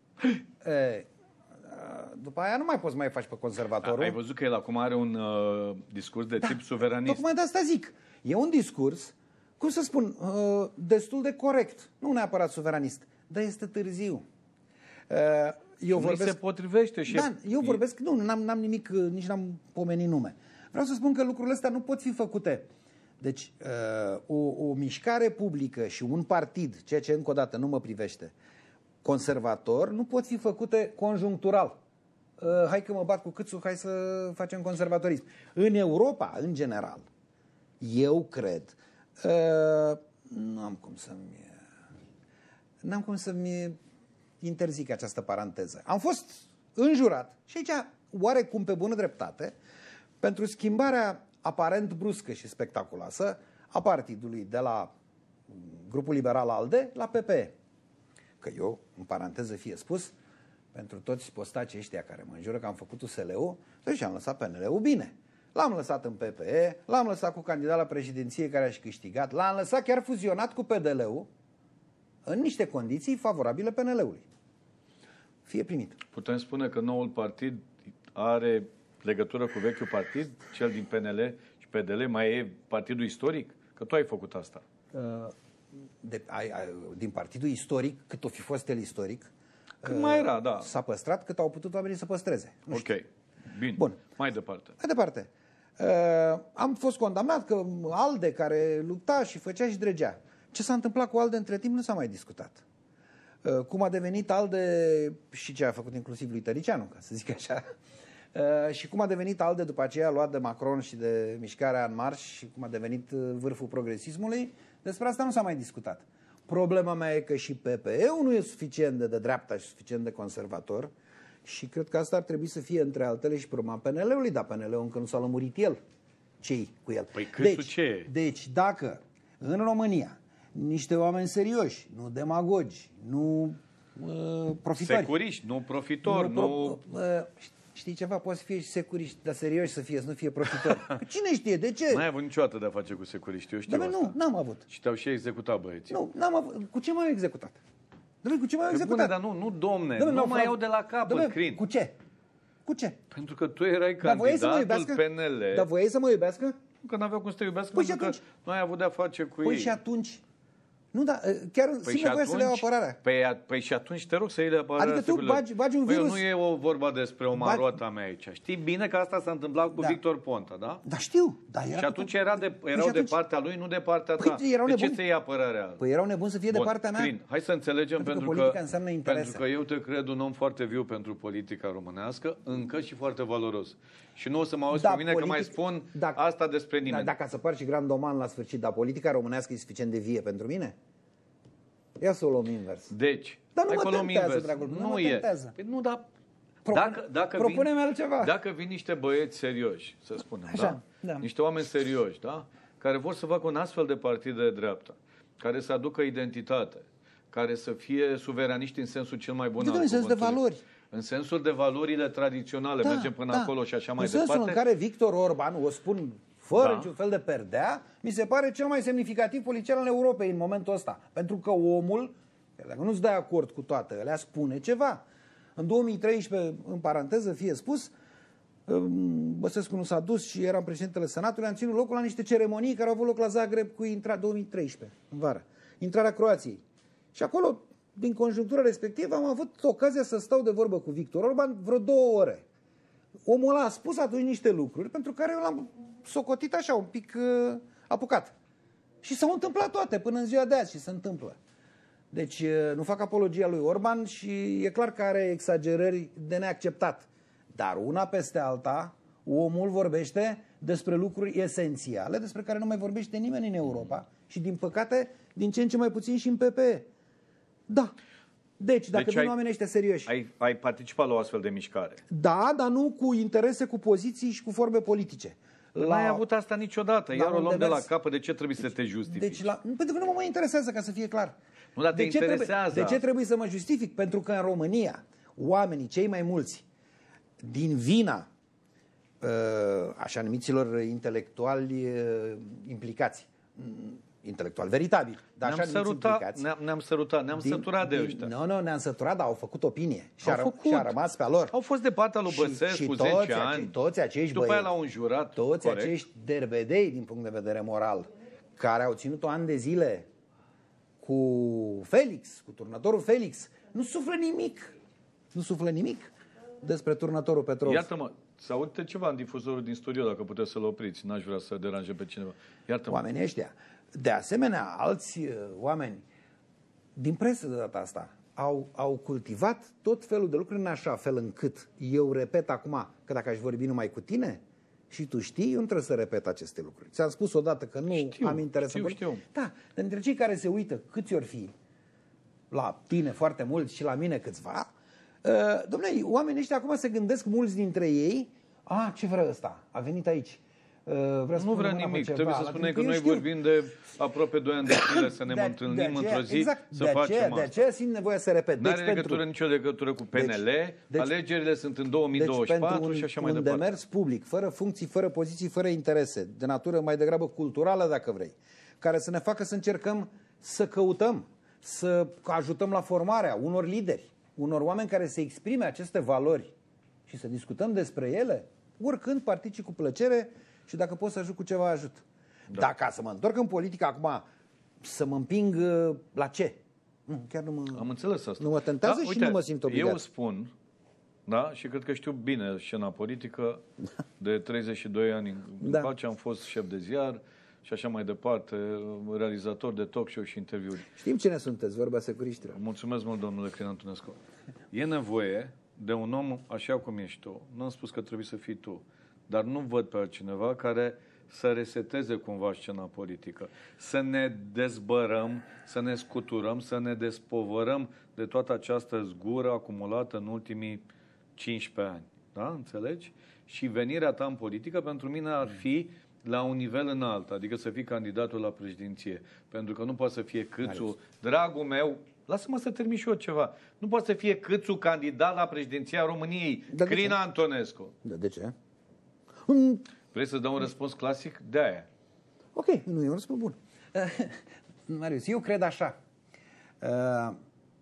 e, după aia nu mai poți mai faci pe conservatorul. A, ai văzut că el acum are un uh, discurs de da, tip suveranist. Tocmai de asta zic. E un discurs, cum să spun, uh, destul de corect. Nu neapărat suveranist, dar este târziu. Uh, eu nu vorbesc... se potrivește și... Da, eu vorbesc, nu, n-am, n-am nimic, nici n-am pomenit nume. Vreau să spun că lucrurile astea nu pot fi făcute. Deci, uh, o, o mișcare publică și un partid, ceea ce încă o dată nu mă privește, conservator, nu pot fi făcute conjunctural. Uh, hai că mă bat cu câțul, hai să facem conservatorism. În Europa, în general, eu cred, uh, nu am cum să-mi... N-am cum să-mi interzic această paranteză. Am fost înjurat și aici, oarecum pe bună dreptate, pentru schimbarea aparent bruscă și spectaculoasă a partidului de la grupul liberal ALDE la P P E. Că eu, în paranteză fie spus, pentru toți postacii ăștia care mă înjură că am făcut U S L-ul, deci am lăsat P N L-ul bine. L-am lăsat în P P E, l-am lăsat cu candidat la președinție care a și câștigat, l-am lăsat chiar fuzionat cu P D L-ul în niște condiții favorabile P N L-ului. Fie primit. Putem spune că noul partid are legătură cu vechiul partid, cel din P N L și P D L, mai e partidul istoric? Că tu ai făcut asta. De, ai, ai, din partidul istoric, cât o fi fost el istoric, cât mai era, da. S-a păstrat cât au putut oamenii să păstreze. Nu ok. Știu. Bine. Bun. Mai departe. Mai departe. Uh, am fost condamnat că ALDE, care lupta și făcea și dregea. Ce s-a întâmplat cu ALDE între timp nu s-a mai discutat. Uh, cum a devenit ALDE și ce a făcut inclusiv lui Tăricianu, ca să zic așa. Uh, și cum a devenit ALDE după aceea luat de Macron și de mișcarea în marș și cum a devenit vârful progresismului, despre asta nu s-a mai discutat. Problema mea e că și P P E-ul nu e suficient de, de dreapta și suficient de conservator și cred că asta ar trebui să fie între altele și problema P N L-ului, dar P N L-ul încă nu s-a lămurit el. Ce-i cu el? Păi câțul ce deci, deci dacă în România niște oameni serioși, nu demagogi, nu uh, profitori... Securiști, nu profitori, nu... nu... Pro, uh, Știi ceva? Poți să fie și securiști, dar serioși să fie, să nu fie profitori. Cine știe? De ce? N-ai avut niciodată de a face cu securiști, eu știu Dar asta. nu, n-am avut. Și te-au și executat băieții. Nu, n-am avut. Cu ce m-au executat? Dom'le, cu ce m-au executat? Bune, dar nu, nu domne, Dom'le, nu mai frate. iau de la capăt, Crin. Cu ce? Cu ce? Pentru că tu erai Dar voiai să mă candidatul iubească? P N L. Dar voiai să mă iubească? Că n-aveau cum să te iubească, Păi pentru că și nu ai avut de a face cu Păi ei. și atunci... Nu, da, chiar Păi simt nevoie să le iau apărarea. Păi, păi și atunci te rog să iei de apărarea. Adică tu bagi, bagi un păi virus... nu e o vorba despre o maroată a mea aici. Știi bine că asta s-a întâmplat cu Da. Victor Ponta, da? Da, știu. Da, era Și atunci cu... era de, Păi erau și atunci- de partea lui, nu de partea Păi ta. erau De ce nebuni. să iei apărarea? Păi erau nebuni să fie Bun, de partea mea. Crin, hai să înțelegem Pentru că pentru, politica că, înseamnă interese. pentru că eu te cred un om foarte viu pentru politica românească, încă și foarte valoros. Și nu o să mă auzi Da, pe mine politic- că mai spun dacă- asta despre Da, nimeni. dacă să par și grandoman la sfârșit, dar politica românească e suficient de vie pentru mine? Ia să o luăm invers. Deci, Dar nu hai mă că o luăm tentează, invers. dragul meu, nu Nu mă e. tentează. Păi nu, dar Propune- dacă, dacă propune-mi vin, altceva. Dacă vin niște băieți serioși, să spunem, Așa, da? da. Niște oameni serioși, da? Care vor să facă un astfel de partid de dreapta, care să aducă identitate, care să fie suveraniști în sensul cel mai bun Adică al în sensul de cuvântului. valori. În sensul de valorile tradiționale, mergem până acolo și așa mai în sensul departe. în care Victor Orban, o spun fără Da. niciun fel de perdea, mi se pare cel mai semnificativ politician al Europei în momentul ăsta. Pentru că omul, dacă nu-ți dai acord cu toate alea, spune ceva. În două mii treisprezece, în paranteză, fie spus, Băsescu nu s-a dus și eram președintele Senatului, am ținut locul la niște ceremonii care au avut loc la Zagreb cu intra două mii treisprezece, în vară. Intrarea Croației. Și acolo, din conjunctura respectivă, am avut ocazia să stau de vorbă cu Victor Orban vreo două ore. Omul ăla a spus atunci niște lucruri pentru care eu l-am socotit așa, un pic uh, apucat. Și s-au întâmplat toate până în ziua de azi și se întâmplă. Deci uh, nu fac apologia lui Orban și e clar că are exagerări de neacceptat. Dar una peste alta, omul vorbește despre lucruri esențiale, despre care nu mai vorbește nimeni în Europa și, din păcate, din ce în ce mai puțin și în P P E. Da. Deci, dacă deci vin ai, oamenii ăștia serioși. Ai, ai participat la o astfel de mișcare. Da, dar nu cu interese, cu poziții și cu forme politice. La... N-ai avut asta niciodată. Iar o luăm de la capăt. De ce trebuie deci, să te justifici? Deci la... Pentru că nu mă mai interesează, ca să fie clar. Nu, dar te de ce interesează. Trebuie, de ce trebuie să mă justific? Pentru că în România, oamenii, cei mai mulți, din vina așa numiților intelectuali implicați, intelectual veritabil, dar ne-am așa sărutat, ne-am, ne-am sărutat, ne-am din, săturat de din, ăștia. Nu, nu, ne-am săturat, dar au făcut opinie și, au a, făcut. și a rămas pe a lor. Au fost de partea lui Băsescu cu zece ani, toți acești și după băieți, aia la un jurat. toți corect. acești derbedei din punct de vedere moral, care au ținut-o ani de zile cu Felix, cu turnătorul Felix, nu suflă nimic, nu suflă nimic despre turnătorul Petrov. Iartă-mă, să audite ceva în difuzorul din studio, dacă puteți să-l opriți. N-aș vrea să deranje pe cineva. Iartă-mă. Oamenii ăștia. De asemenea, alți uh, oameni din presă de data asta au, au cultivat tot felul de lucruri în așa fel încât, eu repet acum, că dacă aș vorbi numai cu tine și tu știi, eu nu trebuie să repet aceste lucruri. Ți-am spus odată că nu știu, am interes știu, să știu. Da, dintre cei care se uită, câți ori fi, la tine foarte mulți și la mine câțiva, uh, dom'le, oamenii ăștia acum se gândesc, mulți dintre ei, a, ce vrea ăsta? A venit aici. Uh, vrea nu vrea nimic. Trebuie să spunem că noi știu. vorbim de aproape doi ani de zile să ne de, întâlnim de aceea, într-o zi exact, să de facem aceea, asta. De aceea simt nevoia să repet. Nu are deci legătură, pentru... nicio legătură cu P N L, deci, deci, alegerile sunt în două mii douăzeci și patru deci și așa un, mai un departe. Un demers public, fără funcții, fără poziții, fără interese, de natură mai degrabă culturală, dacă vrei, care să ne facă să încercăm să căutăm, să ajutăm la formarea unor lideri, unor oameni care să exprime aceste valori și să discutăm despre ele, oricând particip cu plăcere și dacă pot să ajut cu ceva, ajut. Da. Dar ca să mă întorc în politică acum, să mă împing la ce? Nu, chiar nu mă... Am înțeles asta. Nu mă tentează da, și uite, nu mă simt obligat. Eu spun, da, și cred că știu bine scena politică, de treizeci și doi ani încoace, da. Am fost șef de ziar și așa mai departe, realizator de talk show și interviuri. Știm cine sunteți, vorba securiștilor. Mulțumesc mult, domnule Crin Antonescu. E nevoie de un om așa cum ești tu. Nu am spus că trebuie să fii tu, dar nu văd pe altcineva care să reseteze cumva scena politică, să ne dezbărăm, să ne scuturăm, să ne despovărăm de toată această zgură acumulată în ultimii cincisprezece ani. Da? Înțelegi? Și venirea ta în politică pentru mine ar fi la un nivel înalt, adică să fii candidatul la președinție. Pentru că nu poate să fie Câțu, dragul meu, lasă-mă să termin și eu ceva, nu poate să fie Câțu candidat la președinția României, Crin Antonescu. Da, de ce? Vrei să dau un răspuns clasic? De aia. Ok, nu e un răspuns bun. Marius, eu cred așa. Uh,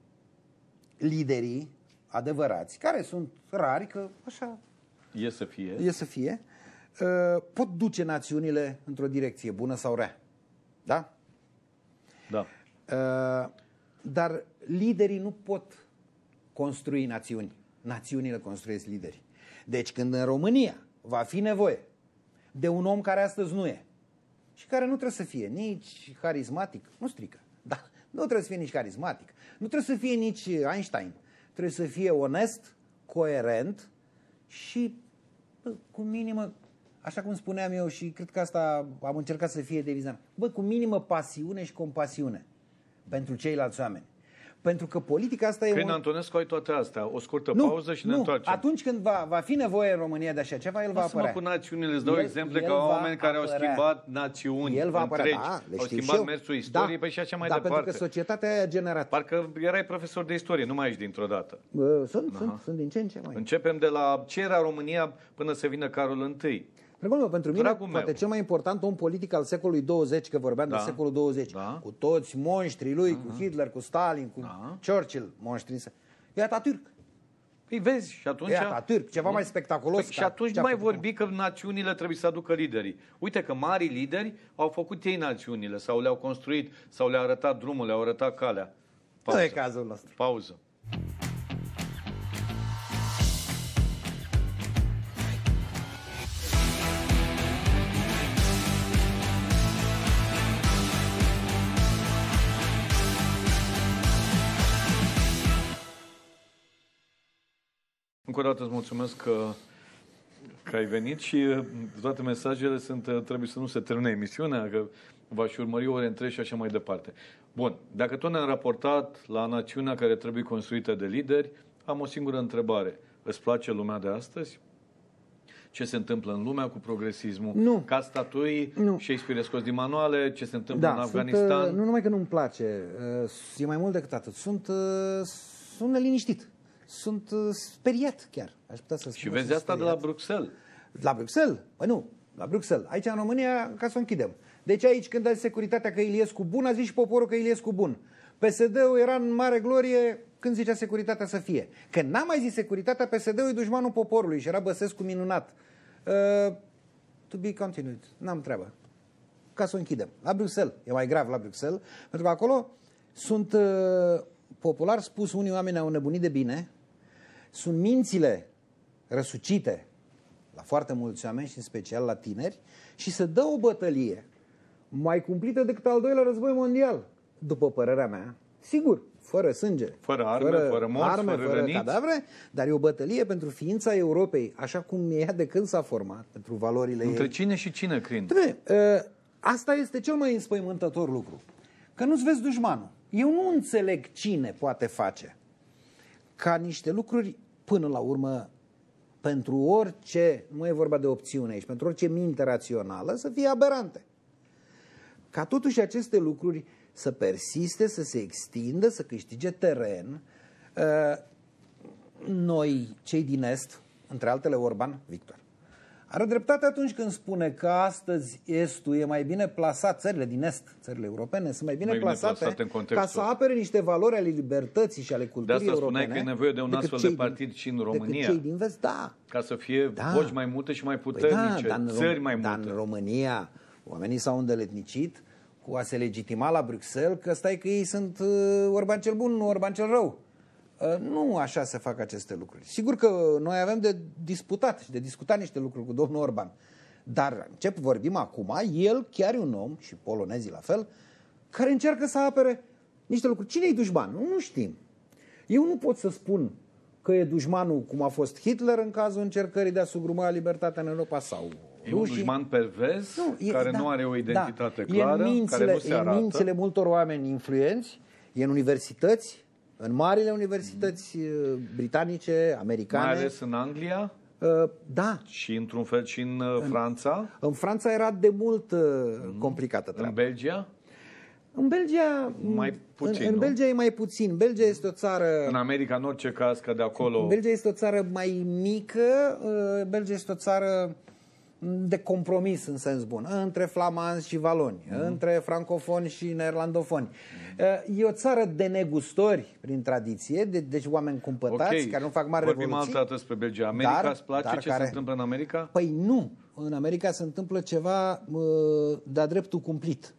liderii adevărați, care sunt rari, că așa e să fie, e să fie uh, pot duce națiunile într-o direcție bună sau rea. Da? Da. Uh, dar liderii nu pot construi națiuni. Națiunile construiesc lideri. Deci când în România va fi nevoie de un om care astăzi nu e și care nu trebuie să fie nici carismatic, nu strică, dar nu trebuie să fie nici carismatic, nu trebuie să fie nici Einstein, trebuie să fie onest, coerent și bă, cu minimă, așa cum spuneam eu și cred că asta am încercat să fie deviza, bă, cu minimă pasiune și compasiune pentru ceilalți oameni. Pentru că politica asta e... Crin un... Antonescu, ai toate astea. O scurtă nu, pauză și nu. ne întoarcem. Atunci când va, va fi nevoie în România de așa ceva, el va Lasă-mă apărea. cu națiunile, îți dau el, exemple el ca oameni care apărea. au schimbat națiuni el va întregi, da, le au știu schimbat și mersul istoriei, da, păi și așa mai da, departe. pentru că societatea aia a generat. Parcă erai profesor de istorie, nu mai ești dintr-o dată. Uh, sunt, sunt, sunt din ce în ce mai. Începem de la ce era România până să vină Carol întâi. Meu, pentru mine, Dragul poate meu. cel mai important om politic al secolului douăzeci, că vorbeam Da. de secolul douăzeci, Da. cu toți monștrii lui, Da. cu Hitler, cu Stalin, cu Da. Churchill, monștrii. E Atatürk. Păi vezi, și atunci... E Atatürk, ceva mai spectaculos. Păi, și atunci nu mai vorbi că națiunile trebuie să aducă liderii. Uite că mari lideri au făcut ei națiunile, sau le-au construit, sau le-au arătat drumul, le-au arătat calea. Nu e cazul nostru. Pauză. Încă o dată îți mulțumesc că, că ai venit și toate mesajele sunt, trebuie să nu se termine emisiunea, că v-aș urmări ore întregi și așa mai departe. Bun, dacă tot ne-am raportat la națiunea care trebuie construită de lideri, am o singură întrebare. Îți place lumea de astăzi? Ce se întâmplă în lumea cu progresismul? Nu. Ca statui Nu. Shakespeare scos din manuale, ce se întâmplă Da, în sunt, Afganistan? uh, nu numai că nu-mi place, uh, e mai mult decât atât. Sunt, uh, sunt neliniștit. Sunt uh, speriat chiar. Aș putea să spun. Și vezi sunt asta de la speriat. Bruxelles. La Bruxelles? Păi nu, la Bruxelles. Aici în România, ca să o închidem. Deci aici când a zis securitatea că Iliescu bun, a zis și poporul că Iliescu bun. P S D-ul era în mare glorie când zicea securitatea să fie. Când n-a mai zis securitatea, P S D-ul e dușmanul poporului și era Băsescu minunat. Uh, to be continued. N-am treabă. Ca să o închidem. La Bruxelles. E mai grav la Bruxelles. Pentru că acolo sunt, uh, popular spus, unii oameni au nebunit de bine. Sunt mințile răsucite la foarte mulți oameni și în special la tineri și se dă o bătălie mai cumplită decât al doilea război mondial, după părerea mea. Sigur, fără sânge, Fără arme, fără, fără morți, arme, fără, fără răniți. cadavre, dar e o bătălie pentru ființa Europei, așa cum e ea de când s-a format, pentru valorile Între ei. cine și cine, Crin? Trebuie, uh, asta este cel mai înspăimântător lucru. Că nu-ți vezi dușmanul. Eu nu înțeleg cine poate face ca niște lucruri, până la urmă, pentru orice, nu e vorba de opțiune aici, pentru orice minte rațională, să fie aberante. Ca totuși aceste lucruri să persiste, să se extindă, să câștige teren. Noi, cei din Est, între altele Orban, Victor, are dreptate atunci când spune că astăzi Estul e mai bine plasat, țările din Est, țările europene, sunt mai bine, Mai bine plasate, plasate în contextul ca să apere niște valori ale libertății și ale De culturii asta europene. spuneai că e nevoie de un decât astfel de cei partid din, și în România. Decât cei din Vest, da. Ca să fie Da. voci mai multe și mai Păi puternice, da, dar în țări Rom- mai dar multe. în România oamenii s-au îndeletnicit cu a se legitima la Bruxelles că stai că ei sunt uh, Orban cel bun, nu Orban cel rău. Uh, nu așa se fac aceste lucruri. Sigur că noi avem de disputat și de discutat niște lucruri cu domnul Orban. Dar ce vorbim acum, el chiar e un om, și polonezii la fel, care încearcă să apere niște lucruri. Cine-i dușman? Nu, nu știm. Eu nu pot să spun că e dușmanul cum a fost Hitler în cazul încercării de a sugruma libertatea în Europa sau E un dușman pervers, nu, e, care da, nu are o identitate da. clară, e în mințile, care nu se e în arată. mințile multor oameni influenți, e în universități, în marile universități mm. britanice, americane. Mai ales în Anglia uh, da. și într-un fel și în, în Franța. În Franța era de mult uh, complicată treaba. În Belgia? În Belgia, Mai puțin, în, în nu? Belgia e mai puțin. Belgia este o țară... În America, în orice caz, că de acolo... Belgia este o țară mai mică, uh, Belgia este o țară de compromis în sens bun, între flamanzi și valoni, mm. între francofoni și neerlandofoni. Mm. E o țară de negustori prin tradiție, de, deci oameni cumpătați, okay. care nu fac mari Vorbim revoluții. Vorbim altă dată despre Belgia. America dar, îți place dar ce care... se întâmplă în America? Păi nu. În America se întâmplă ceva uh, de-a dreptul cumplit.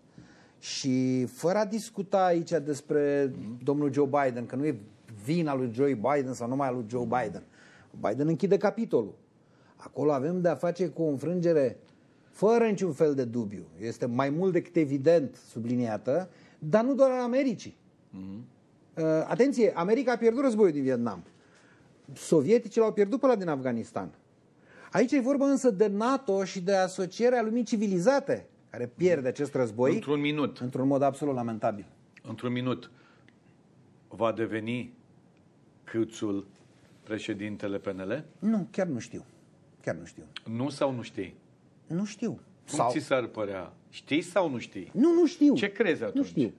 Și fără a discuta aici despre mm. domnul Joe Biden, că nu e vina lui Joe Biden sau numai a lui Joe Biden. Biden închide capitolul. Acolo avem de-a face cu o înfrângere fără niciun fel de dubiu. Este mai mult decât evident subliniată, dar nu doar a Americii. Mm-hmm. Uh, atenție, America a pierdut războiul din Vietnam. Sovieticii l-au pierdut pe ăla din Afganistan. Aici e vorba însă de NATO și de asocierea lumii civilizate care pierde acest război. Într-un minut. Într-un mod absolut lamentabil. Într-un minut. Va deveni Câțul președintele P N L? Nu, chiar nu știu. Chiar nu știu. Nu sau nu știi? Nu știu. Cum sau... ți s-ar părea? Știi sau nu știi? Nu, nu știu. Ce crezi atunci? Nu știu.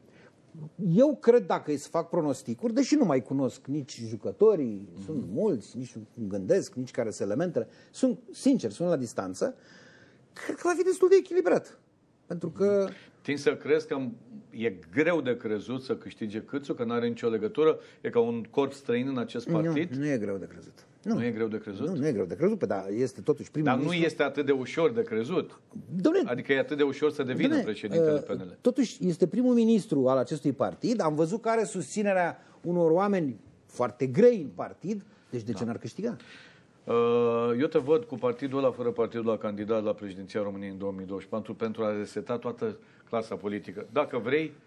Eu cred, dacă îi să fac pronosticuri, deși nu mai cunosc nici jucătorii, mm-hmm. sunt mulți, nici nu gândesc, nici care sunt elementele, sunt, sincer, sunt la distanță, cred că va fi destul de echilibrat. Pentru că... Tin să crezi că e greu de crezut să câștige Câțu, că nu are nicio legătură, e ca un corp străin în acest partid? Nu, nu e greu de crezut. Nu, nu e greu de crezut? Nu, nu e greu de crezut, dar este totuși primul Dar ministru... nu este atât de ușor de crezut. Dom'le, adică e atât de ușor să devină dom'le, președintele uh, P N L. Totuși este primul ministru al acestui partid. Am văzut că are susținerea unor oameni foarte grei în partid. Deci de ce da. n-ar câștiga? Uh, eu te văd cu partidul ăla, fără partidul la candidat la președinția României în două mii douăzeci și patru pentru a reseta toată clasa politică. Dacă vrei,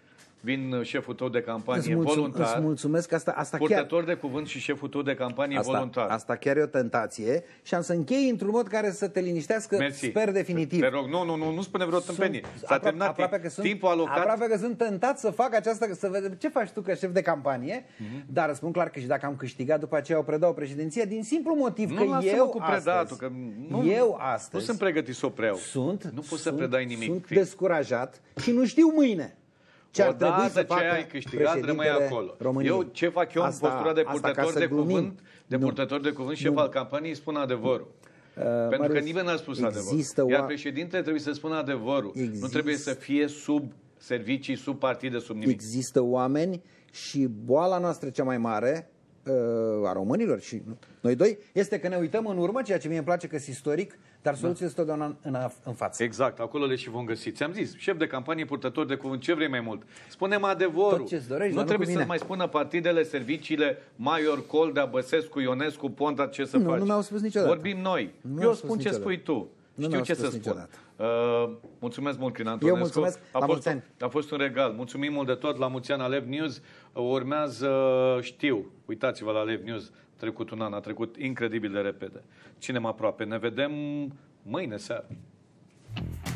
vin șeful tău de campanie Îți mulțum- voluntar, îți mulțumesc, asta, asta chiar... purtător de cuvânt și șeful tău de campanie Asta, voluntar. asta chiar e o tentație și am să închei într-un mod care să te liniștească, Mersi. sper definitiv. Te rog, nu, nu, nu, nu spune vreo tâmpenie. S-a terminat aproape că sunt, timpul alocat. Aproape că sunt tentat să fac aceasta, să vedem ce faci tu ca șef de campanie, mm-hmm. dar spun clar că și dacă am câștigat, după aceea o predau președinția din simplu motiv Nu că lasă-mă eu cu astăzi, predatul, că nu, eu astăzi nu sunt pregătit să o preau. Sunt, nu poți sunt, să predai nimic. Sunt fix. descurajat și nu știu mâine ce ar trebui Odată să ce facă ai câștigat, rămâi acolo. României. Eu ce fac eu Asta- în postura de asta ca purtător să de glumim. cuvânt, de Nu. purtător de cuvânt, șef Nu. al campaniei, spun adevărul. Uh, Pentru că Marius, nimeni n-a spus există adevărul. Iar oa- președintele trebuie să spună adevărul. Există- Nu trebuie să fie sub servicii, sub partide, sub nimic. Există oameni și boala noastră cea mai mare uh, a românilor și noi doi este că ne uităm în urmă, ceea ce mie îmi place că sunt istoric, dar soluția este totdeauna în, în, în față. Exact, acolo le și vom găsi. Ți-am zis, șef de campanie, purtător de cuvânt, ce vrei mai mult? Spune-mi adevărul. Tot ce-ți dorești, nu dar nu trebuie cu să mine. mai spună partidele, serviciile, Maior, Coldea, Băsescu, Ionescu, Ponta, ce să Nu, faci. nu mi-au spus niciodată. Vorbim noi. Nu Eu mi-au spun spus ce niciodată. spui tu. Nu Știu mi-au ce spus să spun. niciodată. Uh, mulțumesc mult, Crin Antonescu. Eu mulțumesc. A La fost, mulți ani. a fost un regal. Mulțumim mult de tot. La mulți ani la Lev News. Urmează Știu. Uitați-vă la Lev News. A trecut un an, a trecut incredibil de repede. Cine mă aproape. Ne vedem mâine seară.